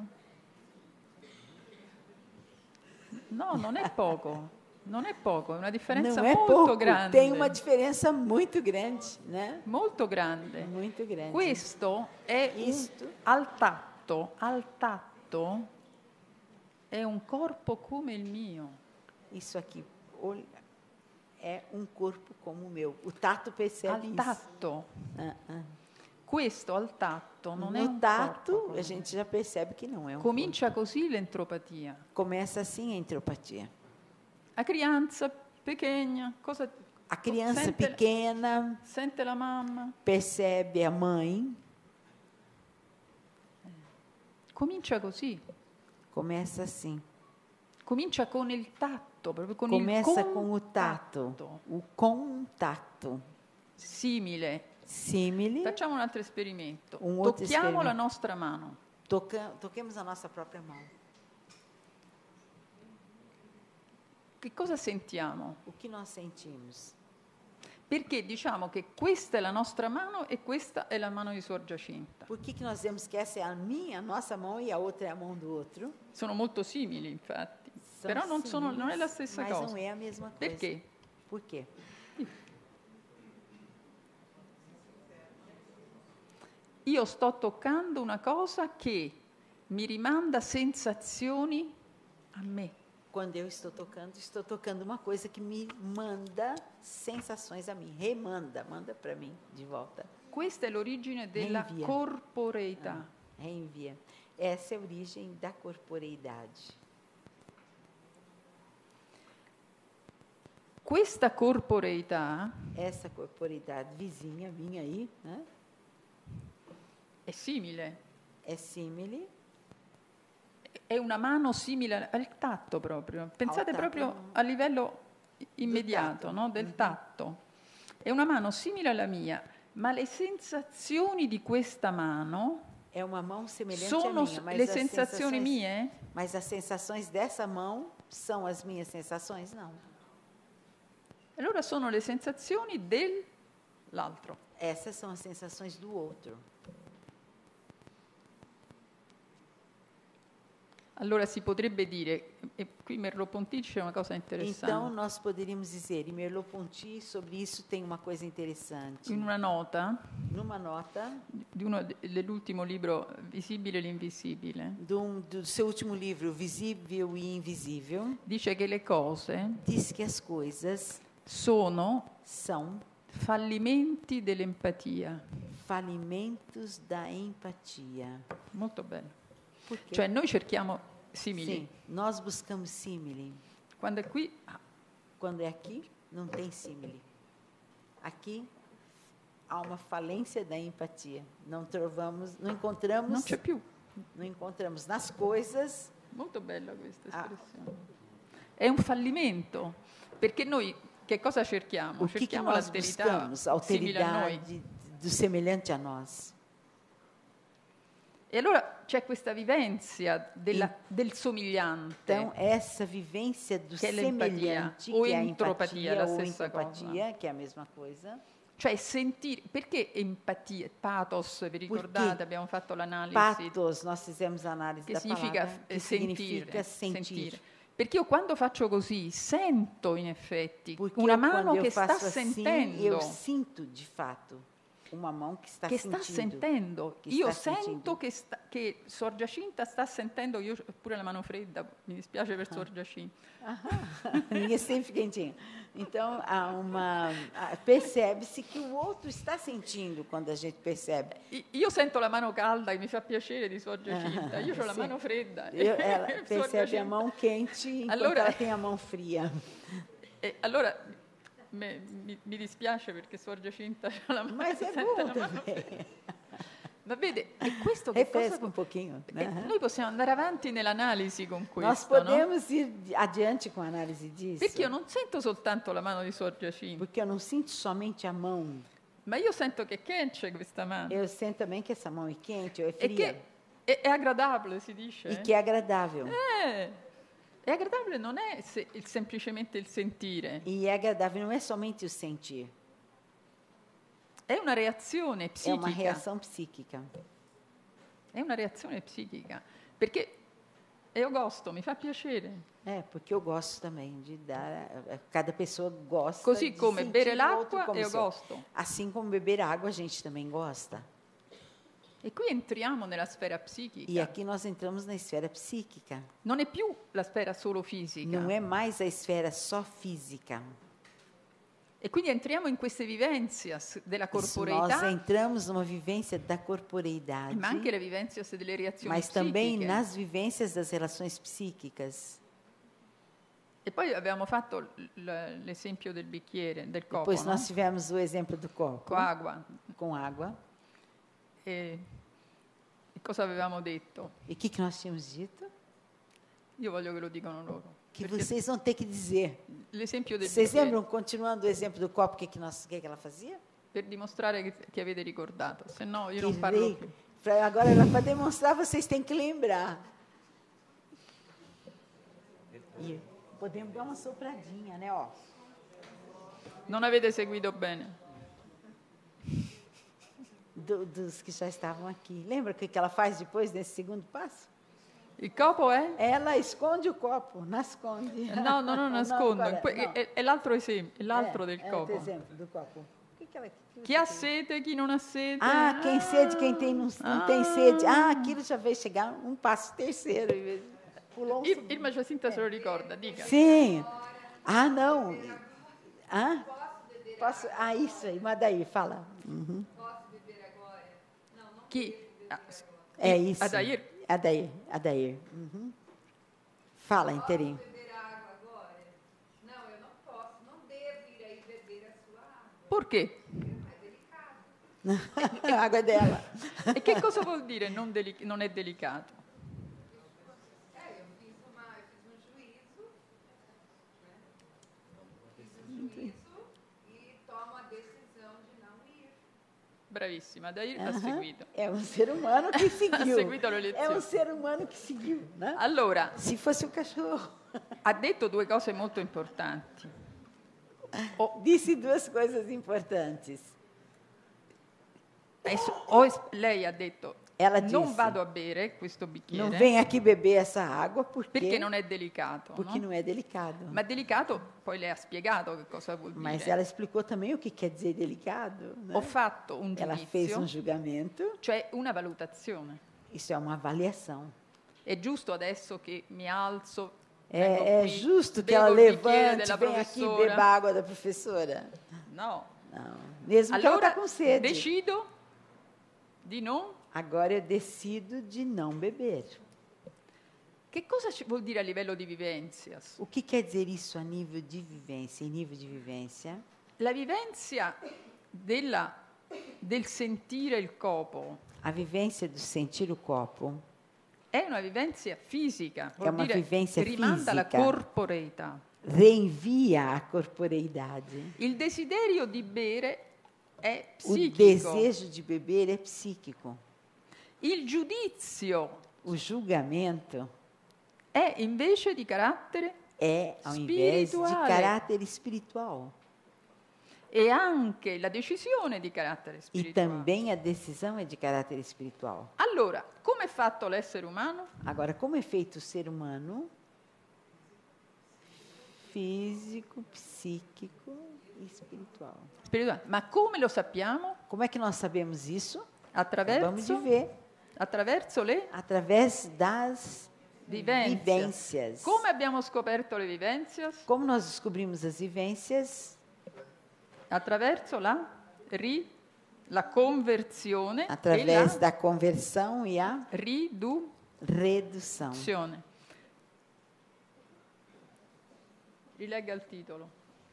No, non è poco. Non è poco, è una differenza Não é molto pouco, grande. tem uma diferença muito grande, né? Molto grande. Muito grande. Questo è un, Isto al tatto, al tatto è un corpo come il mio. Isso aqui olha, é um corpo como o meu. O tato percebe Al isso. tatto. Ah, ah. Questo al tatto non è No un tato, corpo. a gente já percebe que não é um Comincia così l'entropatia. corpo. Começa assim a entropatia. A crianza pequena, cosa A criança sente, pequena sente la mamma, percebe a mãe. comincia così. Começa assim. Comincia con il tatto, proprio con Começa il com o tato. O contato. Simile. Simile. Facciamo un altro esperimento. Un altro Tocchiamo esperimento. la nostra mano. Toca, toquemos a nossa própria mão. Che cosa sentiamo? O que nós sentimos? Perché diciamo che questa è la nostra mano e questa è la mano di Suor Giacinta. Por que, que nós vemos que essa é a minha, a nossa mão e a outra é a mão do outro? Sono molto simili, infatti. São Però non, sono, non è la similares, stessa mas cosa. não é a mesma coisa. Perché? Por quê? Io sto toccando una cosa che mi rimanda sensazioni a me. Quando eu estou tocando, estou tocando uma coisa que me manda sensações a mim, remanda, manda para mim de volta. Questa è l'origine della Rinvia. corporeità. Reenvia. Essa é a origem da corporeidade. Questa corporeità Essa corporeidade vizinha minha aí, né? è simile, É simile è una mano simile al tatto proprio. Pensate tatto. proprio a livello immediato, tatto. no? Del tatto. È una mano simile alla mia, ma le sensazioni di questa mano é uma mão semelhante sono à minha, mas le as sensazioni sensações, mie? mas as sensações dessa mão são as minhas sensações? Não. Allora sono le sensazioni dell'altro. Essas são as sensações do outro. Allora si potrebbe dire, e qui Merleau-Ponty dice una cosa interessante, Então, nós poderíamos dizer, e Merleau-Ponty sobre isso tem uma coisa interessante. in una nota Numa nota di uno de- dell'ultimo libro Visibile e l'invisibile, do, do seu último livro, Visível e Invisível, dice che le cose diz que as coisas sono são fallimenti dell'empatia. falimentos da empatia. Molto bello. Por quê? Cioè noi cerchiamo simili. Sim, nós buscamos símile. Quando è qui, ah, Quando é aqui, não tem símile. Aqui há uma falência da empatia. Não trovamos, não encontramos non c'è più. não encontramos nas coisas. Molto bella questa Ah. espressione. È un fallimento, perché noi che cosa cerchiamo? O que, que Cerchiamo nós l'alterità buscamos? simile a noi. Alteridade do semelhante a nós. E allora c'è questa vivenza della- del somigliante. Então, essa vivência do Que é l'empatia, semelhante, ou que é a entropatia, empatia la ou stessa entropatia, que é a mesma coisa. Cioè sentire, perché empatia, pathos, vi ricordate, abbiamo fatto l'analisi, Pathos, nós fizemos a análise che da significa palavra, eh, que sentire, significa sentir. sentire. Perché io quando faccio così sento in effetti Porque una eu, mano quando eu che sta faço assim, sentendo, eu sinto de fato uma mão que está che sta sentindo. sentendo. che Io sta sento sentindo. che, sta, che Suor Giacinta sta sentendo, io ho pure la mano fredda, mi dispiace per Suor Giacinta. Ninguém sempre quentinho. Então, há uma há- percebe-se que o outro está sentindo quando a gente percebe. I- Io sento la mano calda e mi fa piacere di Suor Giacinta, io ho la Sì. mano fredda. Eu- ela Suor percebe a Giacinta- mão quente enquanto Allora- ela tem a mão fria. E allora me- mi, mi dispiace perché Suor Giacinta ha la mano, Mas é sente bom la mano também. fredda. Ma vede, è questo che cosa Refresca um pouquinho. perché Né? noi possiamo andare avanti nell'analisi con Nós questo, no? podemos ir di- adiante com a análise disso. Perché io non sento soltanto la mano di Suor Giacinta, Porque eu não sinto somente a mão. ma io sento che che c'è questa mano. Eu sinto também que essa mão é quente ou é E fria. che è, è agradabile, si dice. E que é agradável. Eh, è agradabile non è se- il- semplicemente il sentire, E é agradável não é somente o sentir. è una reazione É uma psichica. reação psíquica. È una reazione psichica. Perché io gosto, mi fa piacere. É, porque eu gosto também de dar. Cada pessoa gosta. Così de come sentir bere o outro l'acqua, como eu seu. gosto. Assim como beber água, a gente também gosta. E qui entriamo nella sfera psichica. E aqui nós entramos na esfera psíquica. Non è più la sfera solo fisica. Não é mais a esfera só física. E quindi entriamo in queste vivenzias della Isso, nós corporeità, entramos numa vivência da corporeidade, ma anche le vivenzias delle reazioni mas também psichiche. nas vivências das relações psíquicas. E poi abbiamo fatto l- l'esempio del bicchiere, del copo, Depois no? nós tivemos o exemplo do copo Con acqua. com água. E, e cosa avevamo detto? E o que, que nós tínhamos dito? Io voglio che lo dicano loro. Que Perché vocês vão ter que dizer. l'esempio del Vocês bicchiere, lembram, continuando o exemplo do copo, o que, que, nós, o que, que ela fazia? per dimostrare che, che avete ricordato, se no io Que non parlo veio- più. pra- agora, era para demonstrar, vocês têm que lembrar. E podemos dar uma sopradinha, né? Ó. Non avete seguito bene. Do- dos que já estavam aqui. Lembra o que, que ela faz depois desse segundo passo? Il copo è? Ela esconde o copo, nasconde. No, no, non nascondo. qual è? Que- No. È, è l'altro esempio, è l'altro É, del é copo. outro exemplo do copo. O que que ela, que Chi você ha fez? sete, chi non ha sete. Ah, quem sede, quem tem, não, não tem Ah. sede. Ah, aquilo já veio chegar um passo terceiro. em vez de- Pulou um Il, segundo. Irma Giacinta se lo ricorda, dica. Sim. Ah, não. Ah? Posso? Ah, isso aí. Mas daí, fala. Uhum. Chi? Ah, s- É il- isso. Adair? Adair. Adair. Uhum. Fala inteirinho. Beber água agora? Não, eu não posso, não devo ir aí beber a sua água. Perché? A água é dela. E che cosa vuol dire non, deli- non è delicato? É, eu fiz, uma, eu fiz um juízo, né? Fiz um juízo e tomo a decisão de não ir. Bravissima, Adair ha Aham. seguito. É um ser humano que seguiu. seguito le lezioni. É um ser humano que seguiu, né? Allora, Se fosse um cachorro. ha detto due cose molto importanti. Disse duas coisas importantes. Adesso, o es- lei ha detto, Ela non disse, vado a bere questo bicchiere não vem aqui beber essa água porque, perché non è delicato. porque no? não é delicado. Ma delicato, poi lei ha spiegato che cosa vuol dire. Mas ela explicou também o que quer dizer delicado. Né? Ho fatto un Ela fez giudizio, um julgamento. cioè una valutazione. Isso é uma avaliação. È giusto adesso che mi alzo, vengo É, é qui, justo que bevo ela il bicchiere levante, della vem aqui e professora? beba a água da professora. No. Não. Mesmo que ela Allora está com sede. decido di non. Agora eu decido de não beber. Che cosa ci vuol dire a livello di vivenzias? O que quer dizer isso a nível de vivência, em nível de vivência? La vivenza della, del sentire il copo A vivência do sentir o copo è una vivenza fisica, É vuol uma dire vivência rimanda alla fisica. corporeità. Reenvia a corporeidade. Il desiderio di bere è O psichico. desejo de beber é psíquico. Il giudizio O julgamento è invece di carattere é, ao invés de Spirituale. caráter espiritual. e anche la decisione di carattere E spirituale. também a decisão é de caráter espiritual. Allora, come è fatto l'essere umano? Agora, como é feito o ser humano? Físico, psíquico e espiritual. Spirituale. Ma come lo sappiamo? Como é que nós sabemos isso? Acabamos de Attraverso, ver. attraverso le Através das vivenze. vivências. Come abbiamo scoperto le vivenze? Como nós descobrimos as vivências? Attraverso la, ri, la conversione Através e la da conversão e a riduzione. redução. Rilegga il titolo.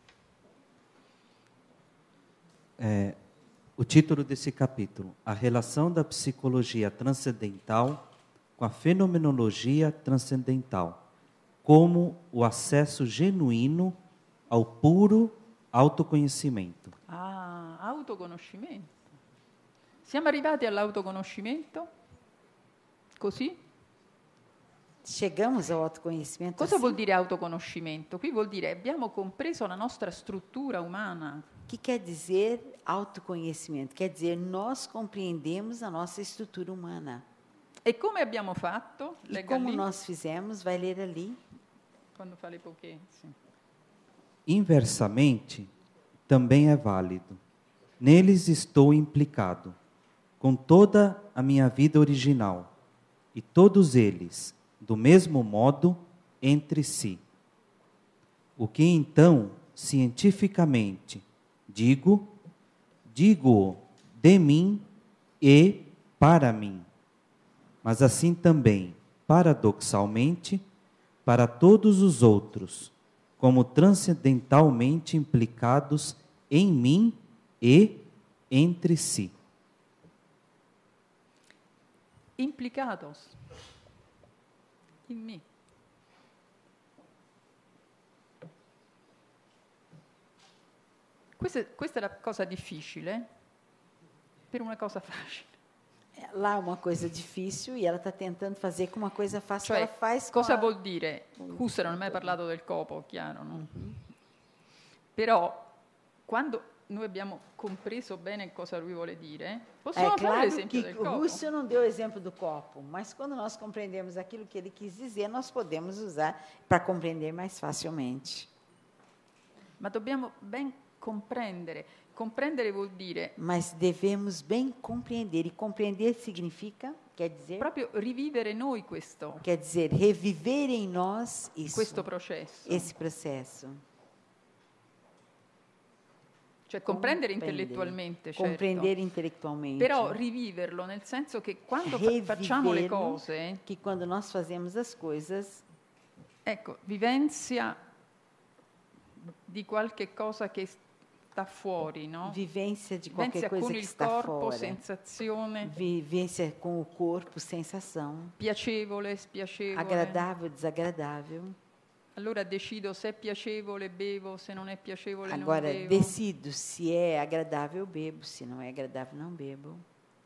É, o título desse capítulo: A relação da psicologia transcendental com a fenomenologia transcendental, como o acesso genuíno ao puro autoconhecimento. Ah, autoconoscimento. Siamo arrivati all'autoconoscimento? Così? Chegamos ao autoconhecimento. Cosa assim? vuol dire autoconoscimento? Qui vuol dire abbiamo compreso la nostra struttura umana. O que quer dizer autoconhecimento? Quer dizer, nós compreendemos a nossa estrutura humana. E come abbiamo fatto? E Legga como lì, nós fizemos, vai ler ali. quando fa le poche. Sì. Inversamente, também é válido. Neles estou implicado, com toda a minha vida original, e todos eles, do mesmo modo, entre si. O que então, cientificamente, digo, digo-o de mim e para mim, mas assim também, paradoxalmente, para todos os outros, como transcendentalmente implicados em mim e entre si. Implicados in me. Questa, questa è la cosa difficile per una cosa facile. É, lá é uma coisa difícil e ela está tentando fazer com uma coisa fácil. Cioè, ela faz com cosa a... vuol dire? Husserl non ha mai parlato del corpo, chiaro, no? Però, quando noi abbiamo compreso bene cosa lui vuole dire, possiamo É fare claro l'esempio que del o corpo. Russell não deu o exemplo do copo, mas quando nós compreendemos aquilo que ele quis dizer, nós podemos usar para compreender mais facilmente. Ma dobbiamo ben comprendere. Comprendere vuol dire Mas devemos bem compreender, e compreender significa, quer dizer, proprio rivivere noi questo, quer dizer reviver em nós isso, questo processo. esse processo. Cioè comprendere Comprendere. intellettualmente, certo. Compreender intelectualmente. Però riviverlo, nel senso che quando fa- facciamo le Reviverlo, cose, que quando nós fazemos as coisas, ecco, vivenzia di qualche cosa che sta fuori, no? vivência de qualquer Vivenzia coisa con que il está corpo, fora. sensazione, Vivência com o corpo, sensação. piacevole, spiacevole. Agradável, desagradável. Allora decido se è piacevole bevo, se non è piacevole Agora, non bevo. decido se é agradável, bebo. Se não é agradável, não bebo.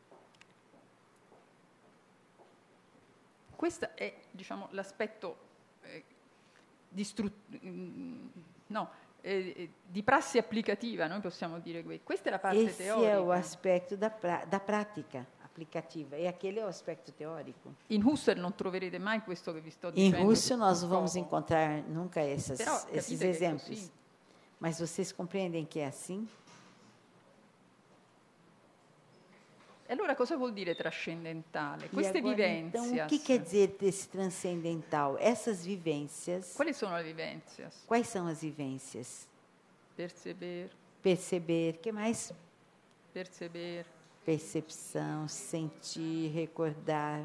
Questo è, diciamo, l'aspetto eh, di, stru- mm, no, eh, di prassi applicativa, noi possiamo dire questo. Questa è la parte Esse é o teorica. aspecto da, pra, da prática aplicativa. E aquele é o aspecto teórico. In Husserl non troverete mai questo che vi sto Em dicendo. Russo, nós não sul vamos corpo. encontrar nunca essas, Però capite esses che è exemplos. così. Mas vocês compreendem que é assim? E allora cosa vuol dire trascendentale? Queste e agora, vivenze. então, o que quer dizer desse transcendental? Essas vivências. Quali sono le vivenze? Quais são as vivências? Perceber, Perceber, que mais? perceber, Percepção, sentir, recordar.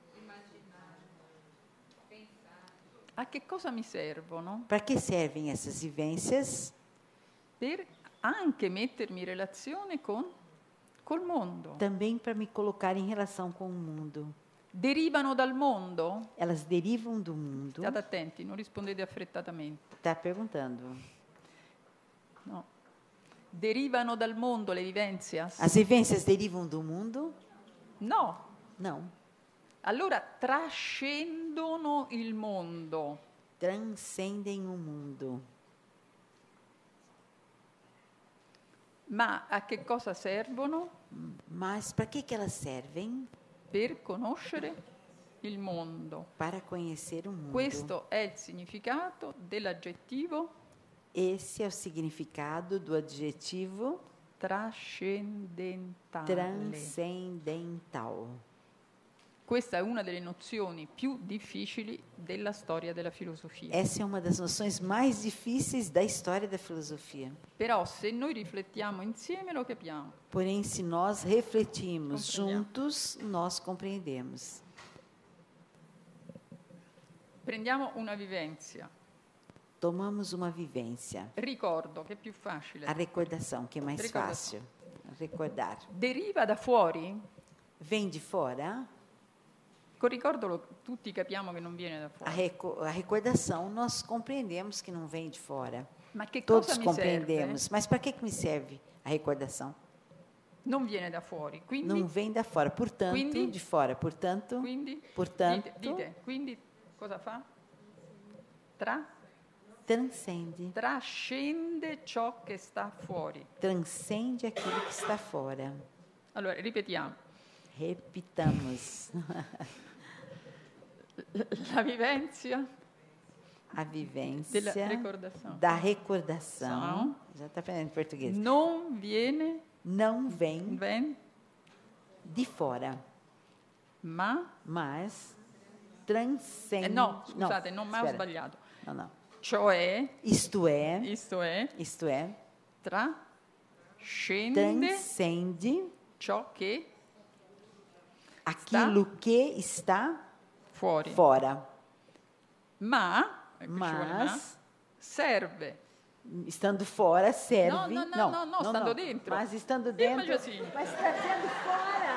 a che cosa mi servono? Para que servem essas vivências? Per anche mettermi in relazione con col mondo. Também para me colocar em relação com o mundo. Derivano dal mondo? Elas derivam do mundo. State attenti, non rispondete affrettatamente. Está perguntando. No. Derivano dal mondo le vivenzias? As vivências derivam do mundo? No. Não. Allora trascendono il mondo. Transcendem o mundo. Ma a che cosa servono? Mas para que, que elas servem? Per conoscere il mondo. Para conhecer o mundo. Questo è il significato dell'aggettivo Esse é o significado do adjetivo trascendentale. transcendental. Questa è una delle nozioni più difficili della storia della filosofia. Essa é uma das noções mais difíceis da história da filosofia. Però se noi riflettiamo insieme lo capiamo. Porém, se nós refletirmos Compreendiamo. juntos, nós compreendemos. Prendiamo una vivenza. Tomamos uma vivência. Ricordo, che è più facile. A recordação, que é mais Recordação. fácil. Recordar. Deriva da fuori? Vem de fora? Con ricordo lo- tutti capiamo che non viene da A, fuori. reco a recordação, nós compreendemos que não vem de fora. Ma che Todos cosa mi compreendemos. serve? Mas para que, que me serve a recordação? Non viene da fuori. Quindi, Não vem da fora. Portanto, Quindi? de fora. Portanto, quindi portanto dite, dite, quindi cosa fa? Tra? transcende. Trascende ciò che sta fuori. Transcende aquilo que está fora. Allora, ripetiamo. Repitamos. La vivenza A vivência della ricordazione da recordação. São. Já está aprendendo português. non viene Não vem ven, de fora, ma mas transcende. eh, no, scusate, Não, non mai ho espera. sbagliato. Não, não. Cioè, Isto é, isto è, isto é, trascende transcende ciò che aquilo que está fuori. fora. Ma, e qui ci vuole ma, Mas, serve. estando fora, serve. No, no, no, no, no, stando dentro. Mas estando Firma, dentro. Giacinto. Mas trazendo fora.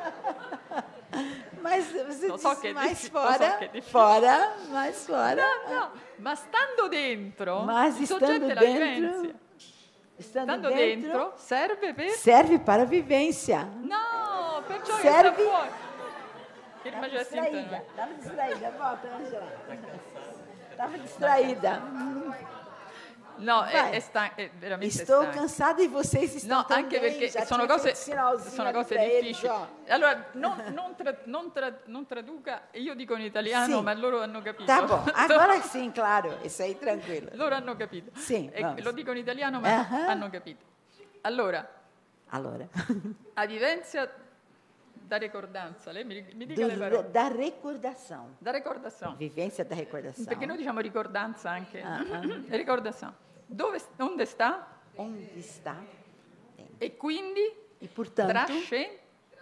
Mas você Lo so disse che è mais diffi- lo so fora, che è difficile. fora, mais fora. No, no, ma stando dentro, Mas il stando soggetto è la dentro, vivenza. Estando, Stando dentro, dentro, serve per... serve para a vivência. No, perciò che Serve- sta fuori. Firma Estava Giacinto. distraída, estava distraída. Volta, Angela. Estava distraída. No, è, Vai. è, stan- è veramente Estou stanca. cansada e vocês estão No, também. anche perché Já sono tinha cose, feito sinalzinho sono ali cose pra eles, difficili. ó. Allora, non, non tra- non tra- non traduca, io dico in italiano, Sì. ma loro hanno capito. Tá bom, agora sim, claro. Isso aí, tranquilo. Loro hanno capito. Sì, E vamos. lo dico in italiano, ma Ah. hanno capito. Allora, Allora, a vivenza da ricordanza, lei mi, mi dica do- le parole. da recordação. Da ricordazione. Vivência da recordação. Perché noi diciamo ricordanza anche. Ah, ah. Ricordazione. Dove, onde sta? Onde está? E quindi E, portanto, trasce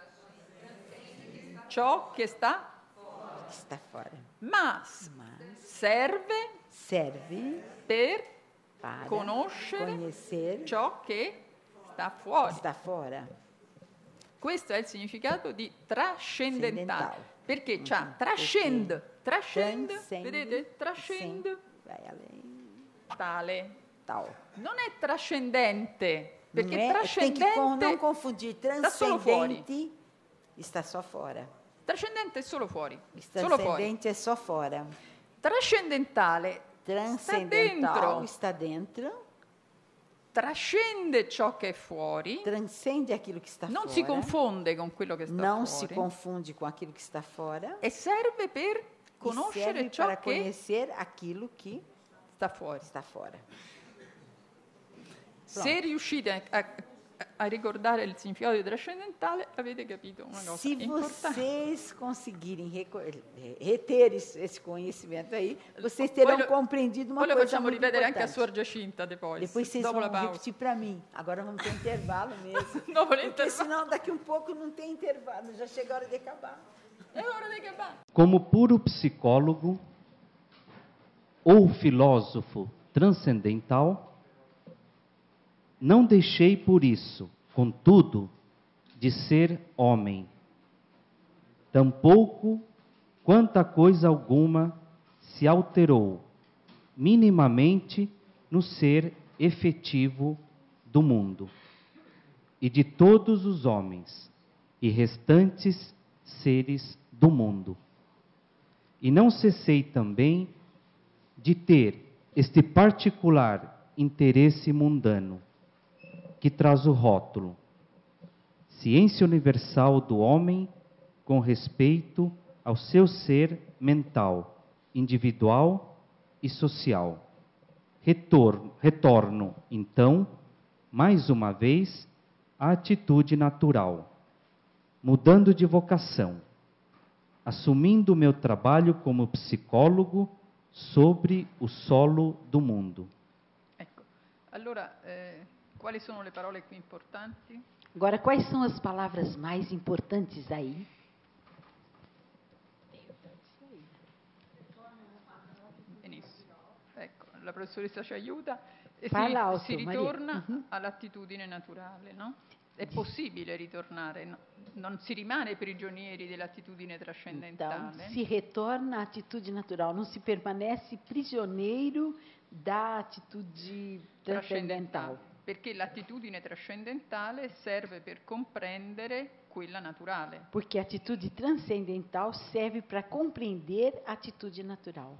ciò che sta, está fora. ma s- Mas serve serve per para conoscere conhecer ciò che sta fuori. está fora. Questo è il significato di trascendentale. Trascendentale. Perché c'ha Mhm, trascende, trascende, Transcende, vedete? Trascende sim, vai além, tale. tal. Non è trascendente, perché não é, tem que trascendente, con- não confundir está solo fuori. transcendente está só fora. trascendente è solo fuori, O solo fuori. transcendente é só fora. Trascendentale Transcendental dentro. está dentro, trascende ciò che è fuori, transcende aquilo que está non fora. si confonde con quello che sta não se fuori confunde com aquilo que está fora. e serve per E conoscere serve ciò para che conhecer aquilo que sta fuori. está fora. Se riuscite a, a- a ricordare il significato di trascendentale, avete capito una cosa Se importante. vocês conseguirem reco- reter esse esse conhecimento aí, vocês Poi terão lo- compreendido uma Poi lo coisa facciamo muito ripetere anche a importante. Suor Giacinta depois, Depois vocês dopo la vão pausa. repetir para mim. Agora vamos ter intervalo mesmo. Dopo Porque l'intervallo. senão daqui um pouco não tem intervalo. Já chega a hora de acabar. È ora di che va. Como puro psicólogo ou filósofo transcendental, não deixei por isso, contudo, de ser homem. tampouco quanta coisa alguma se alterou minimamente no ser efetivo do mundo e de todos os homens e restantes seres do mundo. E não cessei também de ter este particular interesse mundano, que traz o rótulo Ciência Universal do Homem com respeito ao seu ser mental, individual e social. Retorno, retorno, então, mais uma vez, à atitude natural, mudando de vocação, assumindo o meu trabalho como psicólogo sobre o solo do mundo. Ecco, allora, eh, quali sono le parole qui importanti? Agora, quais são as palavras mais importantes aí? Benissimo. Ecco, la professoressa ci aiuta e Parla si, alto, si Maria. ritorna Mhm. all'attitudine naturale, no? È possibile ritornare, no? Non si rimane prigionieri dell'attitudine Então, trascendentale. se retorna à atitude natural, não se permanece prisioneiro da atitude transcendental. Perché l'attitudine trascendentale serve per comprendere quella naturale. Porque a atitude transcendental serve para compreender a atitude natural.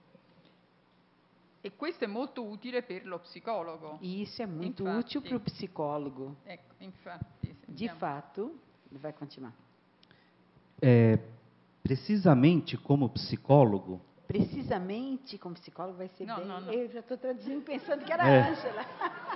E questo è molto utile per lo psicologo. E isso é muito Infatti. útil para o psicólogo. Ecco, infatti. De sentiamo. fato, ele vai continuar. É, precisamente como psicólogo, Precisamente, como psicólogo, vai ser Não, bem... não, não. Eu já estou traduzindo pensando que era É. a Ângela.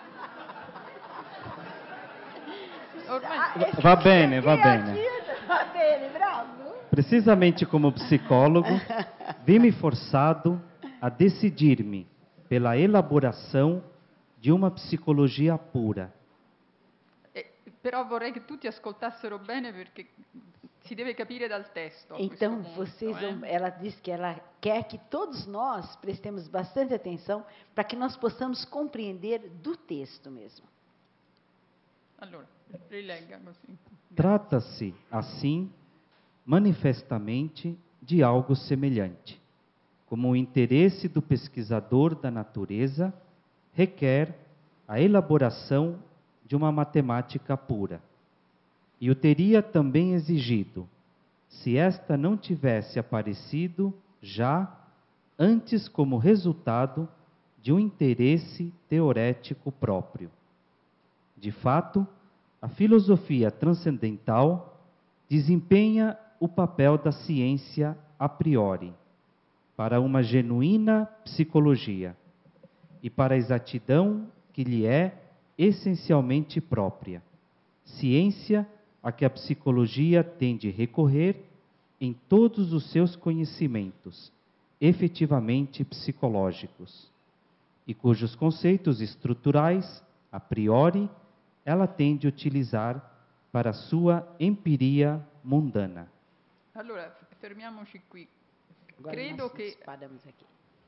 Ormai va bene, va Chi bene. ajuda? Va bene, bravo. Precisamente como psicólogo, vi-me forçado a decidir-me pela elaboração de uma psicologia pura. Eh, però vorrei che tutti ascoltassero bene perché si deve capire dal testo. a Então, questo punto, vocês vão, eh. ela diz que ela quer que todos nós prestemos bastante atenção para que nós possamos compreender do texto mesmo. Allora, rilegga così. Trata-se, assim, manifestamente de algo semelhante, como o interesse do pesquisador da natureza requer a elaboração de uma matemática pura. E o teria também exigido, se esta não tivesse aparecido já antes como resultado de um interesse teorético próprio. De fato, a filosofia transcendental desempenha o papel da ciência a priori para uma genuína psicologia e para a exatidão que lhe é essencialmente própria, ciência a que a psicologia tem de recorrer em todos os seus conhecimentos efetivamente psicológicos, e cujos conceitos estruturais, a priori, ela tem de utilizar para a sua empiria mundana. Allora, f- fermiamoci qui. Agora Credo nós che nos paramos aqui.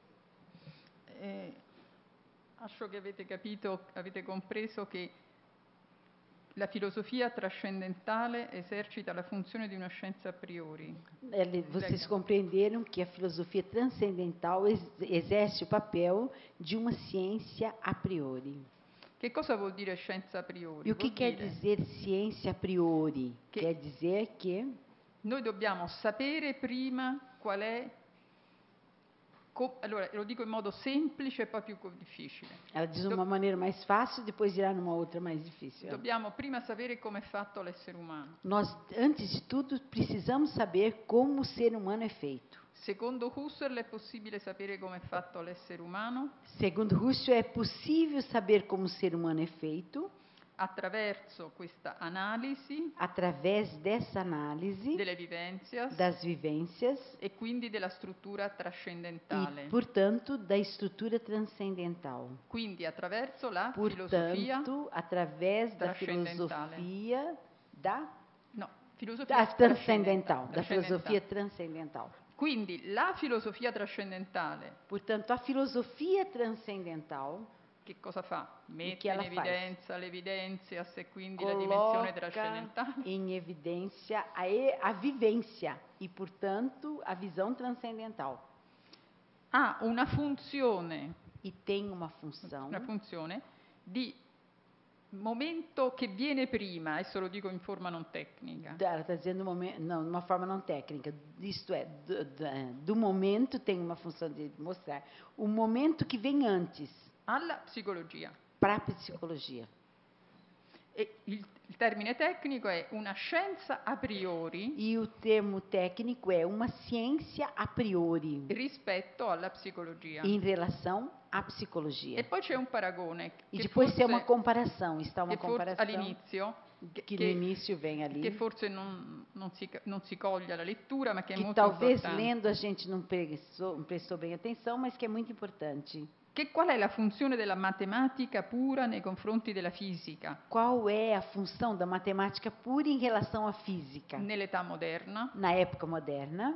eh, acho che avete capito, avete compreso che la filosofia trascendentale esercita la funzione di una scienza a priori. Ele- Vocês Legal. compreenderam que a filosofia transcendental ex- exerce o papel de uma ciência a priori. Che cosa vuol dire scienza a priori? E o que Vuol quer dire dizer ciência a priori? Que- Quer dizer que noi dobbiamo sapere prima qual è. co- allora, lo dico in modo semplice e poi più co- difficile. ela diz Do- uma maneira mais fácil, depois irá numa outra mais difícil. Dobbiamo prima sapere come è fatto l'essere umano. Nós, antes de tudo, precisamos saber como o ser humano é feito. Secondo Husserl è possibile sapere come è fatto l'essere umano Segundo Husserl, é possível saber como o ser humano é feito attraverso questa analisi através dessa análise delle vivenze das vivências e quindi della struttura trascendentale. e, portanto, da estrutura transcendental. Quindi attraverso la filosofia, Portanto, através da trascendentale. filosofia da, no, filosofia da transcendental, da trascendentale. filosofia transcendental. Quindi la filosofia trascendentale, Portanto, a filosofia transcendental, che che cosa fa? Mette che in ela faz? evidenza le evidenzias e quindi la dimensione Coloca trascendentale. em evidência a, e- a vivência e, portanto, a visão transcendental. Ha una funzione, E tem uma função, una funzione di momento che viene prima, adesso lo dico in forma non tecnica. da- ela está dizendo, momen- não, de uma forma não técnica, isto é, do, da- do momento, tem uma função de mostrar, o momento que vem antes, Alla psicologia. para a psicologia. E il, il termine tecnico è una scienza a priori E o termo técnico é uma ciência a priori, rispetto alla psicologia. em relação à E psicologia. poi c'è un paragone E che depois tem forse, uma comparação, está uma che forse comparação all'inizio che, que no che- início vem ali, che forse non, non si, non si coglie alla lettura, ma che è que molto talvez importante. lendo a gente não prestou, não prestou bem atenção, mas que é muito importante. Che qual è la funzione della matematica pura nei confronti della fisica Qual é a função da matemática pura em relação à física? nell'età moderna? Na época moderna,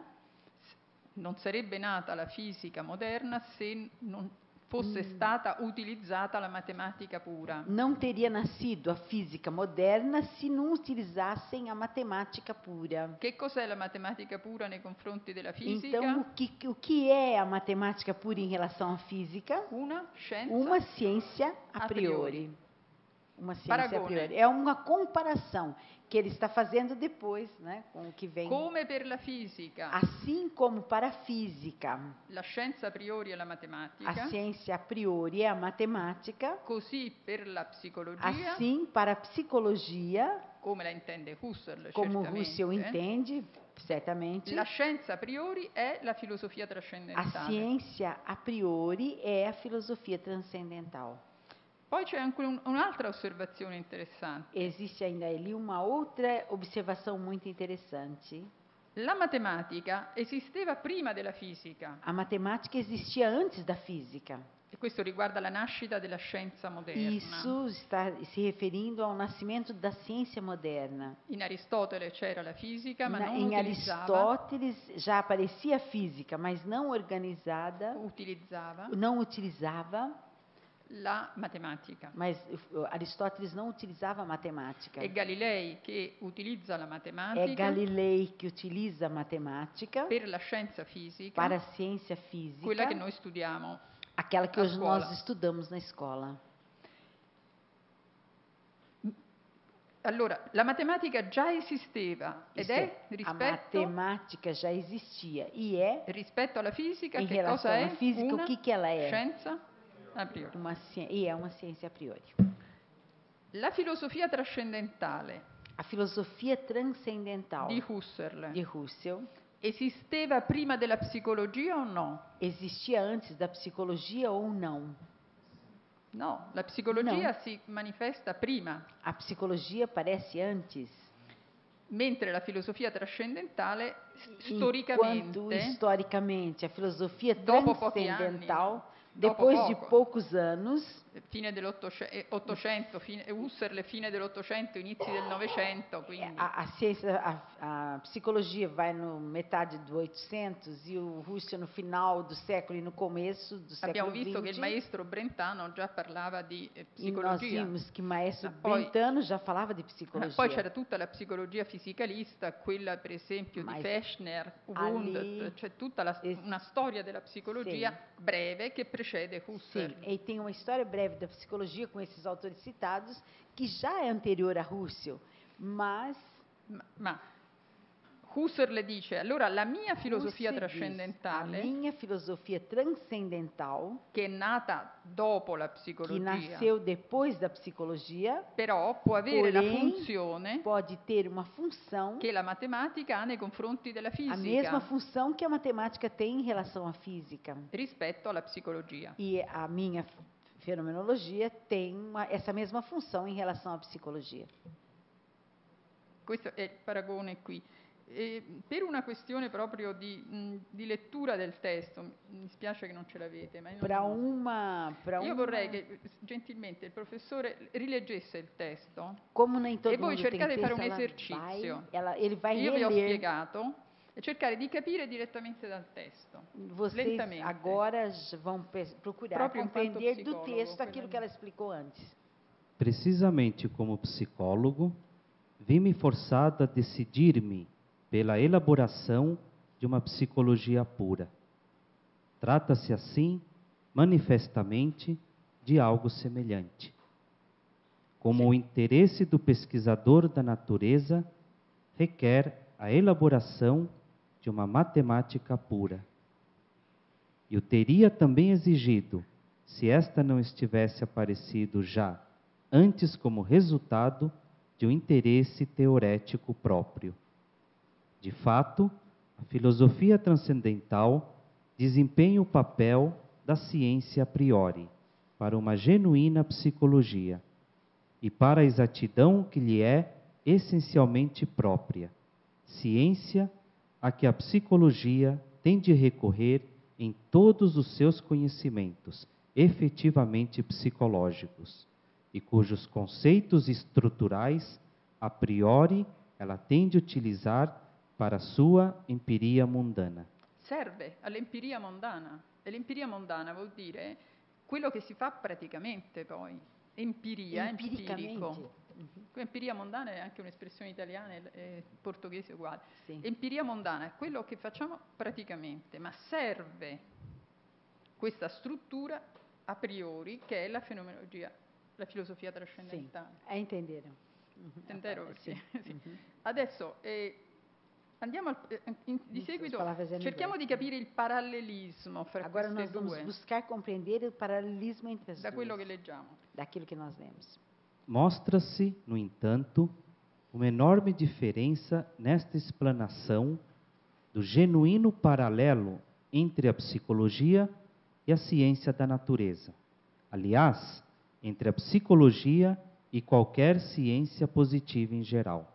Non sarebbe nata la fisica moderna se non fosse stata utilizzata la matematica pura. não teria nascido a física moderna se não utilizassem a matemática pura. Che cos'è la matematica pura nei confronti della fisica? Então, o que, o que é a matemática pura em relação à física? Una scienza Uma ciência a a priori. priori. Uma ciência a Paragone. priori. É uma comparação que ele está fazendo depois, né, com o que vem. come per la fisica. Assim como para a física, La scienza a priori è la matematica, a ciência a priori é a matemática, così per la psicologia, assim para a psicologia, come la intende Husserl, como certamente, Russell entende, certamente, la scienza a priori è la filosofia a trascendentale. ciência a priori é a filosofia transcendental. Poi c'è anche un- un'altra osservazione interessante. Existe ainda ali uma outra observação muito interessante. La matematica esisteva prima della fisica, A matemática existia antes da física. e questo riguarda la nascita della scienza moderna. Isso está se referindo ao nascimento da ciência moderna. In Aristotele c'era la fisica, ma Na, non em utilizzava, Aristóteles já aparecia a física, mas não organizada, utilizzava não utilizava, la matematica. mas uh, Aristóteles não utilizava a matemática. È Galilei che utilizza la É matematica Galilei que utiliza a matemática per la scienza fisica, para a ciência quella che física, noi studiamo. aquela que a hoje escola. nós estudamos na escola. Allora, la matematica già esisteva ed Isso è é, a rispetto, matemática já existia e é rispetto alla fisica em che relação cosa è? à física, Una o que, que ela é? scienza a priori. Uma ci- e é uma ciência a priori. La filosofia trascendentale A filosofia transcendental di Husserl de Russell esisteva prima della psicologia o no? existia antes da psicologia ou não? No, la psicologia No. si manifesta prima, A psicologia aparece antes, mentre la filosofia trascendentale s- enquanto storicamente, historicamente a filosofia dopo pochi anni, transcendental, dopo depois de poco, poucos anos, fine dell'Ottocento, fine, Husserl fine dell'Ottocento, inizi del Novecento, quindi a, a ciência, a, a psicologia vai no metade do oitocentos e o Russell no final do século e no começo do abbiamo século visto che il vinte. maestro Brentano già parlava di eh, E nós psicologia. vimos que maestro Ma poi- Brentano já falava de psicologia. Poi c'era tutta la psicologia fisicalista, quella per esempio Ma di es- Fechner, ali- Wundt, c'è tutta la- es- una storia della psicologia breve che precede Husserl. Sim, e tem uma história breve da psicologia com esses autores citados que já é anterior a Russell, mas Ma, ma Husserl dice, allora la mia filosofia Russell diz, trascendentale, a minha filosofia transcendental, che è nata dopo la que psicologia, nasceu depois da psicologia, però può avere la porém, funzione pode ter uma função, che la matematica ha nei confronti della a mesma fisica função que a matemática tem em relação à física. rispetto alla psicologia. E a minha fenomenologia tem uma, essa mesma função em relação à psicologia. Questo è il paragone qui. E per una questione proprio di, mh, di lettura del testo, mi spiace che non ce l'avete, ma io, Para non- uma, para io uma, vorrei che gentilmente il professore rileggesse il testo. como nem todo E voi mundo tem cercate di fare texto, un ela esercizio. vai, ela, ele vai Io vi ho reler. spiegato e cercare di capire direttamente dal testo, Vocês lentamente. agora j- vão pe- procurar Próprio enquanto compreender do psicólogo, texto quello aquilo lì. que ela explicou antes. Precisamente como psicólogo, vi-me forçado a decidir-me pela elaboração de uma psicologia pura. Trata-se, assim, manifestamente, de algo semelhante. Como o interesse do pesquisador da natureza requer a elaboração de uma matemática pura. E o teria também exigido, se esta não estivesse aparecido já antes como resultado de um interesse teorético próprio. De fato, a filosofia transcendental desempenha o papel da ciência a priori para uma genuína psicologia e para a exatidão que lhe é essencialmente própria, ciência a que a psicologia tem de recorrer em todos os seus conhecimentos efetivamente psicológicos, e cujos conceitos estruturais, a priori, ela tem de utilizar para a sua empiria mundana. Serve all'empiria mondana. E l'empiria mondana vuol dire quello che si fa praticamente poi. Empiria, empirico. Empiricamente. Empiria mondana è anche un'espressione italiana e e portoghese uguale. Sì. Empiria mondana è quello che facciamo praticamente, ma serve questa struttura a priori che è la fenomenologia, la filosofia Sim, trascendentale. é, entenderam. Uhum. Intendero? Sì. Sì. Mhm. Adesso eh, andiamo al- eh, in- di Isso, seguito, as palavras em cerchiamo di inglês. capire il parallelismo fra Agora queste nós vamos due, buscar compreender o paralelismo entre as da quello che duas, leggiamo. daquilo que nós lemos. Mostra-se, no entanto, uma enorme diferença nesta explanação do genuíno paralelo entre a psicologia e a ciência da natureza. Aliás, entre a psicologia e qualquer ciência positiva em geral.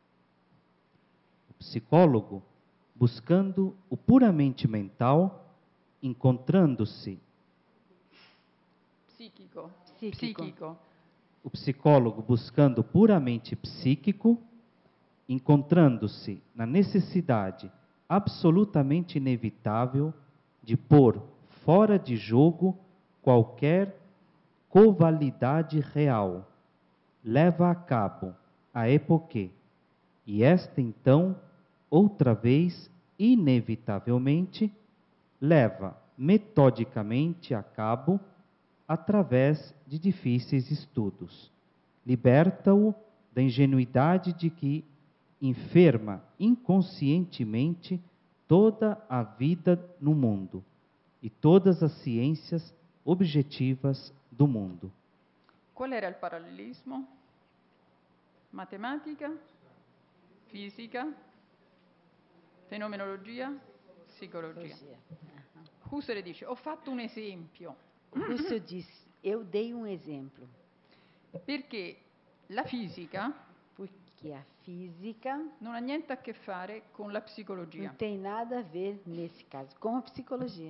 O psicólogo, buscando o puramente mental, encontrando-se Psichico. Psichico. Psichico. o psicólogo buscando puramente psíquico, encontrando-se na necessidade absolutamente inevitável de pôr fora de jogo qualquer covalidade real, leva a cabo a époque, e esta então, outra vez, inevitavelmente, leva metodicamente a cabo através de difíceis estudos. Liberta-o da ingenuidade de que enferma inconscientemente toda a vida no mundo e todas as ciências objetivas do mundo. Qual era il parallelismo? Matematica, fisica, fenomenologia, psicologia. Psicologia. Aham. Husserl dice, ho fatto un esempio, O Husserl disse, eu dei um exemplo, perché la fisica porque a física non ha niente a che fare con la psicologia. não tem nada a ver, nesse caso, com a psicologia.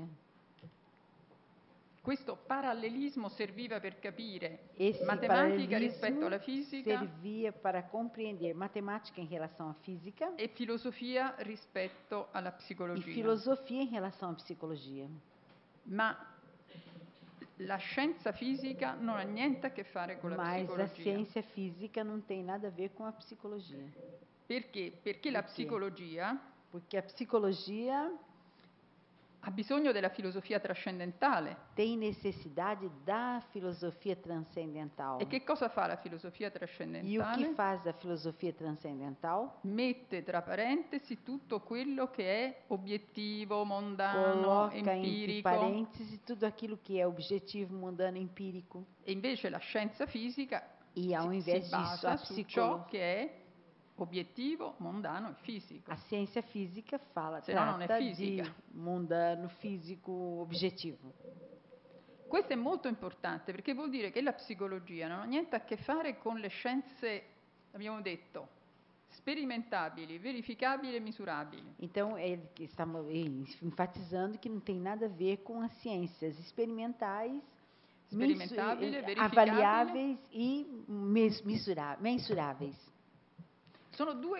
Questo parallelismo serviva per capire Esse matematica rispetto alla paralelismo fisica servia para compreender matemática em relação à física e filosofia rispetto alla e psicologia. filosofia em relação à psicologia. Ma la scienza fisica non ha niente a che fare con la Mas a psicologia. ciência física não tem nada a ver com a psicologia. Perché? Perché la Perché? psicologia Porque a psicologia ha bisogno della filosofia trascendentale. tem necessidade da filosofia transcendental. E che cosa fa la filosofia E o que trascendentale? faz a filosofia transcendental? Mette tra parentesi tutto quello che è obiettivo, mondano, Coloca entre empirico. parênteses tudo aquilo que é objetivo, mundano, empírico. E invece la scienza fisica E ao si, invés si disso, basa a, su psicolo- ciò che è obiettivo, mondano e fisico. a ciência física fala, Se no, non è trata fisica. de mundano, físico, objetivo. Questo è molto importante perché vuol dire che la psicologia non ha niente a che fare con le scienze, abbiamo detto, sperimentabili, verificabili e misurabili. Então, ele que está mo- enfatizando que não tem nada a ver com as ciências experimentais, mensu- Experimentabile, eh, verificabile. avaliáveis e mes- misura- mensuráveis. Sono due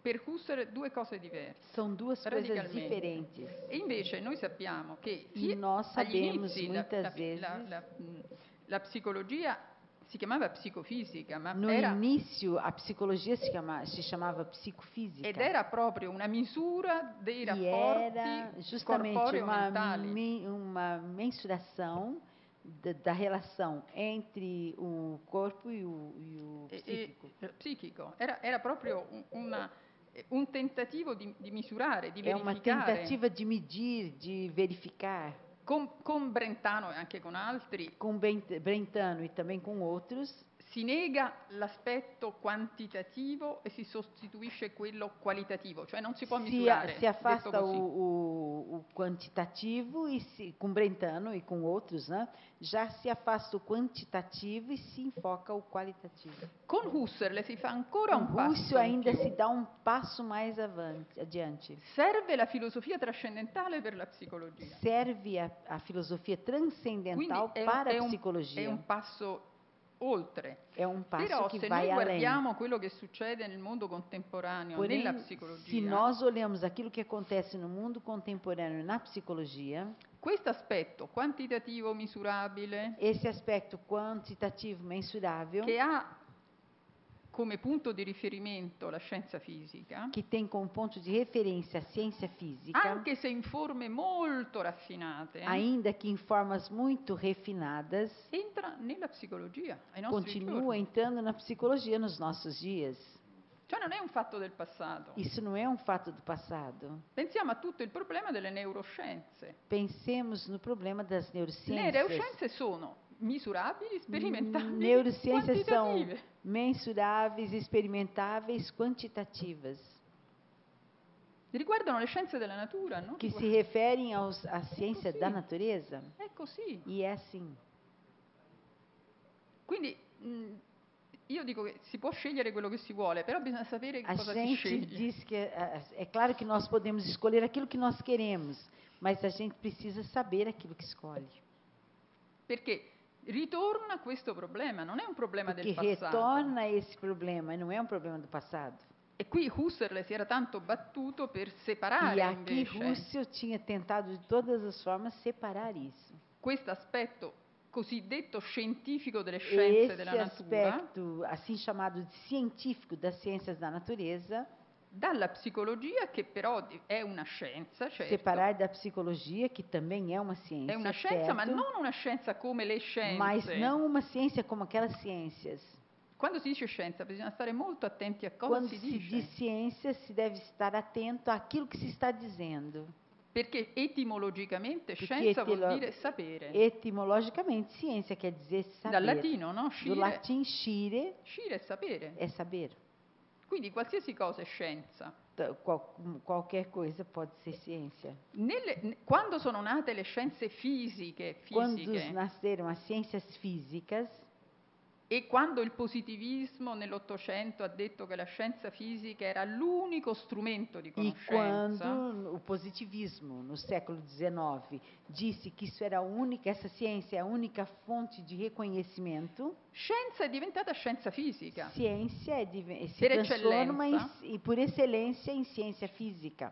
per Husserl due cose diverse. São duas coisas Radicalmente. diferentes. E invece noi sappiamo che E fie- nós agli sabemos inizi la, muitas la- vezes- la- la- mh, la psicologia si chiamava psicofisica, ma No era, início, a psicologia se, chama, se chamava psicofísica. ed era proprio una misura dei E rapporti era justamente uma, corporeo-mentali. mi- uma mensuração da, da relação entre o corpo e o, e o E- e- psíquico. eh, psichico. Era, era proprio un, una- eh, un tentativo di, di misurare, di É uma verificare, tentativa de medir, de verificar, con, con Brentano e anche con altri, com Bent- Brentano e também com outros, si nega l'aspetto quantitativo e si sostituisce quello qualitativo, cioè non si può se, misurare, se afasta detto o, così. o, o quantitativo e se, com Brentano e com outros, né? Já se afasta o quantitativo e se enfoca o qualitativo. Con Husserl si fa ancora Com un passo Russo in ainda più. se dá um passo mais avante, adiante. Serve la filosofia trascendentale per la psicologia. Serve a, a filosofia transcendental Quindi è, para è a un, psicologia. è un passo oltre. É um passo Però que se vai noi além. guardiamo quello che succede nel mondo contemporaneo, Porém, nella se psicologia, nós olhamos aquilo que acontece no mundo contemporâneo na psicologia, questo aspetto quantitativo misurabile, esse aspecto quantitativo mensurável, che ha come punto di riferimento la scienza fisica, que tem como ponto de referência a ciência física, anche se in forme molto raffinate, ainda que em formas muito refinadas, entra nella psicologia, ai nostri continua giorni. entrando na psicologia nos nossos dias. Cioè non è un fatto del passato. Isso não é um fato do passado. Pensiamo a tutto il problema delle neuroscienze. Pensemos no problema das Le neurociências. neuroscienze sono misurabili, sperimentabili, Neurociências são quantitative. mensuráveis, experimentáveis, quantitativas, Riguardano le scienze della natura, no? que se referem aos, à ciência così. da natureza. È così. E é assim. Quindi mh, io dico che si può scegliere quello che si vuole, però bisogna sapere che A cosa si gente sceglie. diz que é, é claro que nós podemos escolher aquilo que nós queremos, mas a gente precisa saber aquilo que escolhe. Perché ritorna questo problema, non è un problema Porque del passato. retorna a esse problema, e não é um problema do passado. E qui Husserl si era tanto battuto per separare E aqui invece Russell tinha tentado de todas as formas separar isso. questo aspetto cosiddetto scientifico delle scienze Esse della natura aspecto, assim chamado de científico das ciências da natureza, dalla psicologia, che però di- è una scienza, certo. separar da psicologia, que também é uma ciência, È una scienza, certo? ma non una scienza come le scienze. mas não uma ciência como aquelas ciências. Quando si dice scienza bisogna stare molto attenti a cosa Quando si se dice, diz ciência, se deve estar atento àquilo que se está dizendo. perché etimologicamente Perché scienza vuol etilo- dire sapere. Etimologicamente, ciência quer dizer saber. Dal latino, no? Do Scire, latim, scire scire è sapere. é saber. Quindi qualsiasi cosa è scienza. T- qual- qualquer coisa pode ser ciência. Nelle- n- quando sono nate le scienze fisiche, Quando fisiche nasceram as ciências físicas, e quando il positivismo nell'Ottocento ha detto che la scienza fisica era l'unico strumento di e conoscenza, quando o positivismo, no século dezenove, disse que isso era a única, essa ciência é a única fonte de reconhecimento, scienza è diventata scienza fisica. ciência é div- se Per transforma em, eccellenza. e por excelência em ciência física.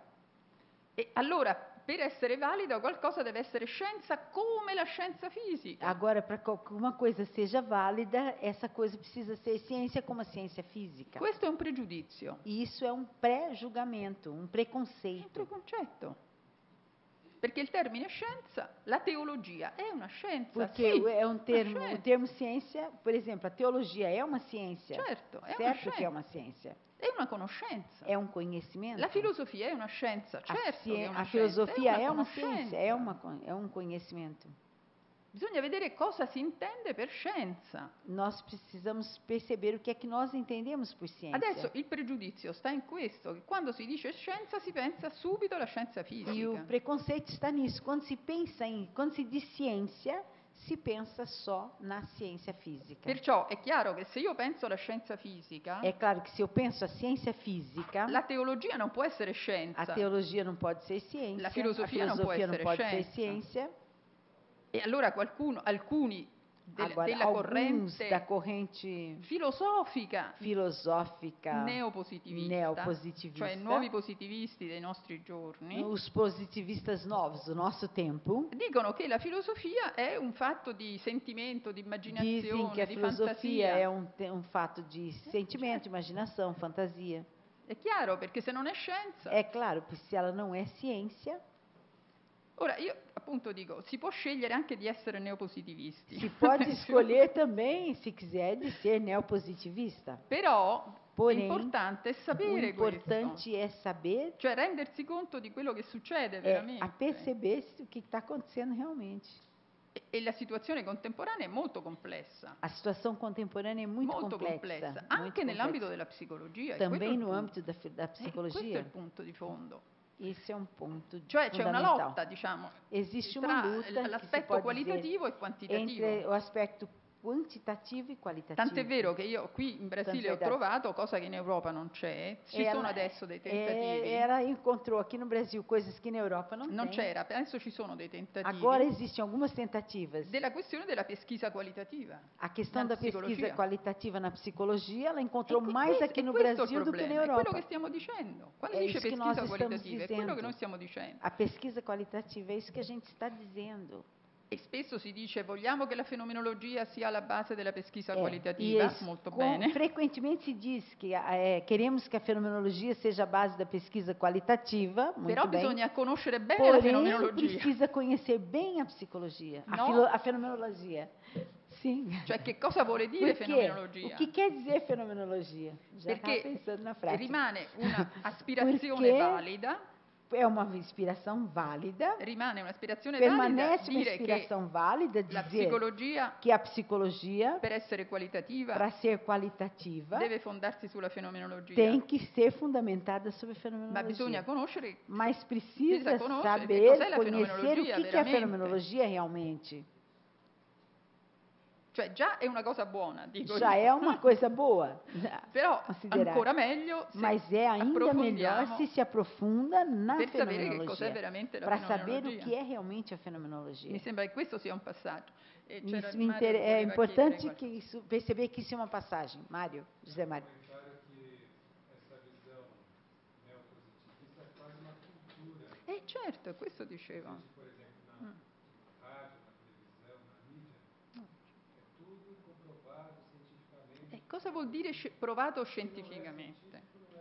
E allora, per essere valida, qualcosa deve essere scienza come la scienza fisica. Agora, para que uma coisa seja válida, essa coisa precisa ser ciência como a ciência física. Questo è un pregiudizio, E isso é um pré-julgamento, um è un preconceito. preconcetto. Perché il termine scienza, la teologia è una scienza, Porque sì, é um una termo, scienza. o termo ciência, por exemplo, a teologia é uma ciência. Certo, è una certo que é scienza. uma ciência. È una conoscenza. É um conhecimento. La filosofia è una scienza, A, certo che ci- è una a scienza, filosofia è é una uma ciência, conoscenza. é, uma, con- é um conhecimento. Bisogna vedere cosa si intende per scienza. Nós precisamos perceber o que é que nós entendemos por ciência. Adesso il pregiudizio sta in questo, che quando si dice scienza si pensa subito alla scienza E o fisica. preconceito está nisso. Quando se pensa em, quando se diz ciência, se pensa só na ciência física. Perciò è chiaro che se io penso alla scienza fisica, É claro que se eu penso a ciência física, la teologia non può essere scienza. a teologia não pode ser ciência, La filosofia a não può filosofia não essere pode ser scienza. ciência. E allora qualcuno, alcuni del- Agora, della alguns corrente da corrente filosofica filosófica neopositivista, neopositivista, cioè nuovi positivisti dei nostri giorni, os positivistas novos do nosso tempo, dicono che la filosofia è un fatto di sentimento, di dizem que immaginazione, a di filosofia fantasia. é um, te- um fato de sentimento, imaginação, fantasia. È chiaro, perché se non è scienza... É claro, porque se ela não é ciência, Ora, io appunto dico, si può scegliere anche di essere neopositivisti. se pode escolher também, se quiser, de ser neopositivista. Però Porém, l'importante è O sapere questo. importante é saber, Cioè rendersi conto di quello che succede é veramente. a perceber o que está acontecendo realmente. E, e la situazione contemporanea è molto complessa. A situação contemporânea é muito, molto complexa, complessa, muito anche nell'ambito complexa. della psicologia. e Também quello è il no punto. âmbito da, fi- da Eh, questo è psicologia, il punto di fondo. esse é um ponto Cioè c'è una fundamental. lotta, diciamo, Existe tra uma luta que se l'aspetto pode qualitativo e dizer quantitativo. entre o aspecto quantitativo e qualitativo. Tant'è vero che io qui in Brasile ho verdade. trovato, cosa che in Europa non c'è, ci Ela- sono adesso dei é, tentativi. ela encontrou aqui no Brasil coisas que na Europa não, Non tem. c'era, adesso ci sono dei tentativi Agora existem algumas tentativas. della questione della pesquisa qualitativa. A questão na da pesquisa psicologia. qualitativa na psicologia, ela E encontrou que- mais questo- aqui e no questo è il Brasil do que na problema, è quello Europa. che stiamo dicendo. Quando È dice isso que pesquisa nós estamos qualitativa, è quello dizendo. che noi stiamo dicendo. A pesquisa qualitativa é isso que a gente está dizendo. E spesso si dice vogliamo che la fenomenologia sia la base della pesquisa É, e qualitativa, es- molto com- bene. frequentemente se diz que é, queremos que a fenomenologia seja a base da pesquisa qualitativa, muito Però bem. bisogna conoscere bene la Porém, fenomenologia, precisa conhecer bem a psicologia, a, No. filo- a fenomenologia. Sim. cioè che cosa vuole dire Por quê? fenomenologia? O que quer dizer fenomenologia? Já estava Perché pensando na frase. rimane un'aspirazione Perché valida, É uma inspiração válida, rimane un'aspirazione valida permanece uma dire che inspiração válida la dizer psicologia que a psicologia, per essere qualitativa para ser qualitativa, deve fondarsi sulla fenomenologia, tem que ser fundamentada sobre a ma bisogna fenomenologia. conoscere Mas precisa precisa conoscere che saber, cos'è la conhecer o fenomenologia que, que é a veramente. fenomenologia realmente. Cioè già è una cosa buona, dico Já io. é uma coisa boa, Però considerar. ancora meglio se mas é ainda melhor approfondiamo se se aprofunda na per sapere che cos'è fenomenologia, veramente la para saber o fenomenologia. que é realmente a fenomenologia. Mi sembra che questo sia un passaggio. E c'era Isso il me Mario inter- che é voleva importante chiedere que isso, perceber que isso é uma passagem. Mário, José Mário. Comentário que essa visão neopositivista é quase uma cultura, qualcosa. Eh certo, questo dicevo. por exemplo, na rádio, na televisão, na mídia, é tudo comprovado cientificamente. E cosa vuol dire sci- provato scientificamente?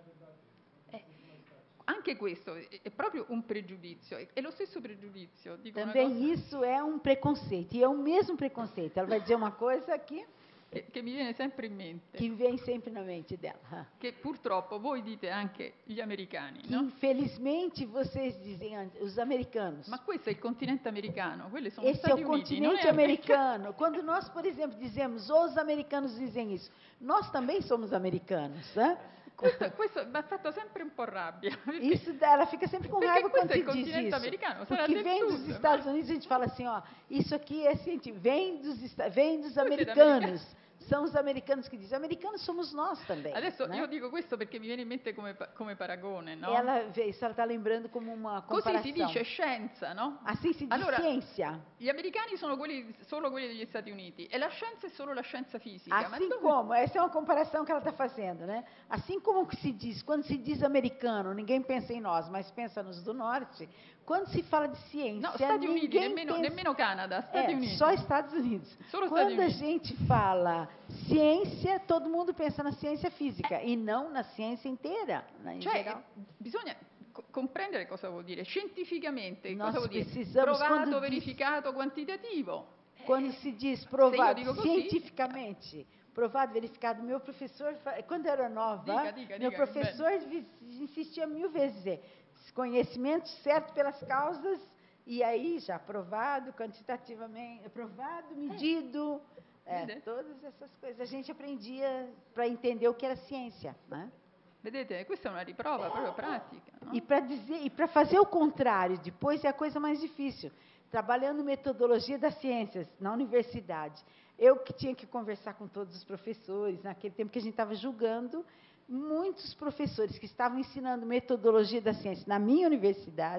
Eh, anche questo è è proprio un pregiudizio, è è lo stesso pregiudizio. Dico una Também cosa isso é um preconceito, e é o mesmo preconceito. Ela vai dizer uma coisa aqui che, che mi viene sempre in mente, que vem sempre na mente dela. che purtroppo voi dite anche gli americani, Que no? infelizmente vocês dizem, an- os americanos, Ma questo è il continente americano, quelli sono esse é Stati o Uniti, non continente è americano. Quando nós, por exemplo, dizemos, os americanos dizem isso, nós também somos americanos. Né? Questo, questo mi ha fatto sempre un po' rabbia. perché- Isso, dá- ela fica sempre com Perché raiva questo quando è il se diz continente isso. americano, sarà Porque del vem dos Sud, Estados Unidos, a gente fala assim, ó, isso aqui é científico, vem dos, esta- vem dos Voi siete americanos. São os americanos que dizem. Americanos somos nós também. Adesso né? io dico questo perché mi viene in mente come, pa- come paragone, no? Ela, vê- isso ela está lembrando como uma Così comparação. si dice scienza, no? Assim se diz Allora, ciência. Gli americani sono quelli, solo quelli degli Stati Uniti e la scienza è solo la scienza fisica. Ma Assim dove- como, essa é uma comparação que ela está fazendo, né? Assim como que se diz, quando se diz americano, ninguém pensa em nós, mas pensa nos do norte. Quando se fala de ciência, No, Stati Uniti, ninguém nemmeno, pensa... nemmeno Canada, Stati É, Uniti. só Estados Unidos. Solo Stati Quando a Uniti. gente fala ciência, todo mundo pensa na ciência física e não na ciência inteira, né, em Cioè, geral. eh, bisogna co- comprendere cosa vuol dire scientificamente, Nós cosa vuol dire precisamos, provato, quando diz- verificato, quantitativo. Quando se diz provado digo così- cientificamente, provado, verificado, meu professor, fa- quando eu era nova, Diga, diga, meu diga, professor vi- insistia mil vezes dizer, conhecimento certo pelas causas, e aí já provado quantitativamente, provado, medido, é, Vede? todas essas coisas. A gente aprendia para entender o que era ciência, né? Vedete, questa è una riprova proprio pratica, no? E para dizer, e para fazer o contrário depois é a coisa mais difícil. Trabalhando metodologia das ciências na universidade, eu que tinha que conversar com todos os professores, naquele tempo que a gente estava julgando, muitos professores que estavam ensinando metodologia da ciência na minha universidade,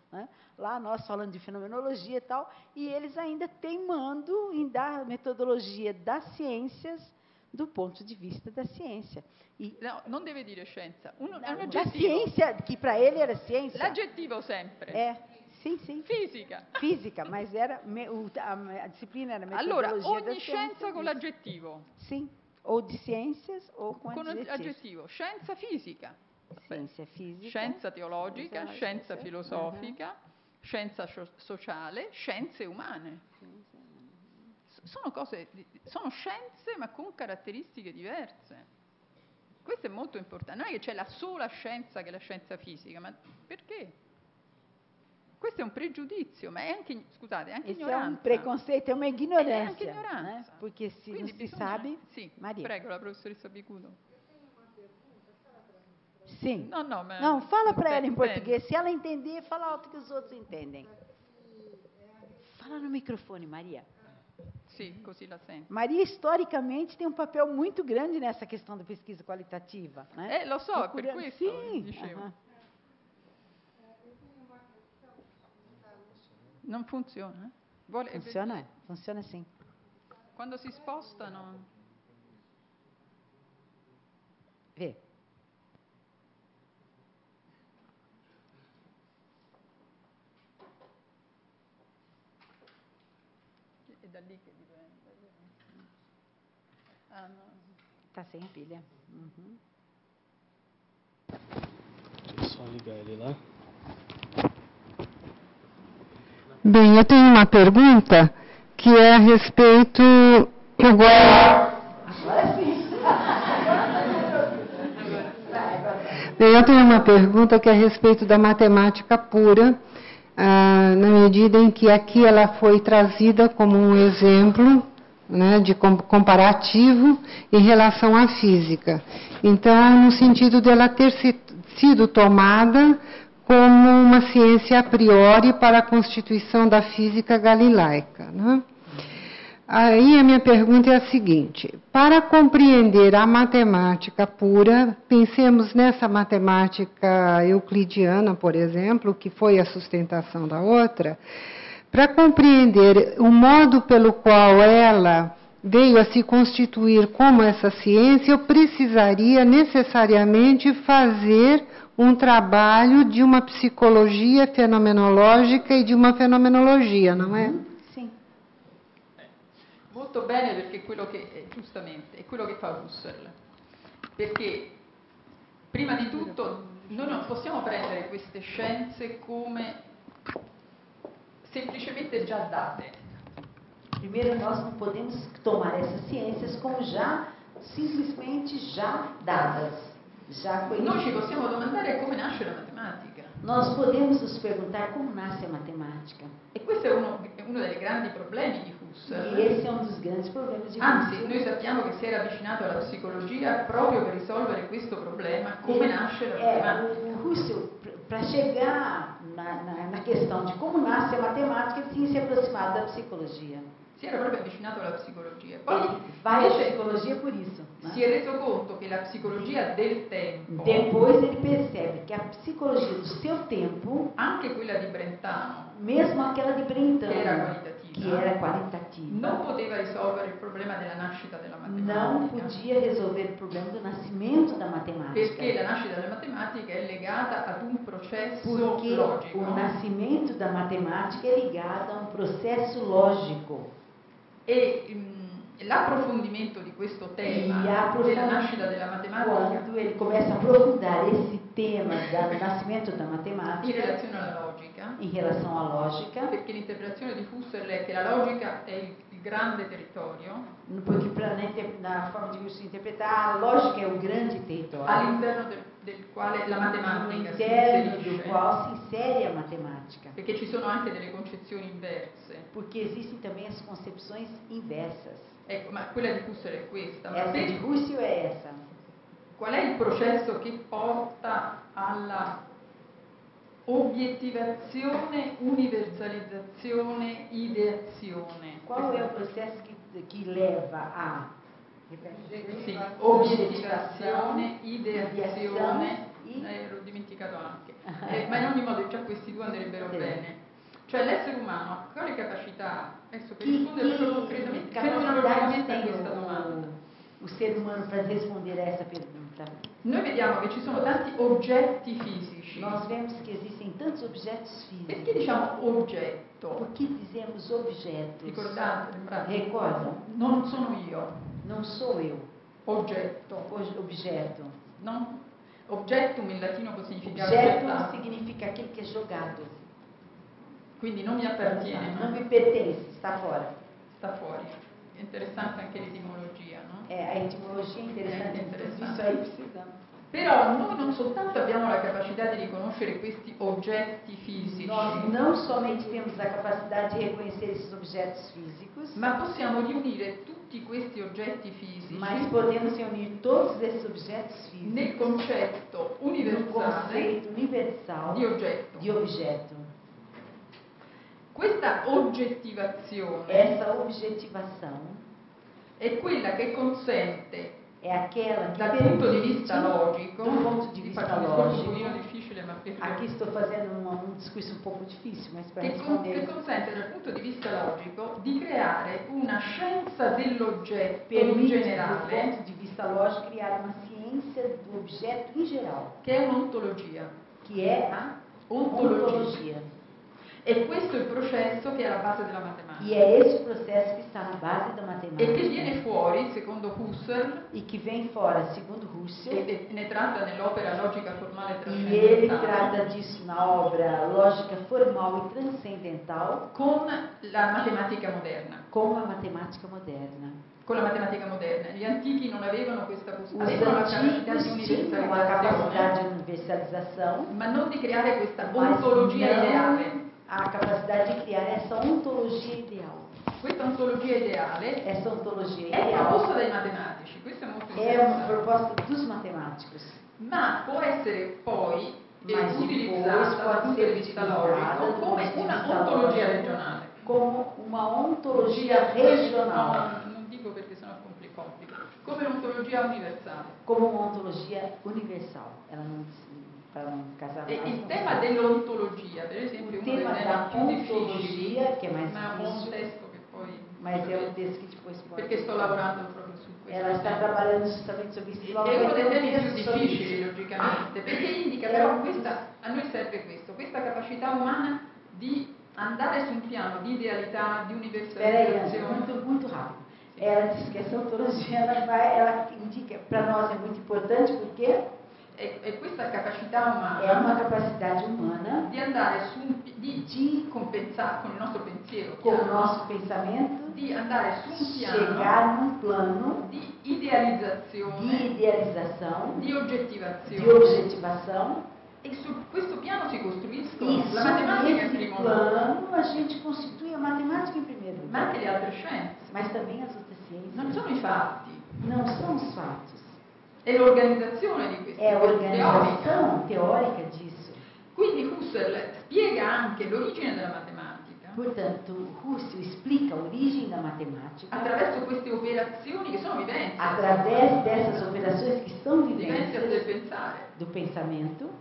né? Lá nós falando de fenomenologia e tal, e eles ainda teimando em dar a metodologia das ciências do ponto di vista da ciência. E, No, non deve dire scienza. Uno, è un da aggettivo. ciência, que para ele era ciência. L'aggettivo sempre. É, sim, sim. Fisica. Física, mas era me- o- a, a disciplina era Allora, metodologia da ogni ciência. scienza con l'aggettivo. Sim, ou de ciências ou com, Con adjetivos. aggettivo. Scienza fisica. Ciência física. Scienza teologica, Esatto, scienza sì. filosofica, scienza scio- sociale, scienze umane. S- Sono cose, di- sono scienze ma con caratteristiche diverse. Questo è molto importante. Non è che c'è la sola scienza che è la scienza fisica, ma perché? Questo è un pregiudizio, ma è anche, scusate, è anche Esse é um ignoranza. preconceito, é uma È anche ignorância. ignoranza. Né? Porque se Quindi não se bisogna- sabe. Sì, Maria. prego, la professoressa Bicudo. Sim. No, no, ma- Não, fala para beh, ela em bene. português. Se ela entender, fala alto que os outros entendem. Fala no microfone, Maria. Sì, così la sento. Maria, historicamente, tem um papel muito grande nessa questão da pesquisa qualitativa. Né? Eh, lo so, è per Procurando- questo Sim. dicevo. aham. Non funziona? eh? Vuole- Funciona? Funciona sim. Quando si spostano... Vê. È da lì che dipende. Ah, no. Tá sem pilha. Uhum. Deixa eu só ligar ele lá. Bem, eu tenho uma pergunta que é a respeito. Agora. Agora sim. Bem, eu tenho uma pergunta que é a respeito da matemática pura, ah, na medida em que aqui ela foi trazida como um exemplo, né, de com- comparativo em relação à física. Então, no sentido dela ter se- sido tomada como uma ciência a priori para a constituição da física galilaica, né? Aí a minha pergunta é a seguinte: para compreender a matemática pura, pensemos nessa matemática euclidiana, por exemplo, que foi a sustentação da outra, para compreender o modo pelo qual ela veio a se constituir como essa ciência, eu precisaria necessariamente fazer um trabalho de uma psicologia fenomenológica e de uma fenomenologia, não é? Sim. Molto bene, perché è quello che, eh, giustamente, è quello che fa Husserl. Perché, prima di tutto, noi non possiamo prendere queste scienze come semplicemente già date. Primeiro, nós não podemos tomar essas ciências como já, simplesmente já dadas, já Noi ci conhecidas. possiamo domandare come nasce la matematica. Nós podemos nos perguntar como nasce a matemática. E questo è uno, è uno dei grandi problemi di E Husserl. esse é um dos grandes problemas de Anzi, Husserl. noi sappiamo che si era avvicinato alla psicologia proprio per risolvere questo problema, come nasce la É, matematica. o, o Husserl, para chegar na, na, na questão de como nasce a matemática, ele tinha se aproximado da psicologia. Si era proprio avvicinato alla psicologia. Poi Ele vai à invece psicologia por isso. né? si è reso conto che la psicologia del tempo, Depois ele percebe que a psicologia do seu tempo, anche quella di Brentano, mesmo aquela de Brentano, che era qualitativa, que era qualitativa, non poteva risolvere il problema della nascita della não matematica. podia resolver o problema do nascimento da matemática. Perché la nascita della matematica è legata ad un processo Porque logico. o nascimento da matemática é ligado a um processo lógico. E mm, l'approfondimento di questo tema E a della nascita della matematica quando ele começa a aprofundar esse tema do nascimento da in matemática relazione alla logica, em relação à lógica, perché l'interpretazione di Husserl è che la logica è il, il grande territorio porque pra, na, inter- na forma de Husserl interpretar, a lógica é o grande território, all'interno del, del quale la no matematica si interno do inserisce, qual se insere a matemática. perché ci sono anche delle concezioni inverse. Porque existem também as concepções inversas. Ecco, ma quella di Husserl è questa. Ma Essa de per- Husserl é essa. qual è il processo che porta alla obiettivazione, universalizzazione, ideazione? Qual é o processo que, que leva a Sì, obiettivazione, ideazione, Ideazione, i- eh, l'ho dimenticato anche. Eh, ma in ogni modo è già questo questi due andrebbero Sì. bene. Cioè l'essere umano ha quale capacità, adesso per Que, rispondere proprio que concretamente, capacidade fenomenologicamente a tem questa domanda. o, o ser humano para responder a essa pergunta? Noi vediamo che ci sono tanti oggetti fisici. Nós vemos que existem tantos objetos Perché físicos. diciamo oggetto? Por que dizemos objetos? Ricordate, lembrate? Recordam? Non sono io, Não sou eu. oggetto. O- Objeto. No? Objectum in latino può significare Objeto oggettato. significa aquele que é jogado. Quindi non mi appartiene, Não ma me pertence, está fora. sta fuori. È interessante anche l'etimologia, no? É, a etimologia é interessante, É tudo interessante. isso aí precisamos. Però noi non soltanto abbiamo la capacità di riconoscere questi oggetti fisici, Nós não somente temos a capacidade de reconhecer esses objetos físicos, ma possiamo riunire tutti questi oggetti fisici mas podemos reunir todos esses objetos nel físicos concetto no universale conceito universal di oggetto. de objeto. Questa oggettivazione Essa objetivação è quella che consente, é aquela que dal punto di permite, vista logico, do ponto de vi vista faccio un discorso un pochino lógico, difficile, ma perché aqui estou fazendo um, um discurso um pouco difícil, mas para che, con- che responder, consente dal punto di vista logico di creare una scienza dell'oggetto in permite, do generale, ponto de vista lógico, criar uma ciência do objeto em geral, che è un'ontologia. que é a Ontologia. ontologia. E questo è il processo che è alla base della matematica. E é esse processo que está na base da E matemática che viene fuori, secondo Husserl, e que vem fora, segundo e, Husserl, e ne tratta nell'opera Logica formale e ele trascendentale, trata disso na obra Lógica Formal e Transcendental, con la matematica moderna. com a matemática moderna. Con la matematica moderna. Gli antichi non avevano questa Os possibilità, avevano la capacità di antigos tinham a capacidade de universalizzazione, universalização, ma non di creare questa mas ontologia não ideale. a capacidade de criar essa ontologia ideal. Questa ontologia ideale Essa ontologia è ideal proposta dai matematici, questo è molto é uma interessante, proposta dos matemáticos, ma può essere poi eh, mas depois utilizzata dal pode punto di ser vista utilizada logico do come ponto de una vista ontologia lógico regionale. como uma ontologia regional, No, non dico perché sennò compli- complica. Come un'ontologia universale. como uma ontologia universal. Ela não, para não casar E mais, il não tema sei. dell'ontologia, per esempio, è O uno dei tema da temi più difficili, ontologia, que é mais ma ho un difícil, testo che poi... mas é um texto que depois pode. Perché sto lavorando proprio su questo Ela está tema. trabalhando justamente sobre isso. Logo È uno vai ter dei um temi più texto sobre difficili, isso. logicamente, perché indica È però un- questa, a noi serve questo, questa capacità umana di andare su un piano di idealità, di Espera aí, Ana, universalizzazione. muito, muito rápido. Ela diz que essa ontologia ela vai, ela indica, para nós é muito importante porque E, e questa capacità umana é uma capacidade humana di andare su un pi- di, di compensare con il nostro pensiero, com o chiaro, nosso pensamento di andare su un piano chegar num plano di idealizzazione, de idealização, di oggettivazione, de objetivação, e su questo piano si costruiscono e la matematica in sobre esse primo luogo, plano a gente constitui a matemática em primeiro ma anche lugar, le altre scienze. mas também as outras ciências. Non sono i fatti, Não são os fatos, è l'organizzazione di questi é a teorica. organização teórica disso. Quindi Husserl spiega anche l'origine della matematica Portanto, Husserl explica a origem da matemática attraverso queste operazioni che sono vivenze, através dessas operações que são vivenze del vivências pensare, do pensamento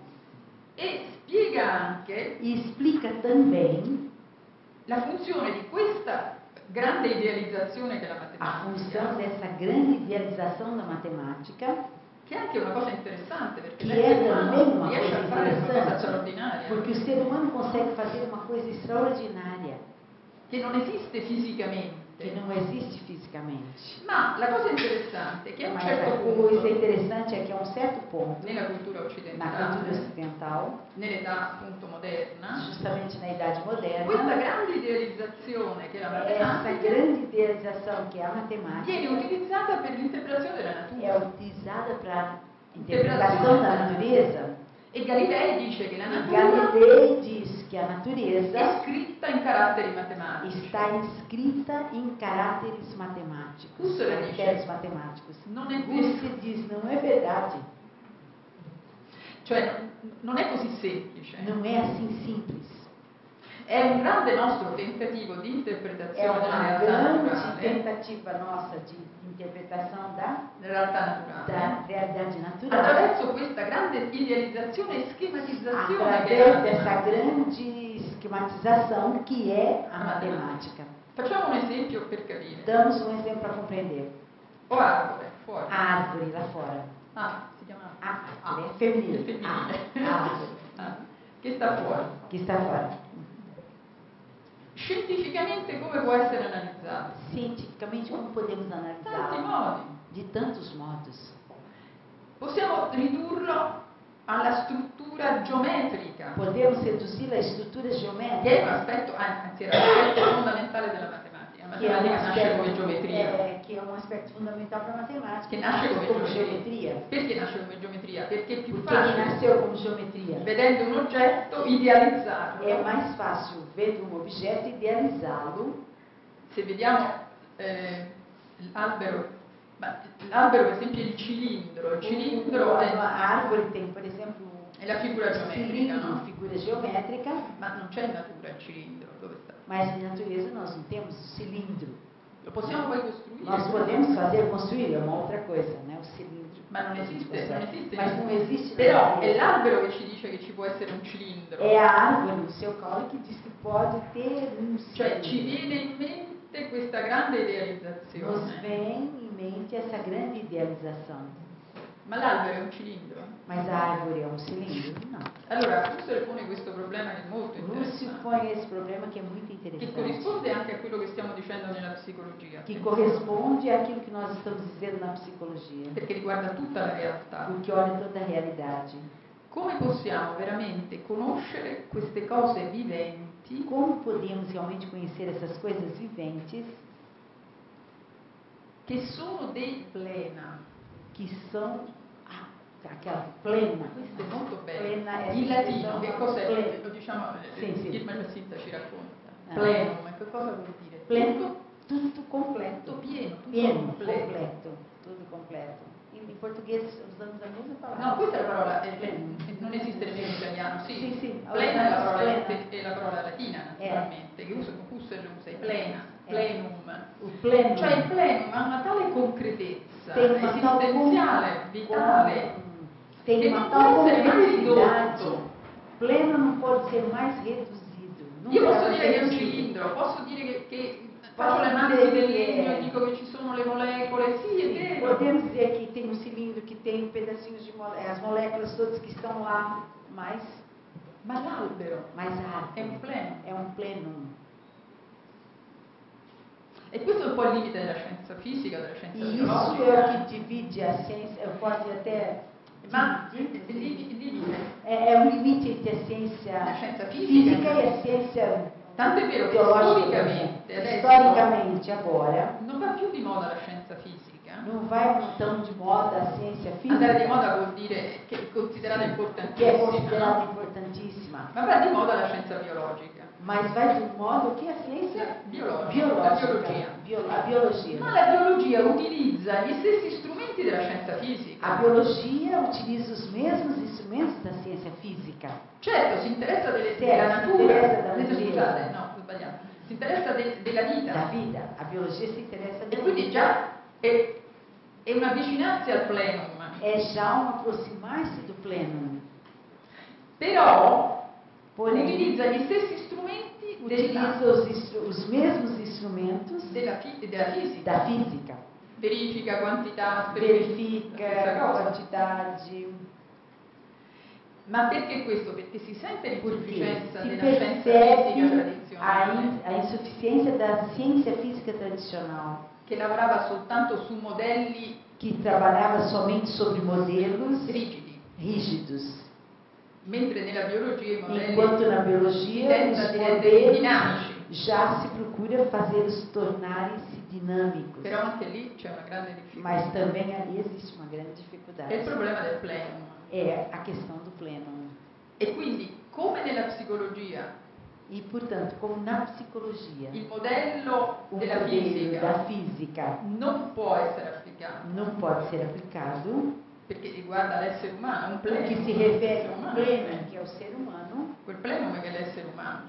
e spiega anche e explica também la funzione di questa grande idealizzazione che è la a função matematica, dessa grande idealização da matemática, che è anche una cosa interessante perché que é l'essere também umano uma riesce coisa a fare una cosa interessante, straordinaria, porque o ser humano consegue fazer uma coisa extraordinária, che non esiste fisicamente. que não existe fisicamente. Ma la cosa interessante è che a un Mas certo a punto, coisa interessante é que a um certo ponto, nella cultura na cultura occidentale, ocidental, nell'età appunto moderna, justamente na Idade questa Moderna, grande idealizzazione che è la essa matematica grande idealização que é a matemática viene utilizzata per l'interpretazione della é natura. utilizada para a interpretação da natureza. E Galilei dice che la E natura Galilei diz que a natureza è scritta in caratteri matematici. está inscrita em caráteres matemáticos, Husserl caracteres dice, matemáticos. non è Husserl vero, diz, não é verdade, cioè non è così semplice. não é assim simples. è un grande nostro tentativo di É interpretazione della uma realtà grande naturale, tentativa nossa de interpretação da, della realtà naturale, da realidade natural. attraverso questa grande idealizzazione e schematizzazione che Através è dessa la grande esquematização que é a matemática. Facciamo un esempio per capire. Damos um exemplo para compreender. O arbore, fuori. A árvore lá fora. Ah, si chiama A Ah, árvore é feminino. è femminile. A árvore Ah, che sta fuori. que está fora. Scientificamente come può essere analizzato? Cientificamente, como podemos Tanti analisá-lo? modi. De tantos modos. Possiamo ridurlo alla struttura geometrica, Podemos reduzi-lo à estrutura che è un geométrica, aspetto, anzi, era l'aspetto fondamentale della matematica. La que é, um matematica nasce come aspecto, geometria. é, que é um aspecto fundamental para a matemática. Che nasce come como geometria. geometria. Perché nasce come geometria? Perché è più Porque ele facile, nasceu como geometria. vedendo un oggetto, idealizzarlo. É mais fácil, vendo um objeto, idealizá-lo. Se vediamo eh, l'albero, ma l'albero per esempio è il cilindro, il cilindro A è, árvore tem, por exemplo, è la figura geometrica, cilindro, no? figura geométrica, Ma non c'è in natura il cilindro, dove sta? mas na natureza nós não temos cilindro. Lo possiamo poi costruire, Nós podemos fazer, construir, é uma outra coisa, né? O cilindro. ma non a gente esiste, non constrói. esiste. Mas não existe. na Però è natureza. l'albero che ci dice che ci può essere un cilindro. É a árvore, o seu caule, que diz que pode ter um Cioè ci cilindro. viene in mente questa grande Nos idealizzazione. vem em mente essa grande idealização. Ma l'albero è un cilindro? Mas a árvore é um cilindro? Não. Allora, Husserl pone questo problema che è molto Lúcio interessante, põe esse problema que é muito che interessante. corrisponde anche a quello che stiamo dicendo nella psicologia, Que corresponde àquilo que nós estamos dizendo na psicologia. perché riguarda tutta la realtà. Porque olha toda a realidade. Come possiamo veramente conoscere queste cose viventi Como podemos realmente conhecer essas coisas viventes che sono dei plena? que são ah, aquela plena? Questo è molto bello. Plena è In latino che cos'è? Plena. Lo diciamo, Sì, sì. il Giacinta ci racconta. Ah. Plenum, che cosa vuol dire? Pleno, tudo completo. Tutto pieno, tutto Pieno, completo. completo. Tudo completo. Em, em português usamos a mesma palavra. No, questa è la parola, eh, Pleno. eh, non esiste nemmeno in italiano, sì. Sì, sì, Plena è la parola, plena. è la parola latina, naturalmente, che usa, Husserl usa, è plena, Eh. plenum. O pleno Cioè il plenum ha una tale concretezza tem uma tal esistenziale, com- vitale, com- tem che uma non tal può essere mai complexidade. ridotto. Pleno não pode ser mais reduzido. Nunca Io posso vai dire ser che è un reduzido. cilindro, posso dire che, che Posso faccio l'analisi dire del che- legno e dico che ci sono le molecole, sì, è vero. Podemos dizer que tem um cilindro que tem pedacinhos de mole- as moléculas todas que estão lá, mas, Ma l'albero mas a è un árvore pleno. é um plenum. E questo è un po' il limite della scienza fisica, della scienza E isso biologica. é o que divide a ciência, eu posso até Ma il dividir, il- il limite, é, é um limite entre a la ciência scienza física fisica, e a ciência tanto è vero che biológica. storicamente adesso Historicamente, agora, non va più di moda la scienza fisica. não vai tão de moda a ciência Andare di física, moda vuol dire che è considerata que é importantissima, considerada no? importantíssima, Ma va di moda la scienza biologica. mas vai de modo que a ciência Biologica, biológica, la biologia. bio- a biologia. Ma la biologia utilizza gli stessi strumenti della scienza fisica. A biologia utiliza os mesmos instrumentos da ciência física. Certo, si interessa delle- Sì, della si natura, interessa della Eh, natura. scusate, no, ho sbagliato. Si interessa de- della Da vita. vida. A biologia se interessa E da quindi vida. già è, è un avvicinarsi al plenum. É já um aproximar-se do pleno. Però Porém, utilizza gli stessi strumenti della, utiliza os, instru- os mesmos instrumentos della, fi- della fisica. da física. Verifica quantità, stessa Verifica cosa. quantidade. Ma perché questo? Perché si sente Porque l'insufficienza se della scienza fisica percebe a, tradizionale, in- a insuficiência da ciência física tradicional, che lavorava soltanto su modelli que trabalhava somente sobre modelos rigidi, rígidos, mentre nella biologia i modelli enquanto na si biologia tenta os di rendere modelos dinamici. já se procura fazê-los tornarem-se dinâmicos. Però anche lì c'è una grande difficoltà. Mas também ali existe uma grande È il dificuldade. problema del plenum. É a questão do pleno. E quindi, come nella psicologia, E, portanto, como na psicologia, il modello o della modelo fisica da física non può essere applicato não pode ser aplicado, perché riguarda l'essere umano, un plenum, porque se l'essere refere ao umano. pleno, que é o ser humano, Quel plenum che è l'essere umano.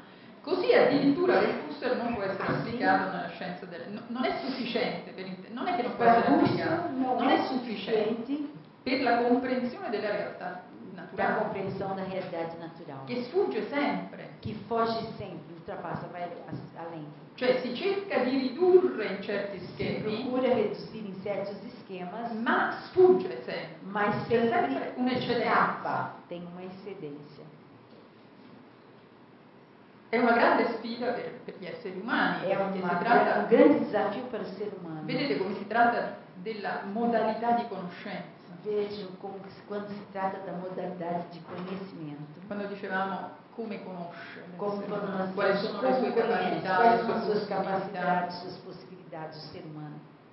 Così addirittura il Husserl non può essere applicato nella scienza del... no- non è sufficiente, per inte- non è che non può essere applicato, non è sufficiente per la comprensione della realtà da naturale, compreensão da realidade natural, che sfugge sempre. que foge sempre, ultrapassa, vai a- além. Cioè si cerca di ridurre in certi Se schemi, procura reduzir em certos esquemas, ma sfugge sempre. mas C'è sempre sempre un'eccedenza. escapa, tem uma excedência. È una grande sfida per, per gli esseri umani, É perché uma, si tratta, um grande desafio para o ser humano. vedete come si tratta della modalità di conoscenza. Vejam como que se- quando se trata da modalidade de conhecimento, Quando dicevamo come conoscere, como l'essere quando umano, nós quali dizemos sono le sue como conhece, capacità, quais le são sue as suas possibilità, capacidades, suas possibilidades, o ser humano.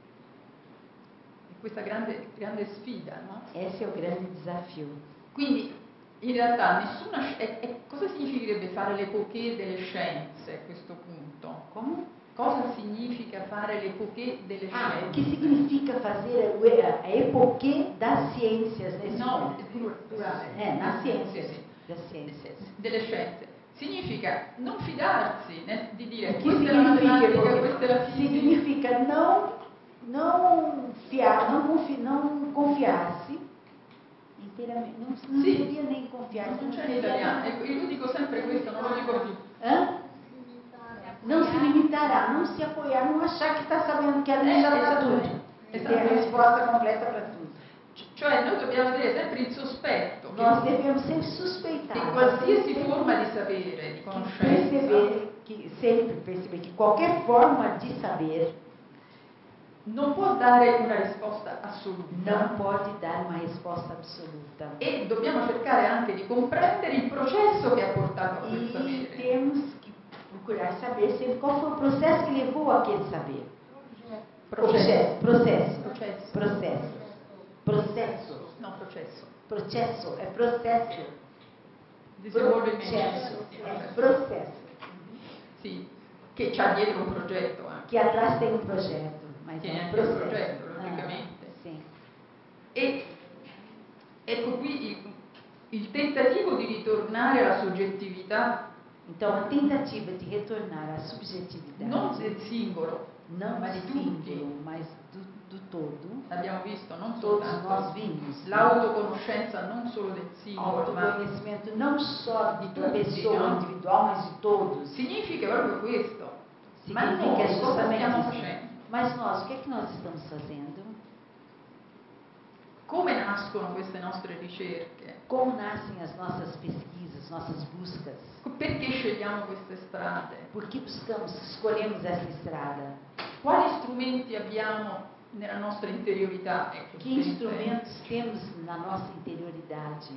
e questa grande, grande sfida, no? Esse é o grande desafio. Quindi in realtà nessuna sci- e, e cosa significherebbe fare l'epoché delle scienze a questo punto? Como? Cosa significa fare l'epoché delle Ah, o scienze? que significa fazer o- a a epoquê das ciências nesse No, momento? è plur- plurale. É, nas ciências, Sì, sì. das ciências. Delle scienze. Significa non fidarsi né, di dire O que questa è la significa matematica, epoquê? questa è la fisica. Significa não, não fiar, não, confi, não confiar-se inteiramente. Não, não Sì. seria nem confiar-se. Non c'è in seria italiano, nem- ecco, io dico sempre questo, non lo dico più. Hã? Não se limitará, não se apoiar, não achar que está sabendo que ali É, já está exatamente. tudo. Que tem a Exatamente. resposta completa para tudo. C- Cioè noi dobbiamo avere sempre il sospetto che, Nós devemos sempre che suspeitar. qualsiasi sempre forma di sapere, di que conoscenza, perceber, que sempre perceber que qualquer forma de saber non può dare una risposta assoluta. não pode dar uma resposta absoluta. E dobbiamo cercare anche di comprendere il processo che ha portato a quel E sapere. temos que procurar saber sempre qual foi o processo que levou àquele saber. Processo. Processo. Processo. Processo. Processo. No, processo. Processo. É processo. Desenvolvimento. Processo. É processo. Sì, che c'ha dietro un progetto anche. Que atrás tem um projeto, mas Tiene é um anche un processo. progetto, logicamente. Ah, sim. E ecco qui il, il tentativo di ritornare alla soggettività Então, a tentativa de retornar à subjetividade, non del singolo, não ma do di tutti. símbolo, mas do, do todo, Abbiamo visto, non todos soltanto nós vimos. l'autoconoscenza non solo del singolo, ma Autoconhecimento não só Di da tutti, pessoa no? individual, mas de todos. significa proprio questo. Ma Significa noi cosa justamente stiamo isso. facendo? Mas nós, o que é que nós estamos fazendo? Come nascono queste nostre ricerche? Como nascem as nossas pesquisas, nossas buscas? Perché scegliamo queste strade? Por que buscamos, escolhemos essa estrada? Quali strumenti abbiamo nella nostra interiorità? Ecco, Que per instrumentos temos na nossa interioridade?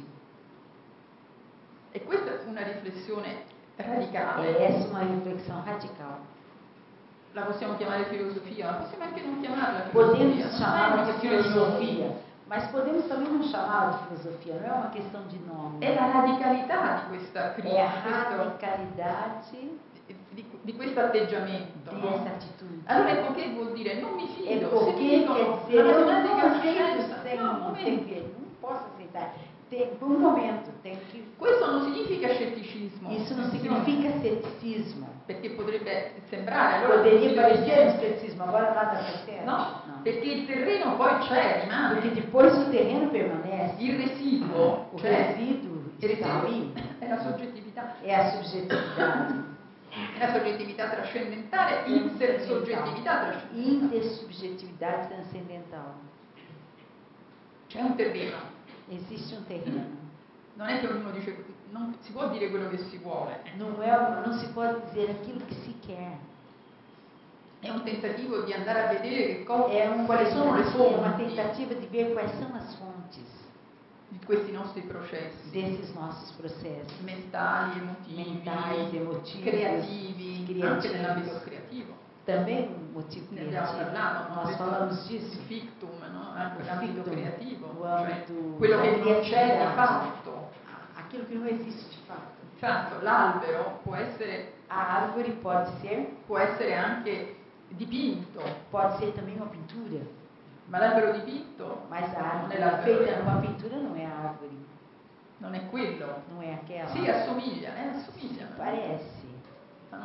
E questa è una riflessione É radicale. essa uma reflexão radical. La possiamo chiamare filosofia, ma possiamo anche non chiamarla Podemos filosofia. non è chamá-la una de questione di filosofia, nome. mas podemos também não chamá-la de filosofia, não é uma questão de nome. È la radicalità di questa crisi, É a questo- radicalidade di, di questo atteggiamento. di no? essa atitude. Allora epoché vuol dire non mi É fido, se porque mi quer dicono dizer, la eu matematica não è una aceito scienza, sem, no, un sem momento. ver, não posso aceitar. Tem, por um momento, tem que... Questo non significa scetticismo. Isso não attenzione, significa ceticismo. perché potrebbe sembrare allora Poderia così parecer um niente. ceticismo, agora nada acontece? No, Não. perché il terreno poi c'è, rimane. Porque depois o terreno permanece. Il residuo O c'è. resíduo Il está residuo aí. è la soggettività. É a subjetividade. È la soggettività trascendentale, intersoggettività trascendentale. Intersubjetividade transcendental. C'è un terreno. Existe um terreno. Non è che ognuno dice, non si può dire quello che si vuole. Não, é, não se pode dizer aquilo que se quer. È un tentativo di andare a vedere che cosa, É, um, quali sono le é uma fonti tentativa de ver quais são as fontes di questi nostri processi desses nossos processos mentali, emotivi, mentais, emotivos, creativi, criativos. anche nell'ambito creativo. Também um motivo Ne abbiamo criativo. parlato, no? Nós Detto falamos disso. il fictum, no? Anche O l'ambito fictum, creativo, o cioè âmbito quello da che non c'è di criatividade. fatto. Aquilo que não existe de fato. Fatto, l'albero può essere, A árvore pode ser, può essere anche dipinto, pode ser também uma pintura, ma l'albero dipinto mas a non árvore è l'albero feita reale, numa pintura não é a árvore, non è quello. não é aquela. Sì, assomiglia, eh, assomiglia. no? Parece. Ah.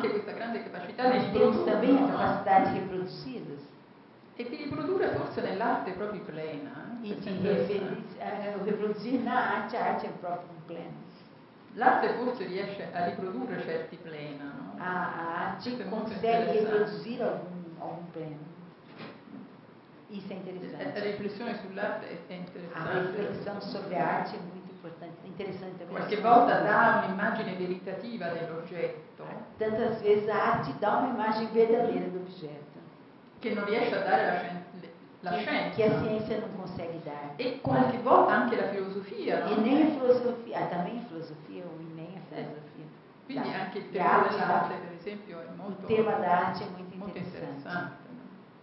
anche questa grande capacità di Mas temos também a riprodurre, no? capacidade de reproduzi-los E di riprodurre forse nell'arte proprio plena. e eh, de questo è interessante. referir- eh, reproduzir na arte, a arte é próprio pleno. L'arte forse riesce a riprodurre certi plena, no? A, a arte Questo è molto consegue interessante. reproduzir algum, algum pleno. Isso é La interessante. riflessione sull'arte è- è A interessante. reflexão sobre a arte é muito importante, interessante também. Qualche volta dà un'immagine veritativa dell'oggetto Tantas vezes a arte dá uma imagem verdadeira do objeto, che non riesce a dare la, scien- la que, scienza que a ciência não consegue dar. e qualche volta anche la filosofia, E no? nem a filosofia, ah, também a filosofia, ou e nem a filosofia. Quindi Dá. anche il E a tema arte dell'arte, dá. per esempio, è O molto, tema da arte é muito molto interessante. interessante. no?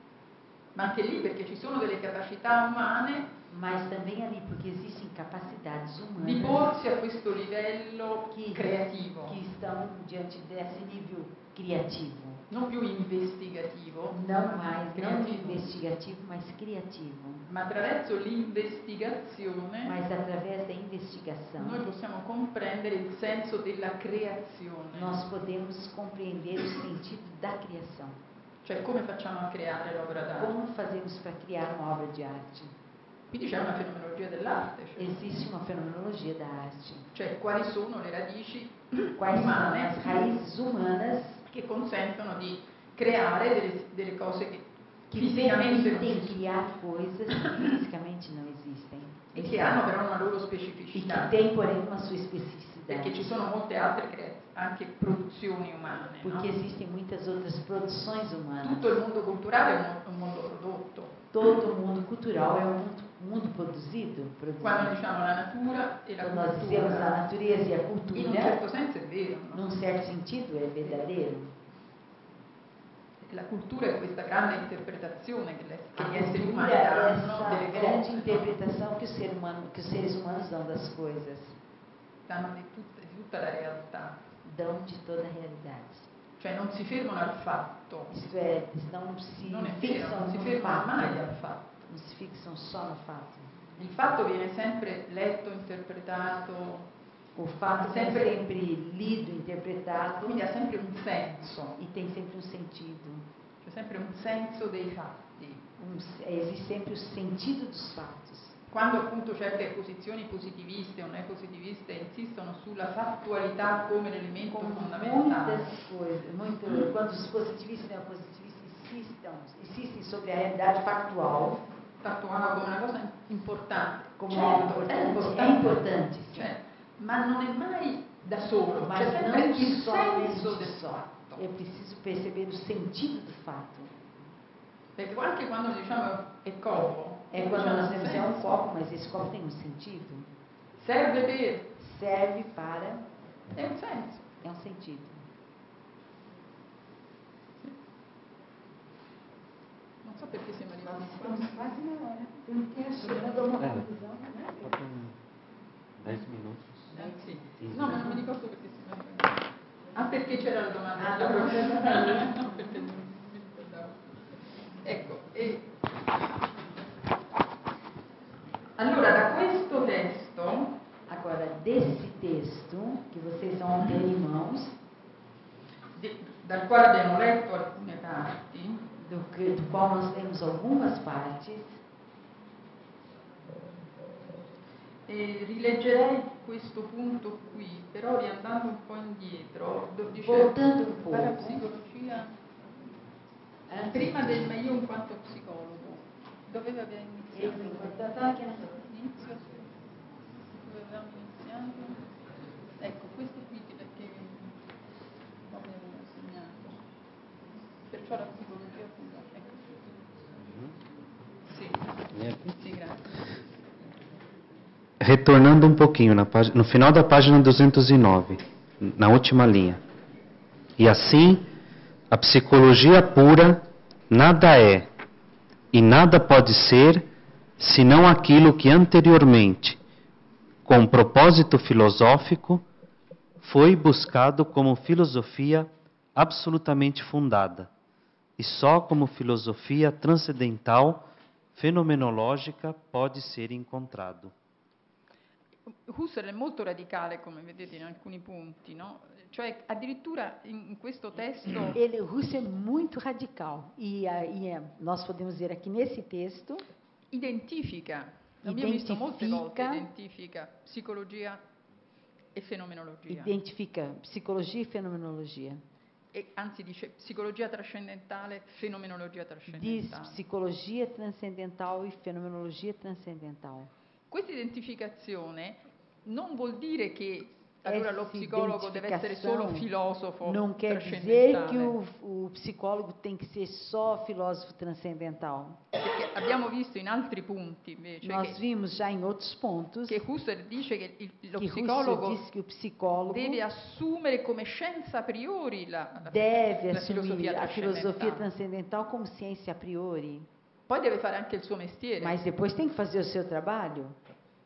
Ma anche lì perché ci sono delle capacità umane Mas também ali, porque existem capacidades di humanas porsi a questo livello que, creativo, que estão diante desse nível criativo. non più investigativo, Não mais, não creativo, investigativo, mas criativo. ma attraverso l'investigazione Mas através da investigação, noi possiamo comprendere il senso della creazione. nós podemos compreender o sentido da criação. Cioè come facciamo a creare l'opera d'arte? Como fazemos para criar uma obra de arte? Quindi c'è una fenomenologia dell'arte, cioè, Existe uma fenomenologia da arte. cioè quali sono le radici Quais são umane as raízes humanas che consentono di creare delle, delle cose che que fisicamente non permitem esistono criar coisas que fisicamente não existem. e che hanno però una loro E specificità, que têm, porém, uma sua especificidade. perché ci sono molte altre crea- anche produzioni umane, no? Porque existem muitas outras produções humanas. Tutto il mondo culturale è un, mo- un mondo prodotto. Todo o mundo cultural é um mundo, mundo produzido. produzido. Quando diciamo la natura e la Quando nós dizemos a cultura, natureza e a in un cultura, certo senso è vero, no? num certo sentido, é verdadeiro. La cultura è questa grande interpretazione che, le, che A gli esseri cultura umani é danno essa delle grande cose, no? interpretação que, o ser humano, que os seres humanos dão das coisas, Danno di, tut- di tutta la realtà, dão de toda a realidade. cioè non si fermano al fatto, Isto é, não se non è vero, fixam non si no fermano mai fato, al fatto. não se fixam só no fato. Il fatto viene sempre letto, interpretato, O fato é Sempre- sempre lido, interpretado quindi ha sempre un senso, e tem sempre um sentido. c'è sempre un senso dei fatti. Um, existe sempre o sentido dos fatos. Quando appunto certe posizioni positiviste o neopositiviste insistono sulla fattualità come l'elemento Com fondamentale, muitas coisas, muito, quando os positivistas e neopositivistas insistem, insistem sobre a realidade factual, fattuale come una cosa importante, como certo, é è importante, importante, é importante, sim. cioè, ma non è mai da solo, Mas c'è sempre não il somente senso del só. fatto. É preciso perceber o sentido do fato. Perché anche quando diciamo è copo, É quando diciamo nós temos é um senso. copo, mas esse copo tem um sentido. Serve per, Serve para, è un senso. é um sentido. Non so perché siamo Nós arrivati estamos qua. quase na hora. Porque chegando uma É. conclusão, né? Faltam dez minutos. Eh, sì. No, ma non mi ricordo perché siamo arrivati. Ah, perché c'era la domanda Ah, della la prossima. domanda. No, perché non mi ricordavo. Ecco, e allora da questo testo Agora, desse texto, que vocês vão ter em mãos, di- dal quale abbiamo letto alcune parti, do, que, do qual nós temos algumas partes, e rileggerei questo punto qui, però riandando un po' indietro, do- dice voltando um pouco, parapsicologia, antes prima del ma io in quanto psicologo, dove aveva eu iniziato? tá aqui na Inizio, dove avevamo iniziato? Ecco, questo qui perché non mi avevo segnato. Perciò la psicologia pura, ecco. Sì, sì, grazie. Retornando um pouquinho, na página, no final da página duzentos e nove, na última linha. E assim, a psicologia pura nada é e nada pode ser senão aquilo que anteriormente, com propósito filosófico, foi buscado como filosofia absolutamente fundada, e só como filosofia transcendental, fenomenológica, pode ser encontrado. Husserl è molto radicale, come vedete in alcuni punti, no? Cioè addirittura in, in questo testo Ele, o Husserl é muito radical. E, ah, e ah, nós podemos ver aqui nesse texto, identifica, abbiamo visto molte volte, Identifica- identifica psicologia e fenomenologia. identifica psicologia e fenomenologia. E anzi dice psicologia trascendentale, fenomenologia Diz trascendentale. psicologia transcendental e fenomenologia transcendental. Questa identificazione non vuol dire che allora lo Essa psicologo deve essere solo identificação filosofo não quer trascendentale. dizer que o, o psicólogo tem que ser só filósofo transcendental. Perché abbiamo visto in altri punti invece Nós che, vimos já em outros pontos che Husserl dice che il, lo que psicologo Husserl diz que o psicólogo deve assumere come scienza a priori la, la, deve la filosofia assumir a filosofia trascendentale. transcendental como ciência a priori, Poi deve fare anche il suo mestiere. mas depois tem que fazer o seu trabalho.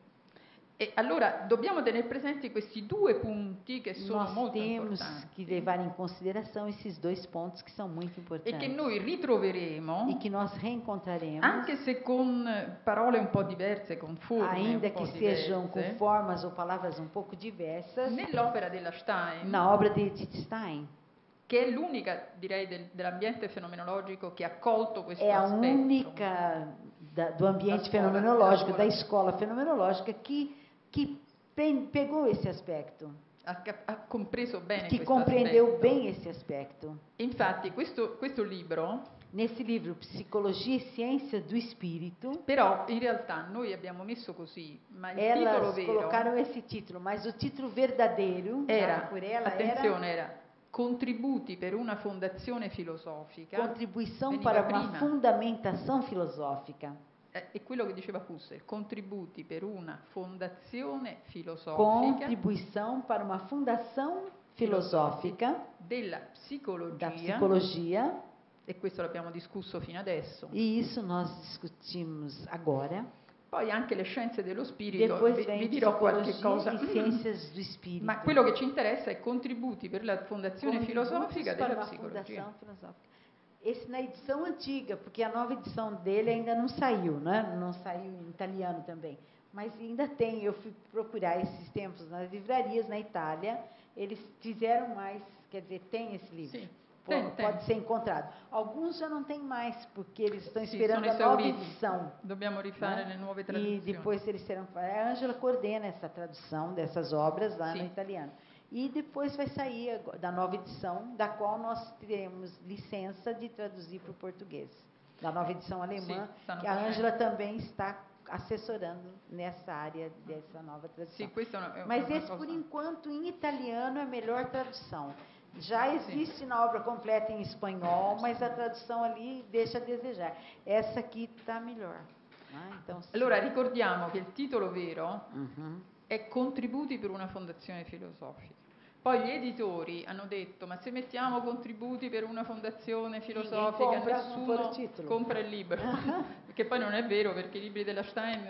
E allora dobbiamo tenere presenti questi due punti che sono Nós molto temos importanti que levar em consideração esses dois pontos que são muito e importantes che noi ritroveremo e que nós reencontraremos, anche se con parole un po' diverse, con forme ainda un po' que sejam com diverse, formas ou palavras um pouco diversas, nell'opera della Stein, na obra de Edith Stein. che è l'unica, direi, del- dell'ambiente fenomenologico che ha colto questo É a aspetto. única da- do ambiente Da escola, fenomenológico, da da escola. escola fenomenológica, que, que pe- pegou esse aspecto, Ha, cap- ha compreso bene que questo compreendeu aspetto. bem esse aspecto. Infatti questo, questo libro, Nesse livro, Psicologia e Ciência do Espírito, però in realtà noi abbiamo messo così, ma il titolo elas vero colocaram esse título, mas o título verdadeiro, era, dado por ela, attenzione, era era Contributi per una fondazione filosofica. Contribuição Veniva para uma prima. fundamentação filosófica. Eh, È quello che diceva Husserl, contributi per una fondazione filosofica Contribuição para uma fundação filosófica della da psicologia, psicologia, e questo l'abbiamo discusso fino adesso. e isso nós discutimos agora. Poi anche le scienze dello spirito, Depois vi, vem vi dirò qualche psicologia cosa. e ciências do espírito. Ma quello che ci interessa è contributi per la fondazione Contributos filosofica para della uma psicologia. fundação filosófica. Esse na edição antiga, porque a nova edição dele ainda não saiu, né? Não saiu em italiano também. Mas ainda tem, eu fui procurar esses tempos nas livrarias na Itália, eles fizeram mais, quer dizer, tem esse livro. Sim, Po- tem, tem. Pode ser encontrado. Alguns já não tem mais, porque eles estão Sì, esperando sono a nova esauriti. edição. Dobbiamo rifare né? le nuove E traduzioni. depois eles serão. A Ângela coordena essa tradução dessas obras lá Sim. no italiano. E depois vai sair agora, da nova edição, da qual nós teremos licença de traduzir para o português. Da nova edição alemã, Sim, stanno que a facendo. Ângela também está assessorando nessa área dessa nova tradução. Sì, questo è una, è Mas una esse, cosa. por enquanto, em italiano é a melhor tradução. Já existe na obra completa em espanhol, mas a tradução ali deixa a desejar. Essa aqui está melhor. né? Então, sim. Allora ricordiamo che il titolo vero Uhum. è Contributi per una fondazione filosofica. Poi gli editori hanno detto: ma se mettiamo contributi per una fondazione filosofica, compra, non fa il nessuno titolo. compra il libro. Che poi non è vero, perché i libri della Stein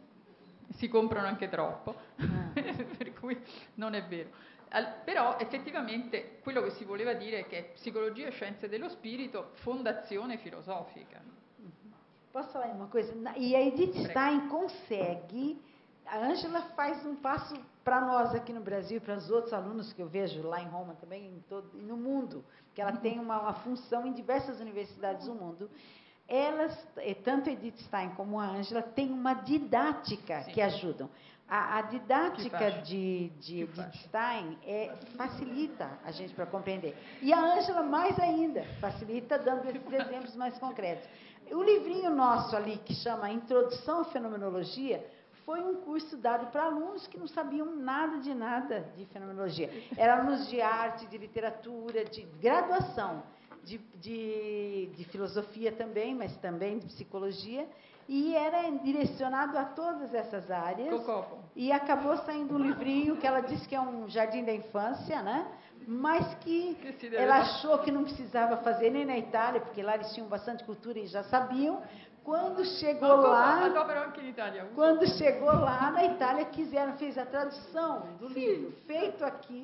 si comprano anche troppo, per cui non è vero. Al- però effettivamente quello che si voleva dire è che psicologia e scienze dello spirito, fondazione filosofica. Posso falar uma coisa? Na- E a Edith Prego. Stein consegue. A Ângela faz um passo para nós aqui no Brasil, para os outros alunos que eu vejo lá em Roma também, em todo, e no mundo, que ela tem uma, uma função em diversas universidades do mundo. Elas, eh, tanto a Edith Stein como a Ângela, têm uma didática Sim. que ajudam. A, a didática Que fácil. de, de Que Edith fácil. Stein é, facilita a gente para compreender. E a Ângela mais ainda, facilita dando esses exemplos mais concretos. O livrinho nosso ali, que chama Introdução à Fenomenologia, foi um curso dado para alunos que não sabiam nada de nada de fenomenologia. Eram alunos de arte, de literatura, de graduação, de, de, de filosofia também, mas também de psicologia, e era direcionado a todas essas áreas. Cocopo. E acabou saindo um livrinho que ela disse que é um jardim da infância, né? Mas que Que se deve ela dar. achou que não precisava fazer nem na Itália, porque lá eles tinham bastante cultura e já sabiam. Quando chegou Ma lá, adopero anche in Italia. uso. quando chegou lá na Itália, quiseram, fez a tradução do livro, feito aqui,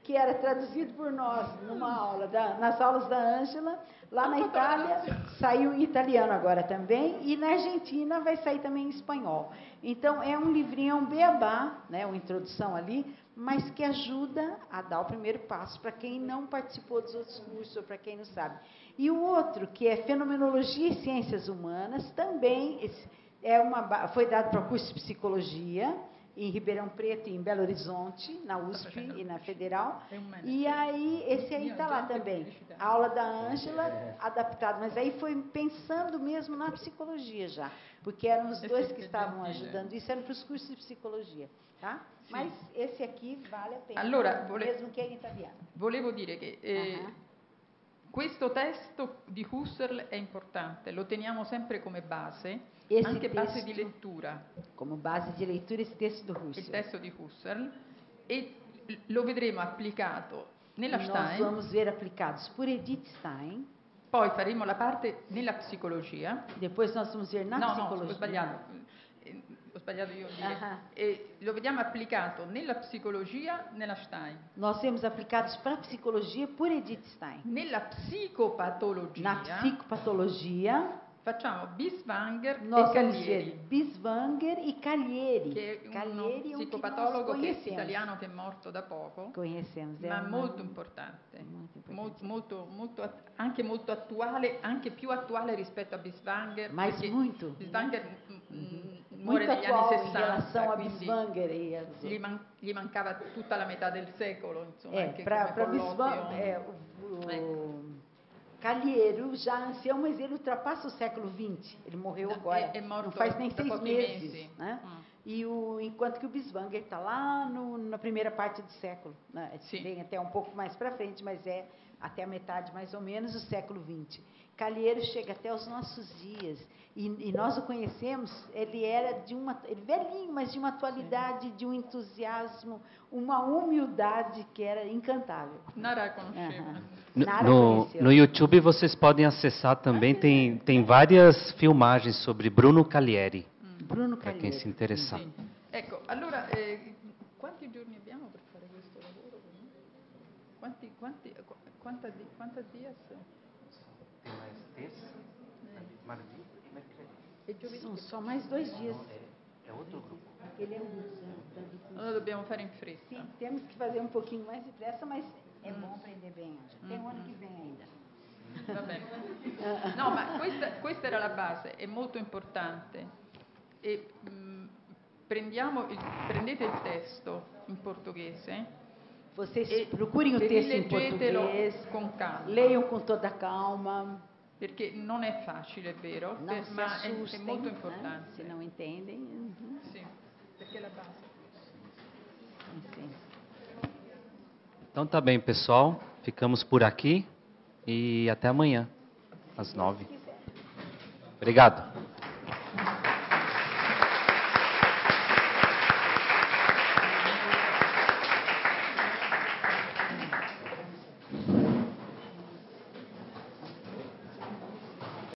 que era traduzido por nós numa aula, da, nas aulas da Ângela. Lá na Itália, saiu em italiano agora também, e na Argentina vai sair também em espanhol. Então, é um livrinho, é um beabá, né, uma introdução ali, mas que ajuda a dar o primeiro passo para quem não participou dos outros cursos, ou para quem não sabe. E o outro, que é Fenomenologia e Ciências Humanas, também é uma, foi dado para o curso de Psicologia, em Ribeirão Preto e em Belo Horizonte, na U S P e na Federal. E aí, esse aí está lá também. A aula da Ângela, adaptado. Mas aí foi pensando mesmo na psicologia já. Porque eram os dois que estavam ajudando. Isso era para os cursos de psicologia. Tá? Mas esse aqui vale a pena, allora, mesmo que é em italiano. Volevo dire che eh, uh-huh. questo testo di Husserl è importante, lo teniamo sempre come base, esse anche texto, base di lettura. Come base di lettura esse texto do Husserl. Il testo di Husserl, e lo vedremo applicato nella Nós Stein. vamos ver aplicados por Edith Stein. Poi faremo la parte nella psicologia. Depois nós vamos ver na no, psicologia. No, ho sbagliato. Ho sbagliato io. Uh-huh. E lo vediamo applicato nella psicologia, nella Stein. Nós vemos aplicados para a psicologia por Edith Stein. Nella psicopatologia. Na psicopatologia. Facciamo Binswanger Nós e Caglieri. Binswanger e Caglieri. Che è Caglieri uno psicopatologo che, che è italiano, che è morto da poco. Conhecemos. Ma uma... molto importante. Molto, molto, molto, anche molto attuale, anche più attuale rispetto a Binswanger. Mas muito. Binswanger mm-hmm. muore negli anni sessanta. In relação a Binswanger e a... gli, man- gli mancava tutta la metà del secolo, insomma. É, para Binswanger, é, o, o... Calheiro, já ancião, mas ele ultrapassa o século vinte. Ele morreu agora, é, é morto, não faz nem seis meses. Mesi. Né? Hum. E o, enquanto que o Binswanger está lá no, na primeira parte do século. Né? Vem até um pouco mais para frente, mas é até a metade, mais ou menos, do século vinte. Calheiro chega até os nossos dias. E, e nós o conhecemos, ele era de uma, ele velhinho, mas de uma atualidade, Sim. de um entusiasmo, uma humildade que era encantável. Nara conheceu. No, no YouTube vocês podem acessar também, tem, tem várias filmagens sobre Bruno Caglieri. Bruno Caglieri. Para quem se interessar. Sì. Ecco, allora, eh, quanti giorni abbiamo per fare questo lavoro? Quanti, quanti, quanta, quanta dias? Tem mais terça, mardi e mercoledì. São só mais dois dias. É, é outro grupo. Ele é um grupo. Allora dobbiamo fare in fretta. Sim, temos que fazer um pouquinho mais depressa, mas é mm. bom aprender bem. Tem um ano que vem ainda. Va bene. No, ma questa, questa era la base, è molto importante. E, mh, prendiamo il, prendete il testo in portoghese. Vocês procurem o texto em português, com calma. Leiam com toda calma. Perché non è facile, è vero, não per, se ma assustem, è, è molto né? importante. Se não entendem. Uhum. Sì, perché è la base. Sim. Então tá bem, pessoal. Ficamos por aqui e até amanhã, às nove. Obrigado.